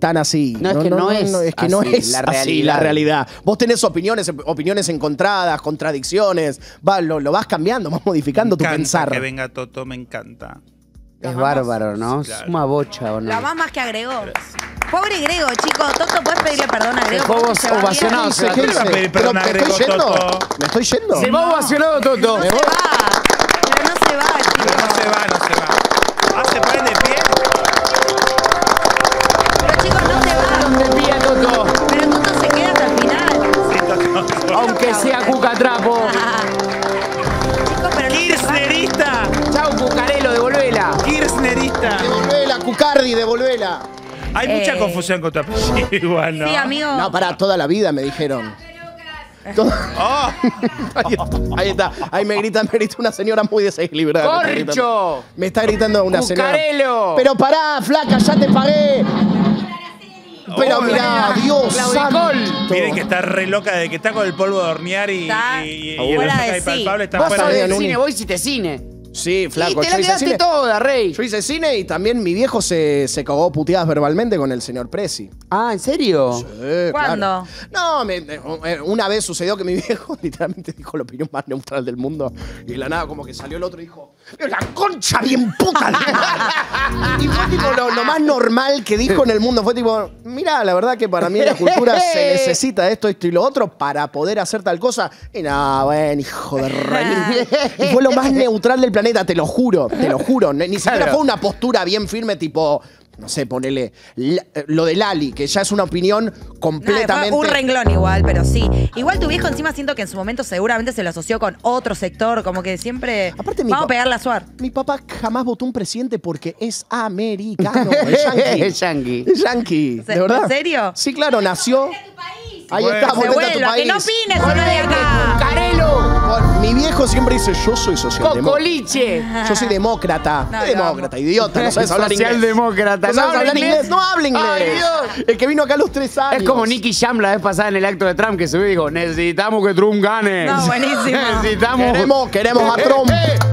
tan así. No, es que no es es que no así, es la así realidad. la realidad. Vos tenés opiniones, opiniones encontradas, contradicciones, va, lo, lo vas cambiando, vas modificando tu Me encanta pensar. que venga Toto, me encanta. Es bárbaro, ¿no? Claro. Suma bocha, ¿o no? La más más que agregó. Pobre Grego, chicos. Toto, ¿puedes pedirle perdón a Grego? Dejó porque vos se va ovacionado, bien? se va ¿Qué le va a hice? pedir Pero perdón a me estoy Grego, yendo. Toto? ¿Me estoy yendo? Se va ovacionado, Toto. No se va. Pero no se va, Pero chicos. no se va, no se va. Ah, se ponen de pie. Pero chicos, no se va. Te pilla, Toto. Pero Toto se queda hasta el final. Sí, Toto. Aunque sea cucatrapo. Chicos, pero no se va. Kirchnerista. Chau, cucarelo, devolvela. Kirchnerista. Devolvela, Cucardi, devolvela. Hay mucha Eh. confusión con tu apellido igual, ¿no? Sí, amigo. No, para toda la vida me dijeron. Todo- Oh, Ahí está, ahí está. Ahí me grita, me grita una señora muy desequilibrada. Me está gritando- ¡Corcho! Me está gritando una señora. ¡Cucarelo! Pero pará, flaca, ya te pagué. Pero Oh, mirá, Dios Claudicol. santo. miren que está re loca de que está con el polvo de hornear y, Está y, y, y fuera el de ahí sí. palpable está Vos fuera sabés de del Nuni. cine, vos hiciste cine. Sí, flaco, y te yo la hice quedaste cine. toda, Rey. Yo hice cine y también mi viejo se, se cagó puteadas verbalmente con el señor Presi. Ah, ¿en serio? Sí, ¿Cuándo? claro. No, me- eh, una vez sucedió que mi viejo literalmente dijo la opinión más neutral del mundo y de la nada como que salió el otro y dijo, "Pero la concha bien puta". Y fue tipo lo, lo más normal que dijo en el mundo. Fue tipo, mira, la verdad que para mí en la cultura se necesita esto, esto y lo otro para poder hacer tal cosa. Y nada, bueno, hijo de re. Y fue lo más neutral del planeta, te lo juro, te lo juro. Ni siquiera Claro. fue una postura bien firme tipo... No sé, ponele la- lo de Lali, que ya es una opinión No, completamente... fue un renglón igual, pero sí. Igual tu viejo encima siento que en su momento seguramente se lo asoció con otro sector, como que siempre Aparte, mi vamos a pa- pegarle a Suar. Mi papá jamás votó un presidente porque es americano, es yankee. Es yankee. Es yankee, ¿Se- ¿de verdad? ¿En serio? Sí, claro, nació... Ahí Bueno. está, Se volvete a tu vuelva, que país. no opines, uno de acá. ¡Cucarelo! Bueno, mi viejo siempre dice, yo soy socialdemócrata. ¡Cocoliche! Yo soy demócrata. No, ¿Qué lo demócrata, idiota? No sabes hablar inglés. Socialdemócrata. ¿No sabes hablar inglés? No habla inglés. ¡Ay, Dios! El que vino acá a los tres años. Es como Nicky Jam la vez pasada en el acto de Trump que subió y dijo, necesitamos que Trump gane. No, buenísimo. Necesitamos... Queremos, queremos a Trump.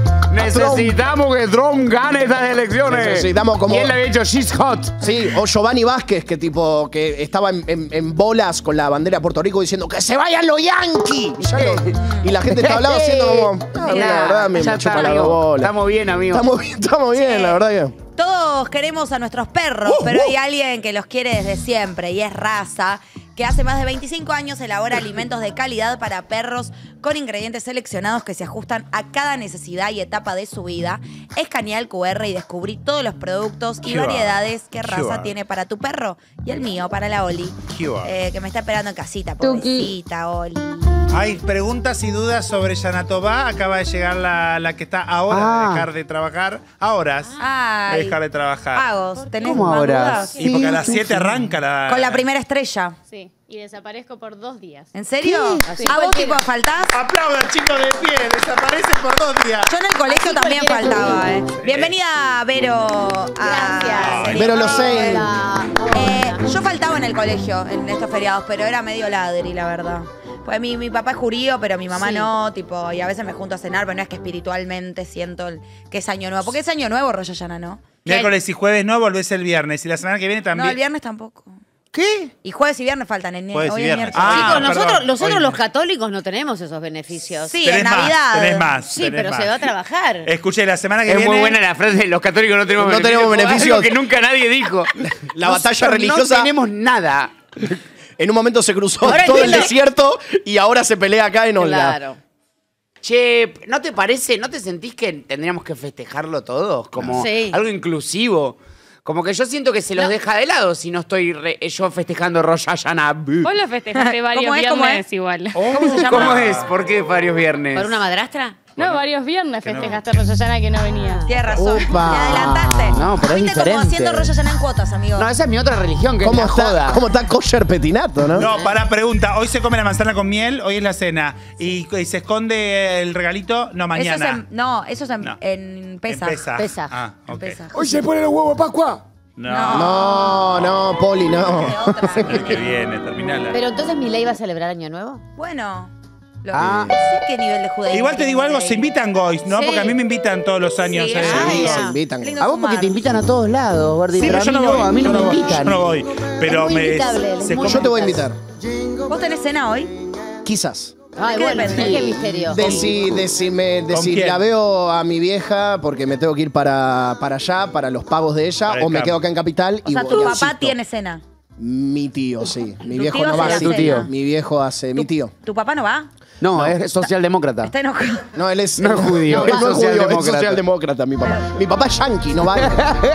Necesitamos que Trump gane estas elecciones. Necesitamos como- Y él le había dicho, she's hot. Sí, o Giovanni Vázquez, que tipo, que estaba en, en- en bolas con la bandera de Puerto Rico diciendo ¡que se vayan los Yankees! Y, ya lo- y la gente te hablaba haciendo como, ah, Mirá, la verdad, me ya me está, chupa la amigo. bola. Estamos bien, amigo. Estamos bien, estamos bien, Sí. la verdad que. Todos queremos a nuestros perros, Uh, pero uh. hay alguien que los quiere desde siempre y es Raza, que hace más de veinticinco años elabora alimentos de calidad para perros con ingredientes seleccionados que se ajustan a cada necesidad y etapa de su vida. Escanea el cu erre y descubrí todos los productos y Qué va. variedades que Qué Raza va. tiene para tu perro y el mío, para la Oli, Qué va. eh, que me está esperando en casita, Tuki. pobrecita Oli. Hay preguntas y dudas sobre Yanatobá. Acaba de llegar la, la que está ahora Ah. de dejar de trabajar. A horas Ay. de dejar de trabajar. Pagos, ¿tenés ¿Cómo más ahora? dudas? Y porque a las siete arranca la. Con la primera estrella. Sí, y desaparezco por dos días. ¿En serio? Así ¿A vos cualquiera. tipo faltás? Aplaudan, chicos, de pie. Desaparecen por dos días. Yo en el colegio también cualquiera faltaba, ¿eh? Bienvenida, Vero. a- Gracias. Serie Vero Hola. Losey. Eh, yo faltaba en el colegio en estos feriados, pero era medio ladri, la verdad. Pues mi, mi papá es judío, pero mi mamá Sí. no, tipo, y a veces me junto a cenar, pero no es que espiritualmente siento el- que es año nuevo. Porque es año nuevo, Rosh Hashanah, ¿no? Miércoles y jueves no, volvés el viernes. Y la semana que viene también. No, el viernes tampoco. ¿Qué? Y jueves y viernes faltan. En, Jueves y hoy es viernes. miércoles. Ah, Chicos, perdón. nosotros, nosotros Hoy- los católicos no tenemos esos beneficios. Sí, Tenés en más, Navidad. tenés más. Sí, tenés pero más. se va a trabajar. Escuché, la semana que Es viene. muy buena la frase de los católicos no tenemos No beneficios. tenemos Algo beneficios. que nunca nadie dijo. La Nosotros batalla religiosa- No tenemos nada. En un momento se cruzó Ahora todo el entiendo. desierto y ahora se pelea acá en Olga. Claro. Che, ¿no te parece, no te sentís que tendríamos que festejarlo todos? Como Sí. algo inclusivo. Como que yo siento que se los No. deja de lado si no estoy re- yo festejando Rosh Hashanah. Vos lo festejaste varios ¿Cómo es? ¿Cómo viernes es? igual. ¿Cómo se llama? ¿Cómo es? ¿Por qué varios viernes? ¿Por una madrastra? No, varios viernes Que no. festejaste Rosh Hashanah que no venía. Tienes razón. Upa. Te adelantaste. No, pero es Fuiste como diferente. haciendo Rosh Hashanah en cuotas, amigo. No, esa es mi otra religión, que es ¿Cómo la joda. está, ¿Cómo está kosher petinato, no? No, para pregunta. Hoy se come la manzana con miel, hoy es la cena. ¿Y, y se esconde el regalito? No, Eso mañana. es en, no, eso es en, No. en Pesaj. En Pesaj. Pesaj. Ah, En ok. Pesaj. Hoy se ponen los huevos Pascua. No. No, no, Poli, no. De otra. El que viene, terminala. Pero entonces mi ley va a celebrar Año Nuevo. Bueno, Lo- Ah. No sé qué nivel de judaísmo. Igual te digo algo, se invitan goys, ¿no? Sí. Porque a mí me invitan todos los años. Sí, eh. ay, se ya. invitan. Lindo A vos porque fumar. te invitan a todos lados, Gordi. Sí, pero pero yo a mí no voy. a mí yo no me voy, invitan. Yo no voy. Pero muy me. invitable, él es se muy come- Yo te voy a invitar. ¿Vos tenés cena hoy? Quizás. Ay, ¿Qué bueno, depende? qué misterio. De si, de si, me, de ¿Con si quién? la veo a mi vieja porque me tengo que ir para, para allá, para los pagos de ella, Para el o me campo. quedo acá en Capital O y sea, voy tu al papá sitio. tiene cena. Mi tío, sí. Mi ¿Tu viejo tío no hace va. la sí. cena? Tu tío. Mi viejo hace. Mi tío. ¿Tu papá no va? No, es socialdemócrata. Está enojado. No, él es. No es judío, no, es él no es judío, es socialdemócrata. socialdemócrata, mi papá. Mi papá es yanqui, no vale.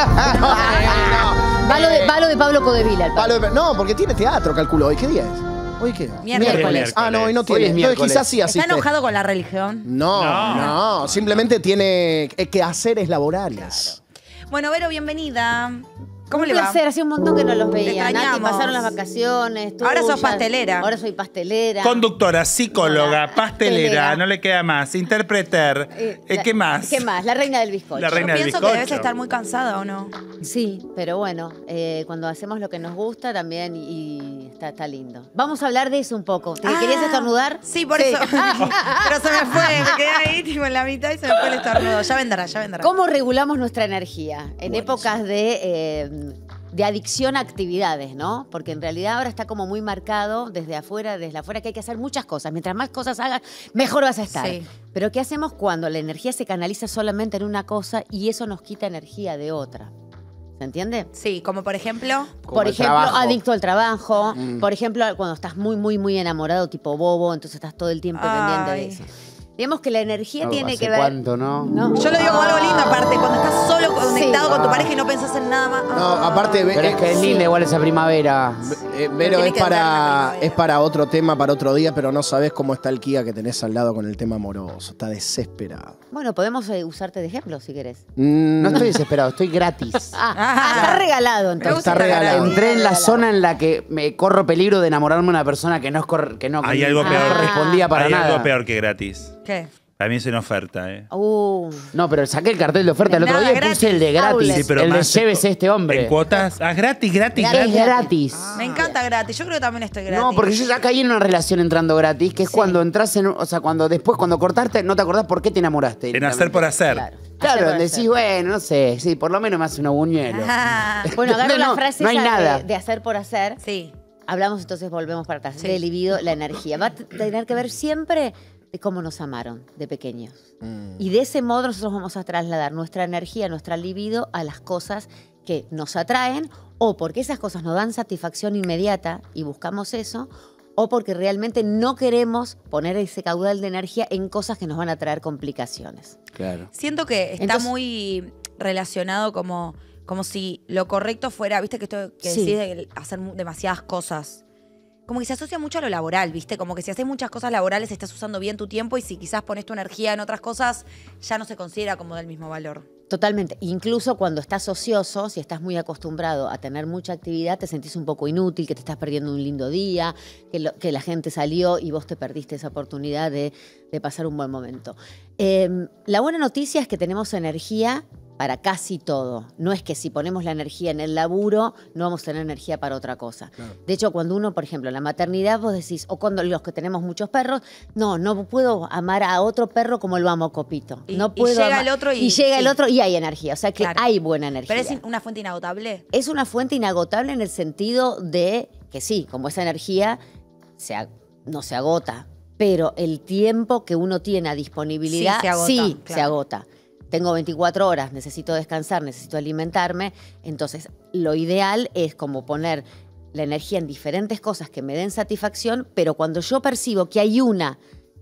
Va lo de, va lo de Pablo Codevila. el Palo padre. de- No, porque tiene teatro, calculo. ¿Hoy qué día es? ¿Hoy qué? Miércoles. Ah, no, hoy no Hoy tiene. es Entonces miércoles. quizás sí asiste. ¿Está enojado con la religión? No, No. no, simplemente tiene eh, que haceres laborales. Bueno, Vero, bienvenida. ¿Cómo un le va? placer, hacía un montón que no los veía. Te Nati, extrañamos. pasaron las vacaciones. Ahora sos tuyas. pastelera. Ahora soy pastelera. Conductora, psicóloga, No, pastelera, pastelera. no le queda más. Interpreter. Eh, Eh, la- ¿Qué más? ¿Qué más? La reina del bizcocho. La reina del Pienso bizcocho. que debes estar muy cansada, ¿o no? Sí, pero bueno, eh, cuando hacemos lo que nos gusta también y, y está, está lindo. Vamos a hablar de eso un poco. ¿Te Ah, querías estornudar? Sí, por eso. Pero se me fue, me quedé ahí tipo, en la mitad y se me fue el estornudo. Ya vendrá, ya vendrá. ¿Cómo regulamos nuestra energía en épocas de, eh, de adicción a actividades, ¿no? Porque en realidad ahora está como muy marcado desde afuera, desde afuera, que hay que hacer muchas cosas. Mientras más cosas hagas, mejor vas a estar. Sí. Pero ¿qué hacemos cuando la energía se canaliza solamente en una cosa y eso nos quita energía de otra? ¿Se entiende? Sí, como por ejemplo. Como Por el ejemplo, trabajo. adicto al trabajo. Mm. Por ejemplo, cuando estás muy, muy, muy enamorado, tipo bobo, entonces estás todo el tiempo pendiente de Ay. eso. Digamos que la energía No, tiene ¿hace que ver... cuánto, no? ¿no? Yo lo digo como algo lindo, aparte, cuando estás solo conectado Sí. con tu pareja y no pensás en nada más. No, aparte, ve- Pero es que es linda igual esa primavera. Eh, Vero, tiene es que durar la para, primavera. es para otro tema, para otro día, pero no sabes cómo está el Kia que tenés al lado con el tema amoroso. Está desesperado. Bueno, podemos eh, usarte de ejemplo si querés. Mm, No estoy desesperado, estoy gratis. Ah, ah, está regalado entonces. Está regalado. Entré en la zona en la que me corro peligro de enamorarme de una persona que no, es cor- que no, Hay que algo no peor. correspondía para Hay nada. algo peor que gratis. ¿Qué? Para mí es una oferta, ¿eh? Uh, No, pero saqué el cartel de oferta el otro Nada, día y gratis. puse el de gratis. Outlet. Sí, pero el de más llévese este hombre. ¿En cuotas? Ah, gratis, gratis, Es gratis. gratis. Me encanta gratis. Yo creo que también estoy gratis. No, porque yo ya caí en una relación entrando gratis, que es Sí. cuando entras en, un- o sea, cuando después, cuando cortaste, no te acordás por qué te enamoraste. En hacer por hacer. claro. Claro, Hacer por decís, hacer. bueno, no sé, sí, por lo menos me hace unos buñuelos. Ah, Bueno, agarro No, la frase no hay esa nada. De, de hacer por hacer. sí. Hablamos entonces, volvemos para atrás. Sí. De libido, la energía. Va a t- tener que ver siempre de cómo nos amaron de pequeños. Y de ese modo nosotros vamos a trasladar nuestra energía, nuestra libido a las cosas que nos atraen o porque esas cosas nos dan satisfacción inmediata y buscamos eso, o porque realmente no queremos poner ese caudal de energía en cosas que nos van a traer complicaciones. Claro. Siento que está Entonces- muy relacionado como, como si lo correcto fuera, viste que esto que Sí. decís de hacer mu- demasiadas cosas. Como que se asocia mucho a lo laboral, ¿viste? Como que si haces muchas cosas laborales estás usando bien tu tiempo y si quizás pones tu energía en otras cosas, ya no se considera como del mismo valor. Totalmente. Incluso cuando estás ocioso, si estás muy acostumbrado a tener mucha actividad, te sentís un poco inútil, que te estás perdiendo un lindo día, que, lo- que la gente salió y vos te perdiste esa oportunidad de, de pasar un buen momento. Eh, la buena noticia es que tenemos energía para casi todo. No es que si ponemos la energía en el laburo, no vamos a tener energía para otra cosa. De hecho, cuando uno, por ejemplo, en la maternidad, vos decís, o cuando los que tenemos muchos perros, no, no puedo amar a otro perro como lo amo a Copito. Y- no y puedo llega ama- el otro y- llega el sí. otro y hay energía. O sea que Claro. hay buena energía. Pero es in- una fuente inagotable. Es una fuente inagotable en el sentido de que sí, como esa energía se ag- no se agota, pero el tiempo que uno tiene a disponibilidad Sí, se agota, sí, claro. se agota. Tengo veinticuatro horas, necesito descansar, necesito alimentarme. Entonces, lo ideal es como poner la energía en diferentes cosas que me den satisfacción, pero cuando yo percibo que hay una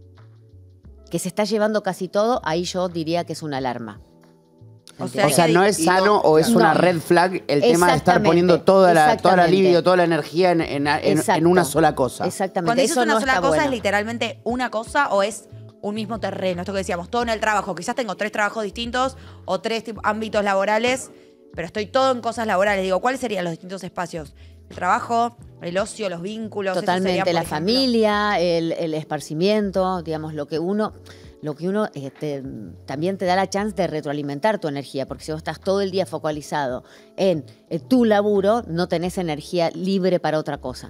que se está llevando casi todo, ahí yo diría que es una alarma. O sea, O sea, no es Y no- sano o es no. una red flag el tema de estar Exactamente, poniendo toda la, toda la exactamente. libido, toda la energía en, en- en- Exacto. en una sola cosa. Exactamente. Cuando dices Eso una no sola está cosa, bueno. ¿es literalmente una cosa o es un mismo terreno? Esto que decíamos, todo en el trabajo. Quizás tengo tres trabajos distintos o tres tipo, ámbitos laborales, pero estoy todo en cosas laborales. Digo, ¿cuáles serían los distintos espacios? El trabajo, el ocio, los vínculos. eso Totalmente, sería, por la ejemplo. familia, el, el esparcimiento, digamos, lo que uno, lo que uno eh, te- también te da la chance de retroalimentar tu energía, porque si vos estás todo el día focalizado en, eh, tu laburo, no tenés energía libre para otra cosa.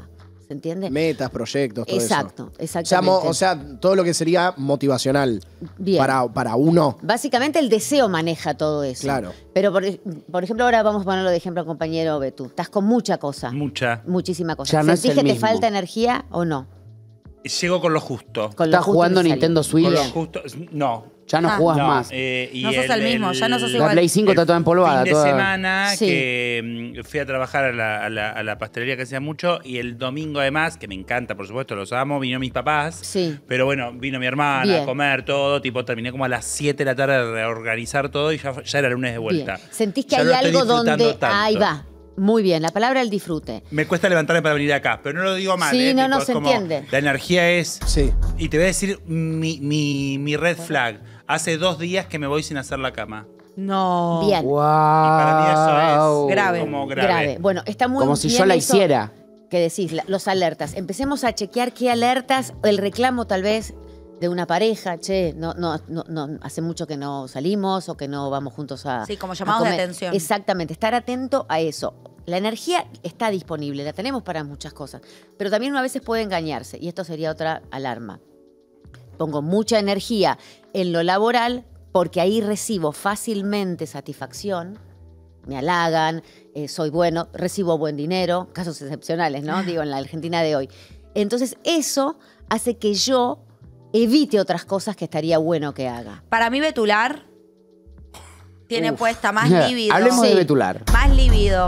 ¿Se entiende? Metas, proyectos, todo Exacto, eso. exactamente. O sea, mo- o sea, todo lo que sería motivacional Bien. para, para uno. Básicamente el deseo maneja todo eso. Claro. Pero, por, por ejemplo, ahora vamos a ponerlo de ejemplo al compañero Betú. Estás con mucha cosa. Mucha. Muchísima cosa. Ya no es ¿Sentís el que te mismo. falta energía o no? Llego con lo justo. Con lo ¿Estás justo jugando necesario. Nintendo Switch? Con lo justo. No. Ya no Ah. jugás No, más. eh, y No sos el mismo, ya no sos La igual. Play cinco está toda empolvada. Fin de toda- semana Sí. que mm, fui a trabajar a la, a la- a la pastelería que hacía mucho y el domingo además, que me encanta, por supuesto, los amo, vino mis papás. Sí. Pero bueno, vino mi hermana Bien. a comer todo, tipo terminé como a las siete de la tarde de reorganizar todo y ya, ya era lunes de vuelta. Bien. ¿Sentís que Ya hay lo estoy algo disfrutando donde... tanto. Ahí va. Muy bien, la palabra el disfrute. Me cuesta levantarme para venir acá, pero no lo digo mal. Sí, ¿eh? no, Tipo, no, es se como, entiende. La energía es... Sí. Y te voy a decir mi, mi, mi red flag. Hace dos días que me voy sin hacer la cama. No. Bien. Wow. Para mí eso es Grave. como grave. Grave. Bueno, está muy Como si bien yo la eso hiciera. Que decís, la- los alertas. Empecemos a chequear qué alertas, el reclamo tal vez de una pareja, che, no, no, no, no, hace mucho que no salimos o que no vamos juntos a. Sí, como a llamados de comer. atención. Exactamente, estar atento a eso. La energía está disponible, la tenemos para muchas cosas, pero también uno a veces puede engañarse y esto sería otra alarma. Pongo mucha energía en lo laboral porque ahí recibo fácilmente satisfacción, me halagan, eh, soy bueno, recibo buen dinero, casos excepcionales, ¿no? Digo, en la Argentina de hoy. Entonces eso hace que yo evite otras cosas que estaría bueno que haga. Para mí, Betular tiene Uf. puesta más libido. Hablemos de Sí. Betular. Más libido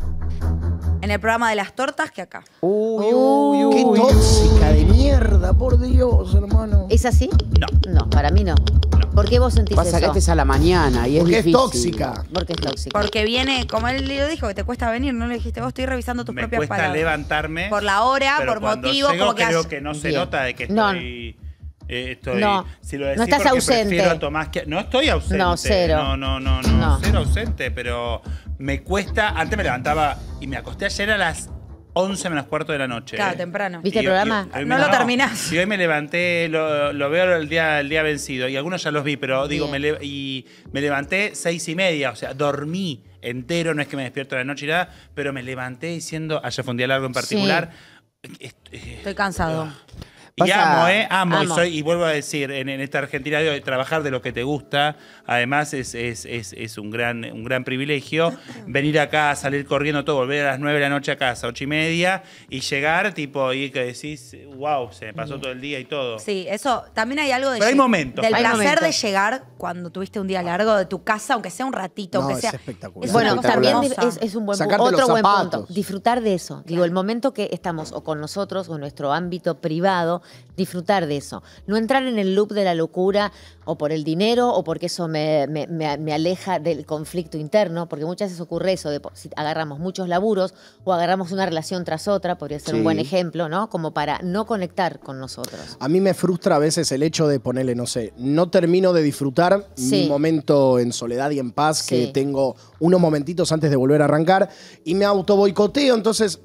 en el programa de las tortas que acá. Uy, uy, uy, Qué uy. tóxica de mierda, por Dios, hermano. ¿Es así? No. No, para mí no. ¿Por qué vos sentís Pasa que eso? este es a la mañana y es Porque es difícil. tóxica. Porque es tóxico. Porque viene, como él lo dijo, que te cuesta venir, no le dijiste vos, estoy revisando tus Me propias cuesta palabras. levantarme. Por la hora, pero por cuando motivos, llego, como que creo has- que no se Bien. nota de que No. estoy... eh, estoy No. si lo No decís estás porque ausente. prefiero a Tomás que- no estoy ausente. No, cero. No, no, no, no, No. cero ausente, pero me cuesta. Antes me levantaba y me acosté ayer a las once menos cuarto de la noche. Claro, eh. temprano. ¿Viste el Y- y- programa? hoy No me- lo terminás. Y hoy me levanté, lo, lo veo el día, el día vencido, y algunos ya los vi, pero digo, me Bien. le- y me levanté seis y media, o sea, dormí entero, no es que me despierto a la noche y nada, pero me levanté diciendo, ayer fue un día largo en particular. est- eh, Estoy cansado. y Pasa- amo, ¿eh? Amo. Y, Amo. soy, y vuelvo a decir, en, en esta Argentina de hoy, trabajar de lo que te gusta, además es, es, es, es un, gran, un gran privilegio. Venir acá, salir corriendo todo, volver a las nueve de la noche a casa, ocho y media, y llegar, tipo, y que decís, wow, se me pasó todo el día y todo. Sí, eso, también hay algo de Pero hay lle- momentos. del Hay placer momentos. de llegar cuando tuviste un día largo de tu casa, aunque sea un ratito, No, aunque es sea. espectacular. Es Bueno, una cosa también hermosa. es, es un buen Sacarte punto. los Otro buen zapatos. punto. Disfrutar de eso. Digo, el momento que estamos o con nosotros o en nuestro ámbito privado, disfrutar de eso. No entrar en el loop de la locura o por el dinero o porque eso me, me- me- me aleja del conflicto interno, porque muchas veces ocurre eso, de po- si agarramos muchos laburos o agarramos una relación tras otra, podría ser Sí. un buen ejemplo, ¿no? Como para no conectar con nosotros. A mí me frustra a veces el hecho de ponerle, no sé, no termino de disfrutar Sí. mi momento en soledad y en paz, que Sí. tengo unos momentitos antes de volver a arrancar, y me auto boicoteo, entonces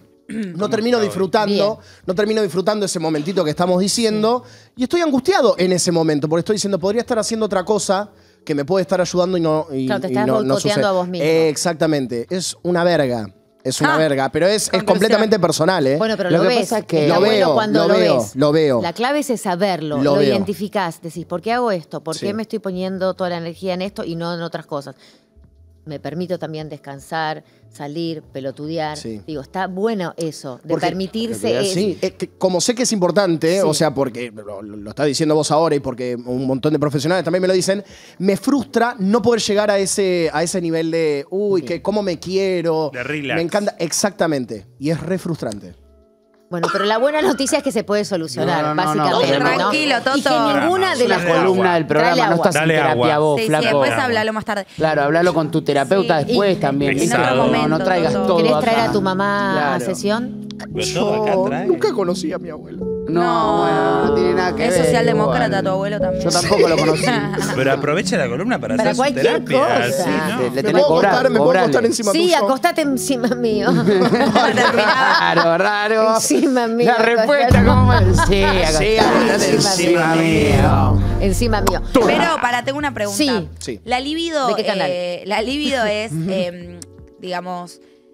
no termino está disfrutando, Bien. no termino disfrutando ese momentito que estamos diciendo, y estoy angustiado en ese momento, porque estoy diciendo, podría estar haciendo otra cosa que me puede estar ayudando y no y, Claro, te y estás no, no boicoteando sucede. a vos mismo. Eh, exactamente, es una verga. Es una Ah, verga, pero es, es conclusión. completamente personal, ¿eh? Bueno, pero Lo lo, que ves. pasa es que- Está Lo bueno veo, cuando lo lo, veo, ves. lo veo. La clave es saberlo, Lo lo, veo. identificás. Decís, ¿por qué hago esto? ¿Por Sí. qué me estoy poniendo toda la energía en esto y no en otras cosas? Me permito también descansar, salir, pelotudear. Sí. Digo, está bueno eso, de Porque- permitirse eso. Sí, eh, que como sé que es importante, Sí. o sea, porque lo, lo está diciendo vos ahora y porque un montón de profesionales también me lo dicen, me frustra no poder llegar a ese, a ese nivel de, uy, que cómo me quiero. De relax. Me encanta, exactamente. Y es re frustrante. Bueno, pero la buena noticia es que se puede solucionar, No, no, no, no, básicamente. pero ¿no? tranquilo, Y que Toto. ninguna Es de una las Dale columna agua. del programa, Dale no estás agua. en Dale terapia agua. vos, Sí, flaco. sí, después háblalo más tarde. Claro, hablalo con tu terapeuta Sí. después Y- también. en ¿viste? otro No, no, no momento, traigas Toto. todo ¿Querés acá. traer a tu mamá a Claro. sesión? Pero todo acá Yo trae. nunca conocí a mi abuelo. No, bueno, no tiene nada que Es ver. socialdemócrata igual. tu abuelo también. Yo tampoco lo conocí. Pero aprovecha la columna para, Para hacer su cualquier terapia. cosa. Sí, ¿no? Le ¿Me tenés que puedo cobrar, acostar, ¿me puedo cobrale. acostar encima Sí, tuyo? acostate encima mío. Raro, raro. Encima mío. La respuesta, ¿cómo es? Sí, Sí, acostate encima encima mío. Encima mío. Pero para, tengo una pregunta. Sí. Sí. La libido, ¿De qué canal? eh, la libido es, eh, digamos,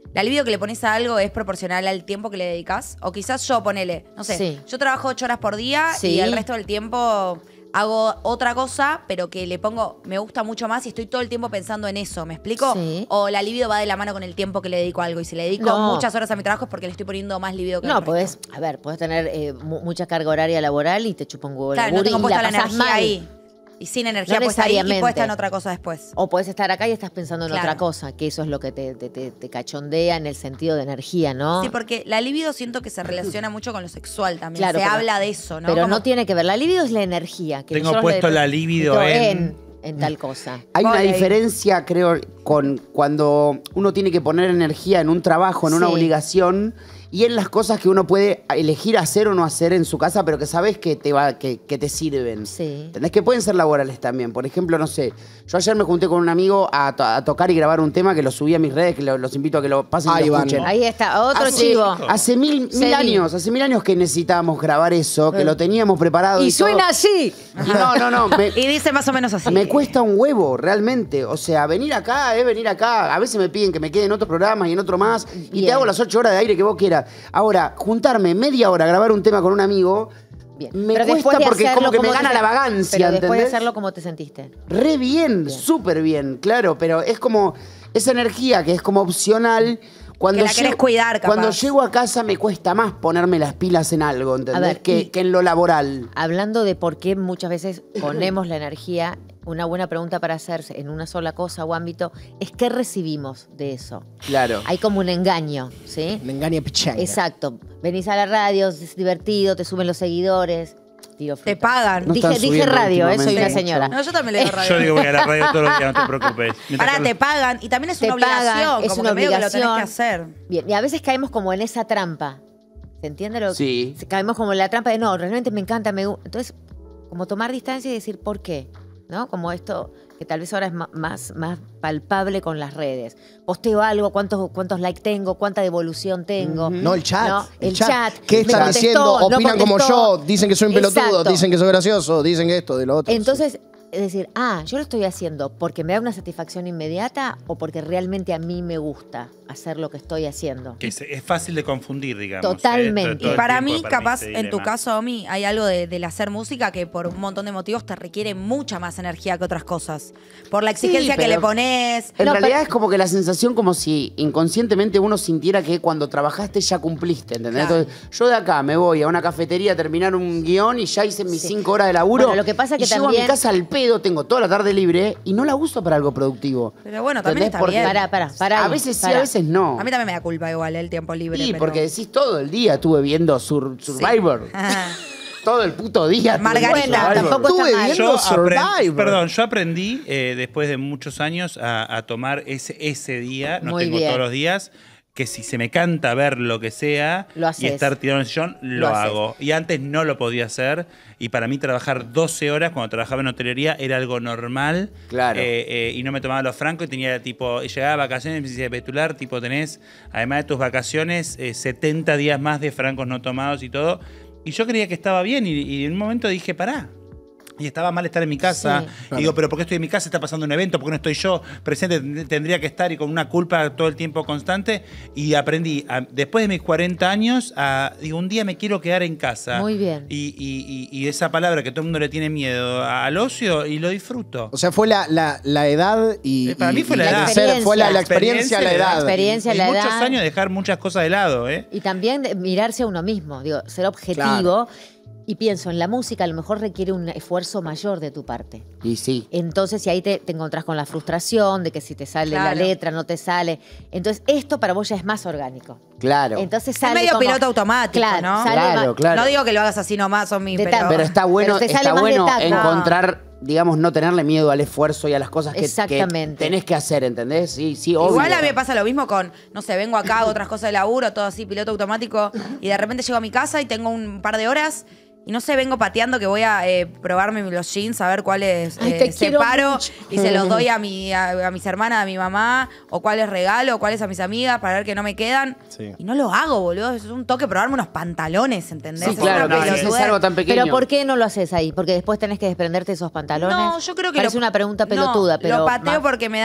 la libido que le pones a algo es proporcional al tiempo que le dedicas. O quizás yo ponele, no sé, Sí. yo trabajo ocho horas por día Sí. y el resto del tiempo hago otra cosa, pero que le pongo, me gusta mucho más y estoy todo el tiempo pensando en eso, ¿me explico? Sí. O la libido va de la mano con el tiempo que le dedico a algo y si le dedico No. muchas horas a mi trabajo es porque le estoy poniendo más libido que No, al resto. podés, a ver, podés tener eh, mu- mucha carga horaria laboral y te chupa un huevo el Claro, no laburo tengo y puesta la, la pasás energía mal. ahí. Y sin energía No puesta ahí y necesariamente. puesta en otra cosa después. O podés estar acá y estás pensando en Claro. otra cosa, que eso es lo que te, te, te- te cachondea en el sentido de energía, ¿no? Sí, porque la libido siento que se relaciona mucho con lo sexual también. Claro, se pero- habla de eso, ¿no? Pero Como- no tiene que ver. La libido es la energía. Que Tengo nosotros puesto le- la libido en- en... en tal cosa. Hay una Voley. diferencia, creo, con cuando uno tiene que poner energía en un trabajo, en una Sí. obligación, y en las cosas que uno puede elegir hacer o no hacer en su casa, pero que sabes que te va, que, que te sirven. Sí. ¿Entendés? Que pueden ser laborales también. Por ejemplo, no sé, yo ayer me junté con un amigo a, to- a tocar y grabar un tema que lo subí a mis redes, que lo- los invito a que lo pasen y Ahí lo van. escuchen. Ahí está, otro Hace- chivo. Hace mil, mil Seguí. años, hace mil años que necesitábamos grabar eso, que lo teníamos preparado. Y Y, todo. suena así. Y no, no, no. Me, Y dice más o menos así. me cuesta un huevo, realmente. O sea, venir acá es venir acá. A veces me piden que me quede en otro programa y en otro más. Y Bien. te hago las ocho horas de aire que vos quieras. Ahora, juntarme media hora a grabar un tema con un amigo, Bien. me Pero después cuesta de porque hacerlo, como que me ¿cómo te gana sen- la vagancia, Pero después de ¿entendés? hacerlo, ¿cómo te sentiste? Re bien, súper bien, claro. Pero es como esa energía que es como opcional. Cuando Que la querés llego- cuidar, capaz. Cuando llego a casa me cuesta más ponerme las pilas en algo, ¿entendés? A ver, que, y- que en lo laboral. Hablando de por qué muchas veces ponemos la energía, una buena pregunta para hacerse en una sola cosa o ámbito es ¿qué recibimos de eso? Claro. Hay como un engaño, ¿sí? Me engaña pichanga. Exacto. Venís a la radio, es divertido, te suben los seguidores. Tiro Te fruta. pagan. No Dije, están dije subiendo radio, eh, soy una últimamente señora. No, yo también le digo radio. Yo digo voy a la radio todos los días, no te preocupes. Mientras Pará, que- te pagan y también es Te una obligación. pagan, es como una que medio que lo tenés obligación. que hacer. Bien, y a veces caemos como en esa trampa. ¿Se entiende lo que? Sí. Caemos como en la trampa de no, realmente me encanta, me gu-". Entonces, como tomar distancia y decir por qué, ¿no? Como esto que tal vez ahora es ma- más, más palpable con las redes. Posteo algo, cuántos, cuántos likes tengo, cuánta devolución tengo. No, el chat. ¿no? El, chat. ¿Qué me están contestó, diciendo? no Opinan como contestó. yo, dicen que soy un pelotudo, Exacto. dicen que soy gracioso, dicen que esto, de lo otro. Entonces, es decir, ah, yo lo estoy haciendo porque me da una satisfacción inmediata o porque realmente a mí me gusta hacer lo que estoy haciendo. Que es, es fácil de confundir, digamos. ¿eh? Totalmente. Todo- todo Y el para tiempo, mí, para capaz, ese en tu dilema. caso, Omi, hay algo de- del hacer música que por un montón de motivos te requiere mucha más energía que otras cosas. Por la exigencia que pero- le pones. En No, realidad pero- es como que la sensación como si inconscientemente uno sintiera que cuando trabajaste ya cumpliste, ¿entendés? Claro. Entonces, yo de acá me voy a una cafetería a terminar un guión y ya hice mis Sí. cinco horas de laburo. Bueno, lo que pasa y que llego también- a mi casa al pedo, tengo toda la tarde libre y no la uso para algo productivo. Pero bueno, también ¿Entendés? está Porque bien. Pará, pará, pará A ahí, veces sí, pará. a veces no. A mí también me da culpa igual el tiempo libre. Sí, pero- porque decís todo el día estuve viendo Sur- Survivor. Ajá. Todo el puto día. estuve viendo Margarita, Survivor. tampoco está Estuve mal. viendo Yo aprendí, Survivor. perdón, yo aprendí eh, después de muchos años a, a tomar ese, ese día, no Muy tengo bien. todos los días, que si se me canta ver lo que sea Lo y haces. estar tirado en el sillón, lo, Lo haces. hago. Y antes no lo podía hacer. Y para mí trabajar doce horas cuando trabajaba en hotelería era algo normal. Claro. Eh, eh, y no me tomaba los francos y tenía tipo, y llegaba a vacaciones y me decía, Betular, tipo tenés, además de tus vacaciones, eh, setenta días más de francos no tomados y todo. Y yo creía que estaba bien y, y en un momento dije, pará. Y estaba mal estar en mi casa. Sí. Y digo, pero ¿por qué estoy en mi casa? Está pasando un evento, ¿por qué no estoy yo presente? Tendría que estar y con una culpa todo el tiempo constante. Y aprendí, a- después de mis cuarenta años, a, digo, un día me quiero quedar en casa. Muy bien. Y, y- y- y esa palabra que todo el mundo le tiene miedo al ocio y lo disfruto. O sea, fue la, la, la edad y. Eh, para mí y- fue y la edad. crecer, Fue la, la experiencia, Experiencia, la la edad. experiencia, y la muchos edad. años de dejar muchas cosas de lado, ¿eh? Y también de mirarse a uno mismo, digo, ser objetivo. Claro. Y pienso, en la música a lo mejor requiere un esfuerzo mayor de tu parte. Y sí. Entonces, y ahí te, te encontrás con la frustración de que si te sale la Claro. letra, no te sale. Entonces, esto para vos ya es más orgánico. Claro. Entonces Es sale medio como- piloto automático, Claro, ¿no? sale Claro, ma- claro. No digo que lo hagas así nomás, Omi, De pero... tanto. Pero está bueno, Pero te sale está más de bueno taco. encontrar, digamos, no tenerle miedo al esfuerzo y a las cosas que, que Exactamente. tenés que hacer, ¿entendés? Sí, sí, obvio. Igual a mí me pasa lo mismo con, no sé, vengo acá, hago otras cosas de laburo, todo así, piloto automático, y de repente llego a mi casa y tengo un par de horas y no sé, vengo pateando que voy a eh, probarme los jeans, a ver cuáles Ay, eh, te quiero separo mucho. y se los doy a, mi, a, a mis hermanas, a mi mamá, o cuáles regalo, o cuáles a mis amigas para ver que no me quedan. Sí. Y no lo hago, boludo. Es un toque probarme unos pantalones, ¿entendés? Sí, Es claro, una no, si pelotudez. es algo tan pequeño. Pero ¿por qué no lo haces ahí? Porque después tenés que desprenderte de esos pantalones. No, yo creo que Parece lo- una pregunta no, pelotuda, pero lo pateo más- porque me da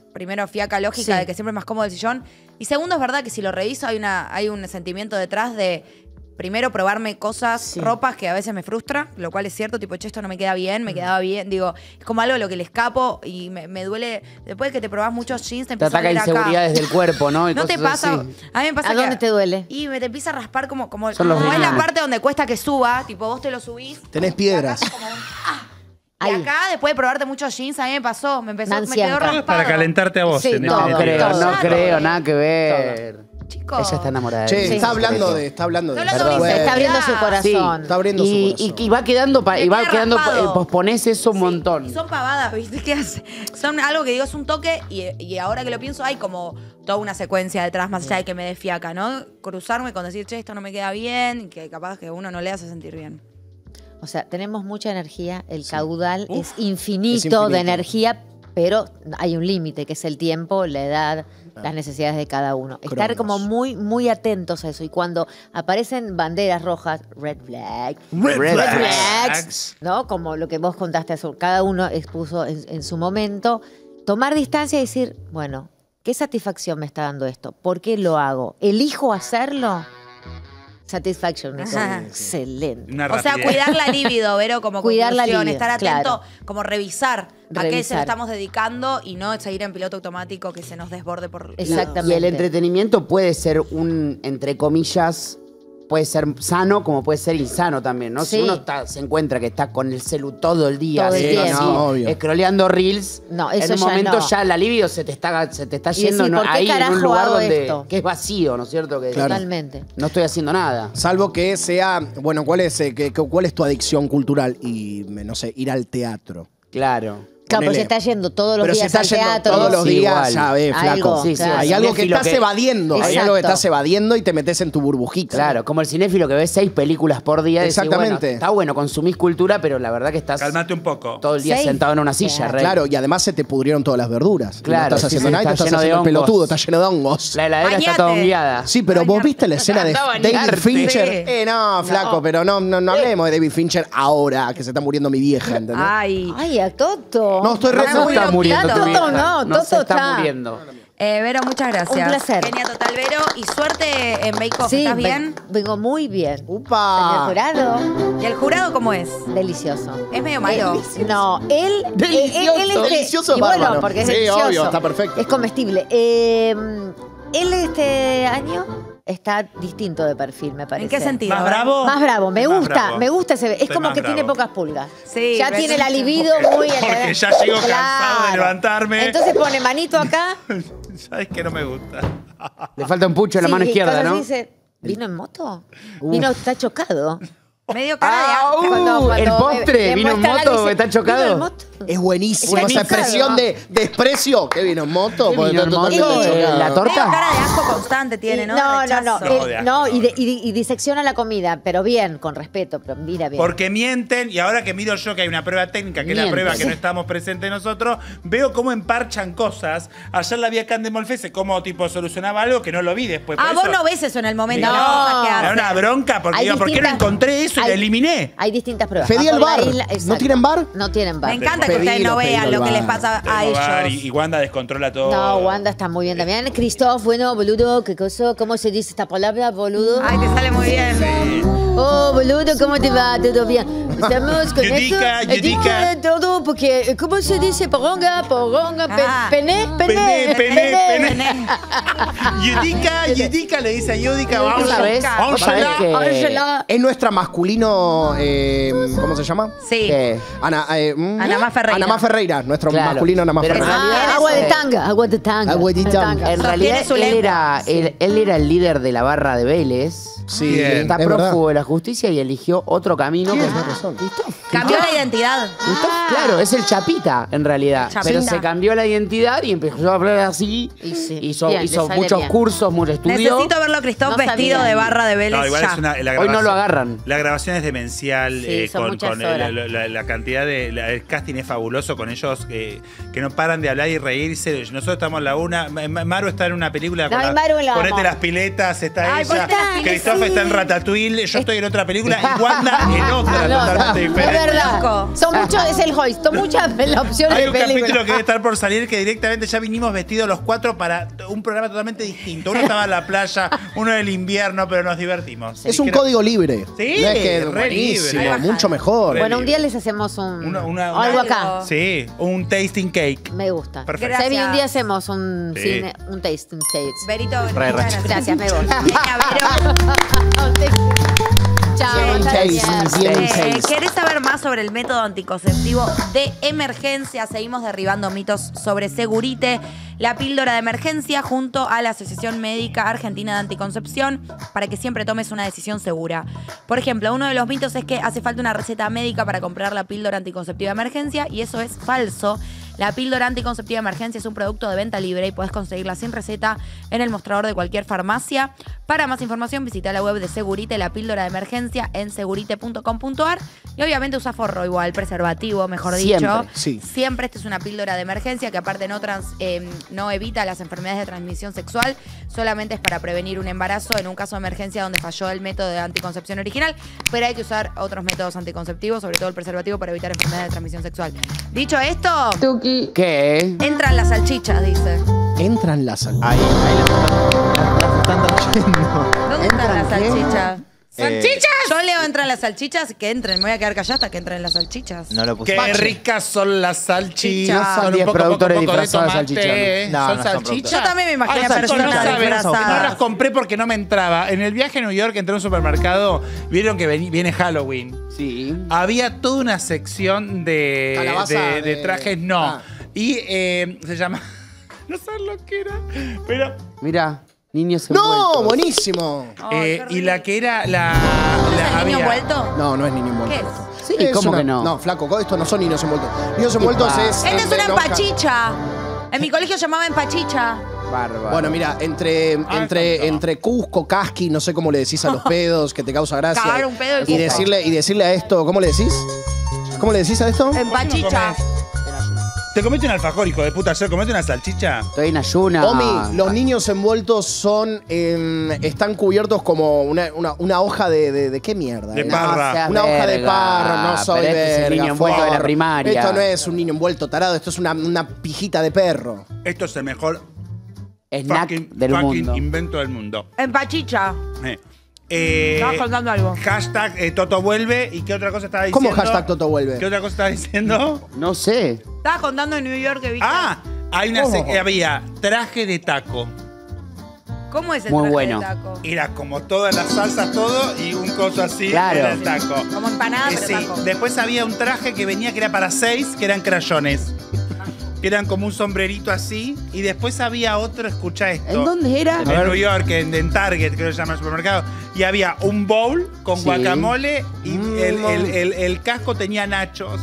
primero, fiaca lógica Sí. de que siempre es más cómodo el sillón. Y segundo, es verdad que si lo reviso hay, una, hay un sentimiento detrás de, primero, probarme cosas, ropas que a veces me frustra, lo cual es cierto, tipo, che, esto no me queda bien, me quedaba bien. Digo, es como algo a lo que le escapo y me, me duele. Después de que te probás muchos jeans, te Te empieza a ataca doler acá. inseguridades del cuerpo, ¿no? Y ¿No te cosas pasa? así. A mí me pasa ¿A que... dónde te duele? Y me te empieza a raspar como, como, Son los como es la riñones. parte donde cuesta que suba, tipo, vos te lo subís. Tenés piedras. Y acá, después de probarte muchos jeans, a mí me pasó, me empezó, me Nancia. quedó Todo es raspado. para calentarte a vos. Sí, en todo, este- No creo, todo. no creo, nada que ver. Chicos. Ella está enamorada de Che, él. está Sí. hablando de. Está hablando de. Está hablando de Perdón. Se está abriendo su Sí, corazón. Está abriendo su y, corazón. y, y va quedando, pa- Le y va queda quedando, raspado. eh, posponés eso un Sí, montón. Y son pavadas, ¿viste? ¿Qué hace? Son algo que digo, es un toque y, y ahora que lo pienso hay como toda una secuencia detrás, más allá de que me desfiaca, ¿no? Cruzarme con decir, che, esto no me queda bien, y que capaz que uno no le hace sentir bien. O sea, tenemos mucha energía, el caudal Uf. es, infinito Es infinito. de energía, pero hay un límite, que es el tiempo, la edad, las necesidades de cada uno. Estar Cronos. como muy, muy atentos a eso. Y cuando aparecen banderas rojas, red flag, Red red flags. flags, ¿no? Como lo que vos contaste, Azul, cada uno expuso en, en su momento, tomar distancia y decir, bueno, ¿qué satisfacción me está dando esto? ¿Por qué lo hago? ¿Elijo hacerlo? Satisfaction, Nico. Ajá. Excelente. Una O sea, rapidez. cuidar la libido, Vero, como Cuidar la conclusión, libido, estar atento, claro. como revisar, a qué se Revisar. lo estamos dedicando y no seguir en piloto automático que se nos desborde por... Exactamente. Y el entretenimiento puede ser un, entre comillas, puede ser sano como puede ser insano también, ¿no? Sí. Si uno está- se encuentra que está con el celu todo el día, Todo el así, tiempo. así, No, obvio. scrolleando reels, No, eso en un ya momento no. ya la libido se te está, se te está Y yendo decís, ¿no? ¿por qué ahí en carajo un lugar hago donde esto? que es vacío, ¿no es cierto? Que Claro. Totalmente. no estoy haciendo nada. Salvo que sea. Bueno, ¿cuál es, eh, que- que- ¿cuál es tu adicción cultural? Y, me- no sé, ir al teatro. Claro. Claro, pero Ponele. se está yendo todos los Pero si días está al yendo teatro. todos los Sí, días, igual. ya ves, Algo, flaco. Sí, sí, claro. Hay algo que cinéfilo estás que- evadiendo. Hay Exacto. algo que estás evadiendo y te metes en tu burbujita. Claro, como el cinéfilo que ve seis películas por día. decís, Exactamente. bueno, está bueno, consumís cultura, pero la verdad que estás Cálmate un poco. todo el día Seis. sentado en una silla, Claro. rey. Claro, y además se te pudrieron todas las verduras. Y Claro, no estás sí, haciendo sí, nada y te está estás lleno de haciendo el hongos. pelotudo, está lleno de hongos. La heladera está toda Bañate. hongueada. Sí, pero vos viste la escena de Anda a David bañarte. Fincher. Sí. Eh, no, flaco, pero no, no, no hablemos de David Fincher ahora, que se está muriendo mi vieja, ¿entendés? Ay. Ay, a Toto. No, estoy re- No se muy está loca. muriendo tu Toto vieja. no, No Toto se está está. muriendo. Eh, Vero, muchas gracias. Un placer. Genia total, Vero. Y suerte en Bake Off. Sí, ¿Estás ven- bien? vengo muy bien. ¡Upa! El jurado, ¿Y el jurado cómo es? delicioso. ¿Es medio malo? Eh, no, él. Delicioso. él, él este- Delicioso, y bueno, bárbaro. porque es Sí, delicioso. obvio, está perfecto. Es comestible. Eh, él este año está distinto de perfil, me parece. ¿En qué sentido? ¿Más bravo? Más bravo, me Más gusta, bravo. me gusta ese. Es Estoy como más que tiene bravo. pocas pulgas. Sí, ya pero tiene es- la libido muy. Porque ya llego cansado de levantarme. Entonces pone manito acá. ¿Sabes qué no me gusta? Le falta un pucho en la sí, mano y izquierda, cosas ¿no? así dice, ¿vino en moto? Vino, está chocado. Medio cara de Ah, asco. uh, Cuando- cuando el postre, me- me vino en muestra la moto, dice, está ¿vino chocado. en moto? Es buenísimo Buenísimo. esa expresión de desprecio. ¿Qué vino en moto? ¿Qué Porque vino en está moto? totalmente Eh, chocado. la torta. Medio cara de asco constante tiene, ¿no? No, De no, no, rechazo. No, eh, de no, asco. y, de- y de- y disecciona la comida, pero bien, con respeto, pero mira bien. Porque mienten, y ahora que miro yo que hay una prueba técnica, que es la Mienten. prueba que no estamos presentes nosotros, veo cómo emparchan cosas. Ayer la vi acá en Demolfese, cómo tipo solucionaba algo que no lo vi después. Ah, por vos eso- no ves eso en el momento. No, las cosas que me da hacen. una bronca porque Hay digo, ¿por qué no distintas- encontré eso y hay- lo eliminé? Hay distintas pruebas. Pedí Bajo el la bar. isla- ¿No exacto. tienen bar? No tienen bar. Me encanta que Pedilo, ustedes no pedilo vean al lo que bar. les pasa a Tengo bar ellos. y, y Wanda descontrola todo. No, Wanda está muy bien también. Christoph, bueno, boludo, ¿qué cosa? ¿Cómo se dice esta palabra, boludo? Ay, te sale muy bien. Oh, boludo, ¿cómo te va? ¿Todo bien? Estamos con Yudica, esto. Yudica. Eh, todo, porque, ¿cómo se dice? Poronga, poronga, pe- Ah. pené, Pené, pené, pené, pené. Yudica, Yudica le dice a Yudica, vamos ¿Sabes? a ¿Vos sabés que- Ángela. Es nuestra masculino. eh, ¿Cómo se llama? Sí. ¿Qué? Ana, eh, mm, Ana Más Ferreira. Ana Más Ferreira, nuestro Claro. masculino Ana Más Pero en Ferreira. realidad- Ah, agua de tanga, agua de tanga. Agua de tanga. En Sostiene realidad su él lengua. era, él, él era el líder de la barra de Vélez. Sí, Bien. Está es verdad. prófugo de la justicia y eligió otro camino. que- Tienes razón. Cambió la identidad. Christoph, claro, es el Chapita en realidad. Chapita. Pero se cambió la identidad y empezó a hablar así. Y sí. Hizo, Bien, le hizo sale muchos bien. cursos, mucho estudio. Necesito verlo a Cristóbal No vestido sabía. de barra de Vélez No, igual ya. es una, la Hoy no grabación- lo agarran. La grabación es demencial. Sí, eh, son con, muchas con, eh, horas. la, la- la cantidad de. la- el casting es fabuloso con ellos eh, que no paran de hablar y reírse. Nosotros estamos en la una. Ma- Ma- Maru está en una película. No, con la- Maru la Ponete amo. las piletas, está Ay, ella. ponete las piletas, Christoph sí. está en Ratatouille. Yo estoy en otra película. Y Wanda en otra En otra. totalmente Es diferente. verdad. Son muchos, es el hoist. Son muchas las opciones Hay de un capítulo película. que debe estar por salir que directamente ya vinimos vestidos los cuatro para un programa totalmente distinto. Uno estaba en la playa, uno en el invierno, pero nos divertimos. Es Y un creo- código libre. Sí, No es que re buenísimo, libre. mucho mejor. Re Bueno, un libre. día les hacemos un Una- una- o algo una- acá. Sí, un tasting cake. Me gusta. Perfecto. Sebi, un día Gracias. hacemos un Sí. cine, un tasting taste. Berito, Re, re. muchas Gracias, me voy. Venga, Vero. Chao, Bien gracias. taste, bien Eh, taste. ¿Querés saber más sobre el método anticonceptivo de emergencia? Seguimos derribando mitos sobre Segurite, la píldora de emergencia, junto a la Asociación Médica Argentina de Anticoncepción, para que siempre tomes una decisión segura. Por ejemplo, uno de los mitos es que hace falta una receta médica para comprar la píldora anticonceptiva de emergencia, y eso es falso. La píldora anticonceptiva de emergencia es un producto de venta libre y puedes conseguirla sin receta en el mostrador de cualquier farmacia. Para más información, visita la web de Segurite, la píldora de emergencia, en segurite punto com punto ar. Y obviamente usa forro igual, preservativo, mejor Siempre, dicho. sí. Siempre esta es una píldora de emergencia que aparte no, trans, eh, no evita las enfermedades de transmisión sexual, solamente es para prevenir un embarazo en un caso de emergencia donde falló el método de anticoncepción original, pero hay que usar otros métodos anticonceptivos, sobre todo el preservativo, para evitar enfermedades de transmisión sexual. Dicho esto, Tuki. ¿Qué? entran las salchichas, dice. Entran las sal. Ahí, ahí las están trayendo. ¿Dónde están las ¿Entran qué? salchichas? Eh, Yo leo entran las salchichas, que entren. Me voy a quedar callada hasta que entren las salchichas. No lo puse. Qué ricas son las salchichas. No son Con diez un poco, poco, productores poco de disfrazados de tomate, salchicha, ¿eh? no. No, ¿Son no son salchichas? productores. Yo también me imagino Ay, personas no saben, disfrazadas. No las compré porque no me entraba. En el viaje a New York entré a un supermercado, vieron que veni- viene Halloween. Sí. Había toda una sección de, Calabaza de, de de- trajes, no. Ah. Y eh, se llama... No sabes lo que era. Pero... Mira, niños ¡No! envueltos. ¡Buenísimo! eh, y la que era la... ¿Es la el niño había- envuelto? No, no es niño envuelto. ¿Qué es? esto. Sí, Es ¿cómo una- que no? No, flaco, estos no son niños envueltos. Niños envueltos pasa? es. Esta es de una enoja. empachicha. En mi colegio llamaba empachicha. Bárbaro. Bueno, mira, entre, Ah, entre, eso no. entre Cusco, Casqui, no sé cómo le decís a los pedos, que te causa gracia. Cagar un pedo y y Cusco. decirle, y decirle a esto, ¿cómo le decís? ¿Cómo le decís a esto? Empachicha. Te comete un alfajor, hijo de puta. ¿Se comete una salchicha? Estoy en ayuna. Omi, los niños envueltos son. em, están cubiertos como una, una, una hoja de, de. ¿De qué mierda? De eh? parra. seas Una hoja de verga, parra, no soy pero este es el verga, niño envuelto de la forro. primaria. Esto no es un niño envuelto tarado, esto es una, una pijita de perro. Esto es el mejor Snack fucking, del fucking mundo. invento del mundo. Empachicha. Eh. Eh, Estabas contando algo. Hashtag eh, Toto vuelve. ¿Y qué otra cosa estaba diciendo? ¿Cómo hashtag Toto vuelve? ¿Qué otra cosa estaba diciendo? No sé. Estabas contando en New York que viste. Ah, hay una ¿Cómo? sec- eh, había traje de taco. ¿Cómo es el Muy traje bueno. de taco? Era como todas las salsas, todo, y un coso así Claro. era el taco. Como empanada, Eh, pero sí. taco. Después había un traje que venía que era para seis, que eran crayones. Que eran como un sombrerito así. Y después había otro, escucha esto. ¿En dónde era? En New York, en, en Target, creo que se llama el supermercado. Y había un bowl con Sí. guacamole y Mm. el, el- el- el casco tenía nachos.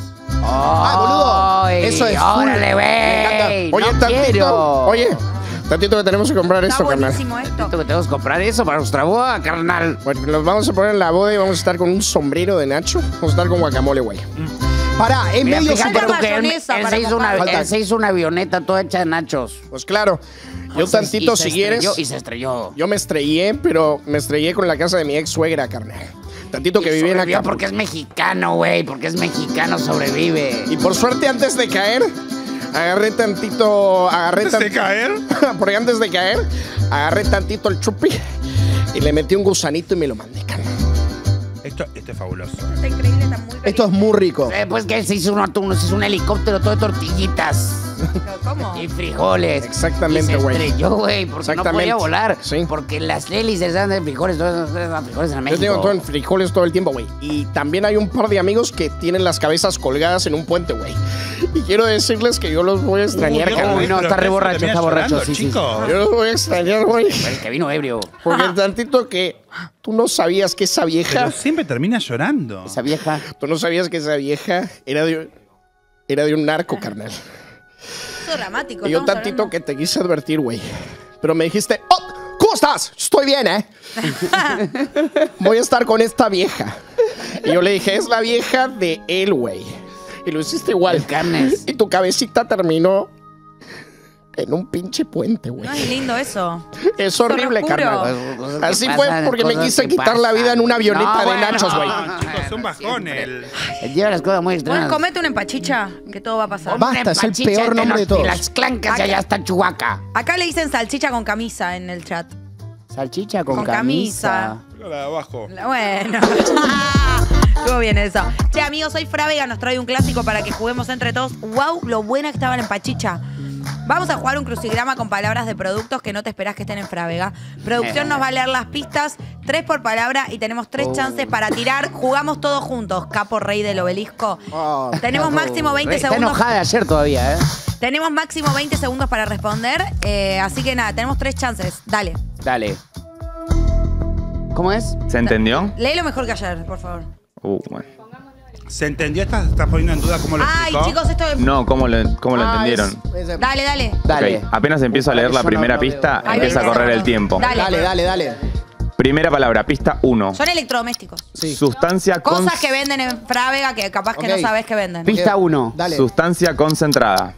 Ah, boludo. Eso es full. Órale, Me güey. encanta. No Tantito, quiero. Oye, tantito que tenemos que comprar Está esto, carnal. buenísimo esto. Esto que tenemos que comprar eso para nuestra boda, carnal. Bueno, nos vamos a poner en la boda y vamos a estar con un sombrero de Nacho. Vamos a estar con guacamole, güey. Pará, es Mira, medio fíjate super. tú que él, mayonesa él para se hizo una, mojar. él se hizo una avioneta toda hecha de nachos. Pues claro. Yo Entonces, tantito, y se si quieres. estrelló, Y se estrelló. Yo me estrellé, pero me estrellé con la casa de mi ex suegra, carnal. Tantito que Y vivía en sobrevivió acá. porque es mexicano, güey. Porque es mexicano, sobrevive. Y por suerte, antes de caer, agarré tantito. Agarré ¿Antes de tan- caer? Porque antes de caer, agarré tantito el chupi y le metí un gusanito y me lo mandé, carnal. Esto, esto es fabuloso. Está increíble, está muy Esto es muy rico. Eh, pues que se hizo, una- se hizo un helicóptero todo de tortillitas. ¿Cómo? Y frijoles. Exactamente, Y se güey. estrelló, güey, porque no Exactamente. podía volar. Sí. Porque las hélices eran de frijoles, todas eran frijoles en Yo México. tengo todo en frijoles todo el tiempo, güey. Y también hay un par de amigos que tienen las cabezas colgadas en un puente, güey. Y quiero decirles que yo los voy a extrañar, Uy, carnal. Uy, no, pero está que re eso borracho, termina está borracho, llorando, sí, sí. chico. Yo los voy a extrañar, güey. El que vino ebrio. Porque tantito que tú no sabías que esa vieja... Pero siempre termina llorando. Esa vieja. Tú no sabías que esa vieja era de, era de un narco, carnal. Eso es dramático. Y yo estamos tantito hablando- que te quise advertir, güey. Pero me dijiste, oh, ¿cómo estás? Estoy bien, ¿eh? Voy a estar con esta vieja. Y yo le dije, es la vieja de él, güey. Y lo hiciste igual. El carnes. Y tu cabecita terminó en un pinche puente, güey. No es lindo eso. Es horrible, oscuro. carnal. Así fue porque me quise quitar la vida en una avioneta No, de bueno. nachos, güey. No, chicos, es un bajón el... Lleva las cosas muy extrañas. Bueno, comete una empachicha, que todo va a pasar. Basta, es el peor nombre de todos. Las clancas y allá está Chubaca. Acá le dicen salchicha con camisa en el chat. Salchicha con, Con camisa. camisa. La de abajo. Bueno. Estuvo bien eso. Che, amigos, soy Frávega, nos trae un clásico para que juguemos entre todos. ¡Wow! Lo buena que estaba en empachicha. Vamos a jugar un crucigrama con palabras de productos que no te esperás que estén en Frávega. Producción nos va a leer las pistas, tres por palabra, y tenemos tres Oh. chances para tirar. Jugamos todos juntos, capo rey del obelisco. Oh, Tenemos capo. máximo veinte Está segundos. enojada de ayer todavía, ¿eh? Tenemos máximo veinte segundos para responder. eh, así que nada, tenemos tres chances. Dale. Dale. ¿Cómo es? ¿Se entendió? Léelo mejor que ayer, por favor. Uh, bueno. ¿Se entendió? ¿Estás, estás poniendo en duda cómo lo Ay, explicó? chicos, esto es... No, ¿cómo lo, cómo lo Ah, entendieron? es- es- Dale, dale. Dale. Ok, apenas empiezo a leer la Yo no primera lo veo. pista, Ahí empieza a veinte correr el segundos. tiempo. Dale. Dale, dale, dale. Primera palabra, pista uno. Son electrodomésticos. Sí. Sustancia con... Cosas que venden en Frávega que capaz que Ok. no sabes que venden. Pista uno. Dale. Sustancia concentrada.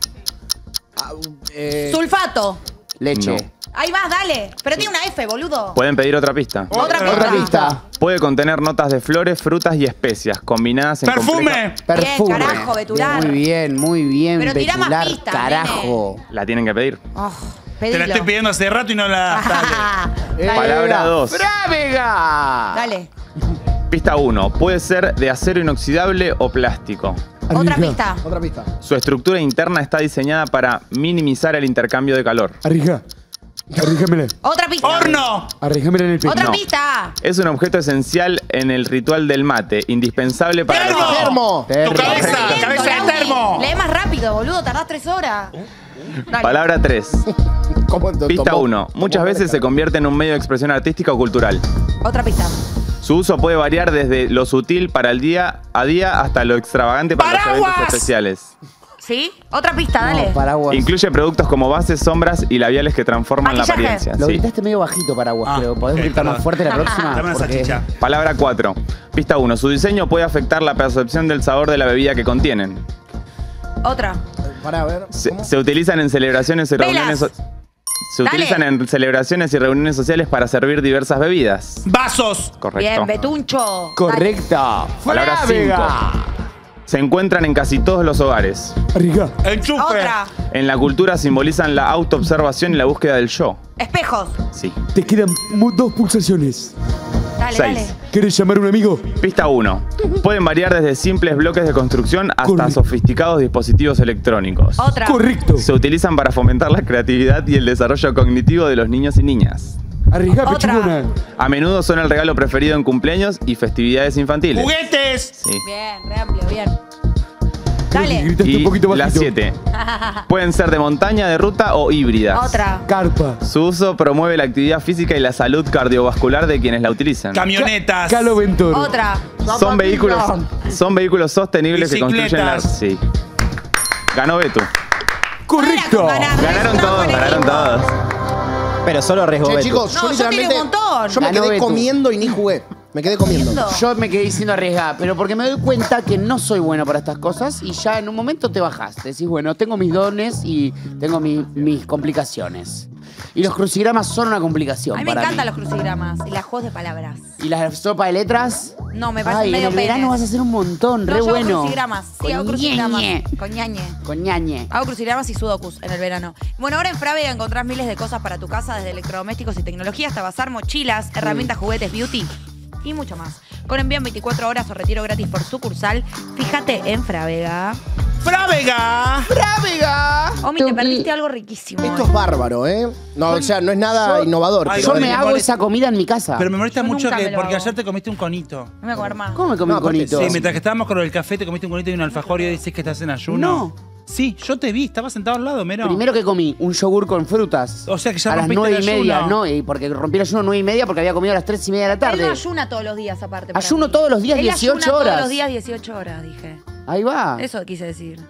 Ah, eh, Sulfato. Leche. No. Ahí vas, dale. Pero tiene una F, boludo. ¿Pueden pedir otra pista? Otra pista. Otra pista. Puede contener notas de flores, frutas y especias combinadas en ¡Perfume! compleja- Perfume. carajo, Betular. Muy bien, muy bien, Pero tirá más Betular, pistas, carajo. La tienen que pedir. Oh, Te pedilo. la estoy pidiendo hace rato y no la... Dale. Dale. Palabra dos. ¡Frávega! Dale. Pista uno. Puede ser de acero inoxidable o plástico. Otra pista. Otra pista. Su estructura interna está diseñada para minimizar el intercambio de calor. Arriesga. Arríjamela. Otra pista. ¡Horno! Arríjamela en el pecho. Otra No. pista. Es un objeto esencial en el ritual del mate, indispensable para... ¡Termo! Termo. ¡Tu Termo. cabeza! Lento, ¡Cabeza de Lauri. termo! Lee más rápido, boludo. Tardás tres horas. Dale. Palabra tres. ¿Cómo to- Pista tomó- uno. tomó Muchas veces verga? se convierte en un medio de expresión artística o cultural. Otra pista. Su uso puede variar desde lo sutil para el día a día hasta lo extravagante para los ¡Paraguas! eventos especiales. ¿Sí? Otra pista, dale. No, paraguas. Incluye productos como bases, sombras y labiales que transforman la Maquillaje. apariencia. Lo Sí. gritaste medio bajito, paraguas, Ah, pero ¿podés ok, gritar más perdón. fuerte la próxima? Dame una Porque- salchicha. Palabra cuatro. Pista uno. Su diseño puede afectar la percepción del sabor de la bebida que contienen. Otra. Pará, a ver. Se, ¿cómo? se utilizan en celebraciones y Velas. reuniones... so- Se Dale. utilizan en celebraciones y reuniones sociales para servir diversas bebidas. ¡Vasos! Correcto. Bien, Betuncho. Correcto. Palabra Frávega. Se encuentran en casi todos los hogares. Arriesga. Dale. ¡Enchufe! Otra. En la cultura simbolizan la autoobservación y la búsqueda del yo. Espejos. Sí. Te quedan mu- dos pulsaciones. Dale, Seis. dale. ¿Quieres llamar a un amigo? Pista uno. Pueden variar desde simples bloques de construcción hasta Correcto. sofisticados dispositivos electrónicos. Otra. Correcto. Se utilizan para fomentar la creatividad y el desarrollo cognitivo de los niños y niñas. Arriesga, Otra. pechugona. A menudo son el regalo preferido en cumpleaños y festividades infantiles. ¡Juguetes! Sí. Bien, re amplio, bien. Creo que Dale. gritaste Y un poquito bajito. las siete. Pueden ser de montaña, de ruta o híbridas. Otra. Carpa. Su uso promueve la actividad física y la salud cardiovascular de quienes la utilizan. Camionetas. Calo Ventor. Otra. Son vehículos, son vehículos sostenibles que construyen la... Bicicletas. Sí. Ganó Betu. Correcto. No era con ganar, Ganaron no, todos, con ganaron equipo. todos. Pero solo arriesgó Che, Betu. chicos, No, yo yo literalmente. tiré un montón. Yo me Ganó quedé Betu. comiendo y ni jugué. Me quedé comiendo. Comiendo. Yo me quedé diciendo arriesgada, pero porque me doy cuenta que no soy bueno para estas cosas y ya en un momento te bajaste. Decís, bueno, tengo mis dones y tengo mi- mis complicaciones. Y los crucigramas son una complicación A mí me para encantan mí. los crucigramas y las juegos de palabras. ¿Y la sopa de letras? No, me parece Ay, en medio el pene. verano vas a hacer un montón, No, re yo hago bueno. crucigramas. Sí, Con hago crucigramas. ñeñe. Con ñañe. Con ñañe. Hago crucigramas y sudokus en el verano. Bueno, ahora en Frávega encontrás miles de cosas para tu casa, desde electrodomésticos y tecnología hasta bazar, mochilas, herramientas, juguetes, beauty y mucho más. Con envío en veinticuatro horas o retiro gratis por sucursal. Fíjate en Frávega. ¡Frávega! ¡Frávega! Omi, te Tuki. perdiste algo riquísimo. Esto hoy. es bárbaro, ¿eh? No, o sea, no es nada yo- innovador. Ay, pero- Yo Pero me me hago molesta- esa comida en mi casa. Pero me molesta Yo mucho nunca que me lo porque hago. ayer te comiste un conito. No me acuerdo más. ¿Cómo me comí No, un aparte, conito? Sí, mientras que estábamos con el café te comiste un conito y un alfajor y hoy dices que estás en ayuno. No. Sí, yo te vi, estabas sentado al lado, Mero. Primero que comí un yogur con frutas. O sea que ya a las rompiste nueve y el media, ayuno. no, y porque rompí el ayuno nueve y media porque había comido a las tres y media de la Él tarde. no ayuna todos los días, aparte. para Ayuno mí. todos los días Él dieciocho ayuna horas. todos los días dieciocho horas, dije. Ahí va. Eso quise decir.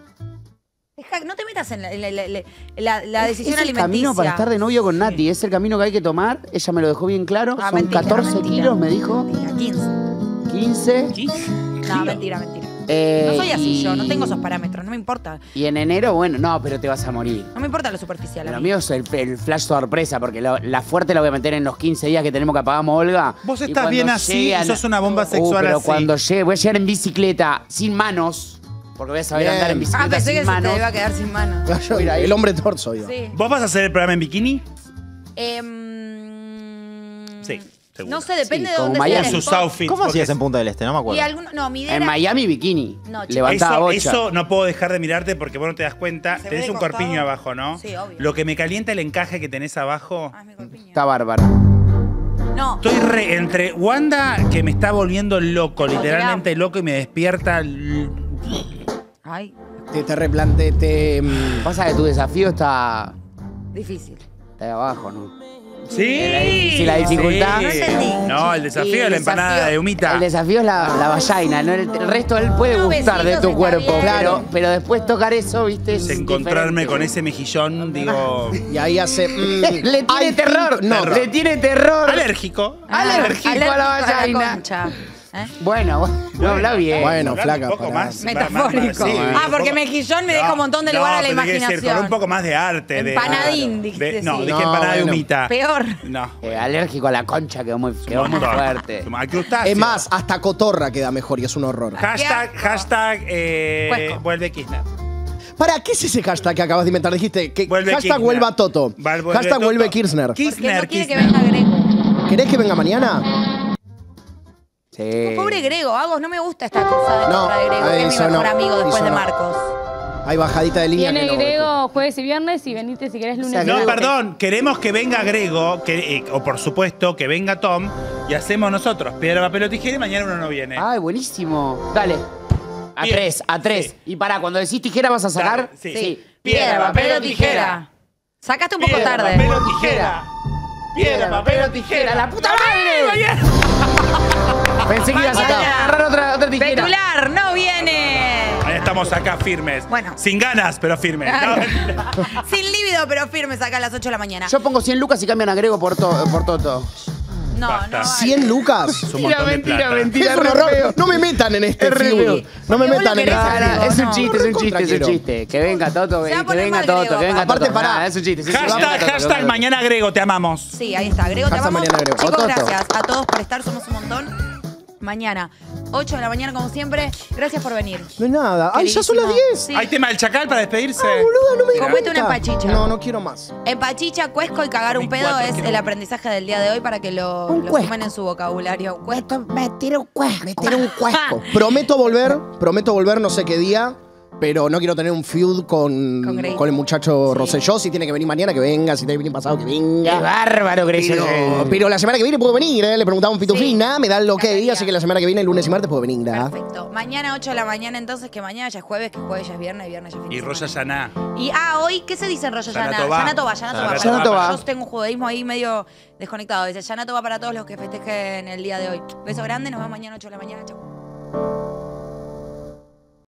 Deja- no te metas en la, en la- la- la- la- la Es- decisión es el alimenticia. camino para estar de novio con Nati, es el camino que hay que tomar. Ella me lo dejó bien claro. Ah, Son mentira, catorce mentira. kilos, me dijo. Mentira, quince. quince. ¿Qué? No, mentira, mentira. Eh, No soy así y- yo, no tengo esos parámetros, no me importa. Y en enero, bueno, no, pero te vas a morir. No me importa lo superficial. a Lo mí. mío es el, el flash sorpresa, porque lo- la fuerte la voy a meter en los quince días que tenemos que apagamos Olga. Vos Y estás cuando bien así llegue a- y sos una bomba Uh, sexual pero así. cuando llegue, voy a llegar en bicicleta, sin manos, porque voy a saber Bien. andar en bicicleta Ah, pensé que sin se manos. te iba a quedar sin mano. Mira, el hombre torso, yo. Sí. ¿Vos vas a hacer el programa en bikini? Em, Sí, seguro. No sé, depende Sí, de como dónde Miami. sea. Sus outfits. ¿Cómo porque hacías en Punta del Este? No me Y acuerdo. alguno, no, mi idea En era- Miami, bikini. No, chicos. Levantaba Eso, bocha. eso no puedo dejar de mirarte porque vos no te das cuenta. Se ve Tenés de un costado. corpiño abajo, ¿no? Sí, obvio. Lo que me calienta el encaje que tenés abajo. Ah, es mi corpiño. Está bárbaro. No. Estoy re- entre Wanda, que me está volviendo loco, Como literalmente loco, y me despierta. l- Ay, Te, te replante, te. mm, Pasa que tu desafío está, difícil. está de abajo, ¿no? Sí. La- sí, la dificultad. Sí. No entendí. No, el Y desafío es el la empanada desafío- de humita. El desafío es la, la vallaina, ¿no? El, el resto él puede No, gustar de besitos tu está cuerpo, bien. pero, Claro. pero después tocar eso, ¿viste? Es Es encontrarme diferente. con ese mejillón, digo. Y ahí hace. mm, Le tiene I terror, think- no, Terror. le tiene terror. Alérgico. Alérgico a la vallaina. concha. ¿Eh? Bueno, bueno, no habla bien. Bueno, Hablame flaca. un poco pará. más. Metafórico. Sí, Ah, un porque poco- mejillón me deja un montón de lugar a la pero tiene que ser imaginación. con un poco más de arte. de- Empanadín, de- dijiste, No, sí. dije No, empanada de bueno. humita. Peor. No. Eh, alérgico a la concha quedó muy, quedó muy montón. fuerte. Al crustáceo. Es más, hasta cotorra queda mejor y es un horror. Hashtag, Qué asco. hashtag, eh, Cuesco. vuelve Kirchner. ¿Para qué es ese hashtag que acabas de inventar? Dijiste que Vuelve hashtag Kirchner. vuelva Toto. Val- vuelve Hashtag Toto. vuelve Kirchner. Porque Kirchner, no quiere que Kirchner. venga Grego. ¿Querés que venga mañana? Sí. Pobre Grego, Agos, no me gusta esta cruzada en No, contra de Grego, que es mi eso mejor no, amigo después eso de no. Marcos. Hay bajadita de línea. Viene que no- Grego jueves y viernes y venite si querés lunes. y No, martes. perdón, queremos que venga Grego, que, eh, o por supuesto que venga Tom, y hacemos nosotros piedra, papel o tijera y mañana uno no viene. Ay, buenísimo. Dale. A Bien. tres, a tres. Sí. Y pará, cuando decís tijera vas a sacar. Dale, sí. Piedra, papel o tijera. Sacaste un poco Piedra, tarde. papel o tijera. Piedra, papel o tijera. ¡La puta madre! Pensé que ibas a Mañana. agarrar otra, otra tijera. Pecular, no viene. Ahí estamos acá firmes. Bueno. Sin ganas, pero firmes. No, Sin líbido, pero firmes acá a las ocho de la mañana. Yo pongo cien lucas y cambian a Grego por, to- por Toto. No, Basta. no. ¿cien lucas? es un montón de mentira, plata. mentira. Es un re horror. feo. No me metan en este Es re feud. feo. No me Porque vos metan lo en querés este hacer, feud. Grego, Es un no. chiste, es un chiste, es un Recontra chiste. Que venga Toto, Se va a que poner venga mal Toto, Grego, que venga aparte, Toto. pará. Nada, es un chiste. sí, sí, que venga Hashtag, Toto, que hashtag, venga Toto. mañana Grego, te amamos. Sí, ahí está. Grego, te Hashtag amamos. mañana Grego. Chicos, O Toto. gracias a todos por estar. Somos un montón. Mañana, ocho de la mañana, como siempre. Gracias por venir. No es nada. Ay, ya son las Queridísimo. diez. Sí. ¿Hay tema del chacal para despedirse? Ah, boluda, no me di Comete cuenta. una empachicha. No, no quiero más. Empachicha, cuesco y cagar un Mis pedo cuatro es quiero- el aprendizaje del día de hoy para que lo, Un lo cuesco. sumen en su vocabulario. Un cuesco. Me tiro un cuesco. Me tiré un cuesco. Prometo volver, prometo volver no sé qué día, pero no quiero tener un feud con, Con Grey. con el muchacho Rosselló. Si tiene que venir mañana, que venga. Si tiene que venir pasado, que Qué venga. bárbaro, Grego. Pero, pero la semana que viene puedo venir, ¿eh? Le preguntamos a un pitufín, Sí. nada, me da el ok, Sacaría. así que la semana que viene, lunes y martes, puedo venir, ¿ah? Perfecto. Mañana, ocho de la mañana, entonces, que mañana ya es jueves, que jueves ya es viernes, y viernes ya es fin de Y semana. Roya Yaná. Y ah, hoy, ¿qué se dice en Rosh Hashanah? Yanatoba. Yanatoba, Yanatoba. Yanatoba. perdón. Yanatoba. Yo tengo un judaísmo ahí medio desconectado. Dice Yanatoba para todos los que festejen el día de hoy. Beso grande, nos vemos mañana ocho de la mañana. Chau.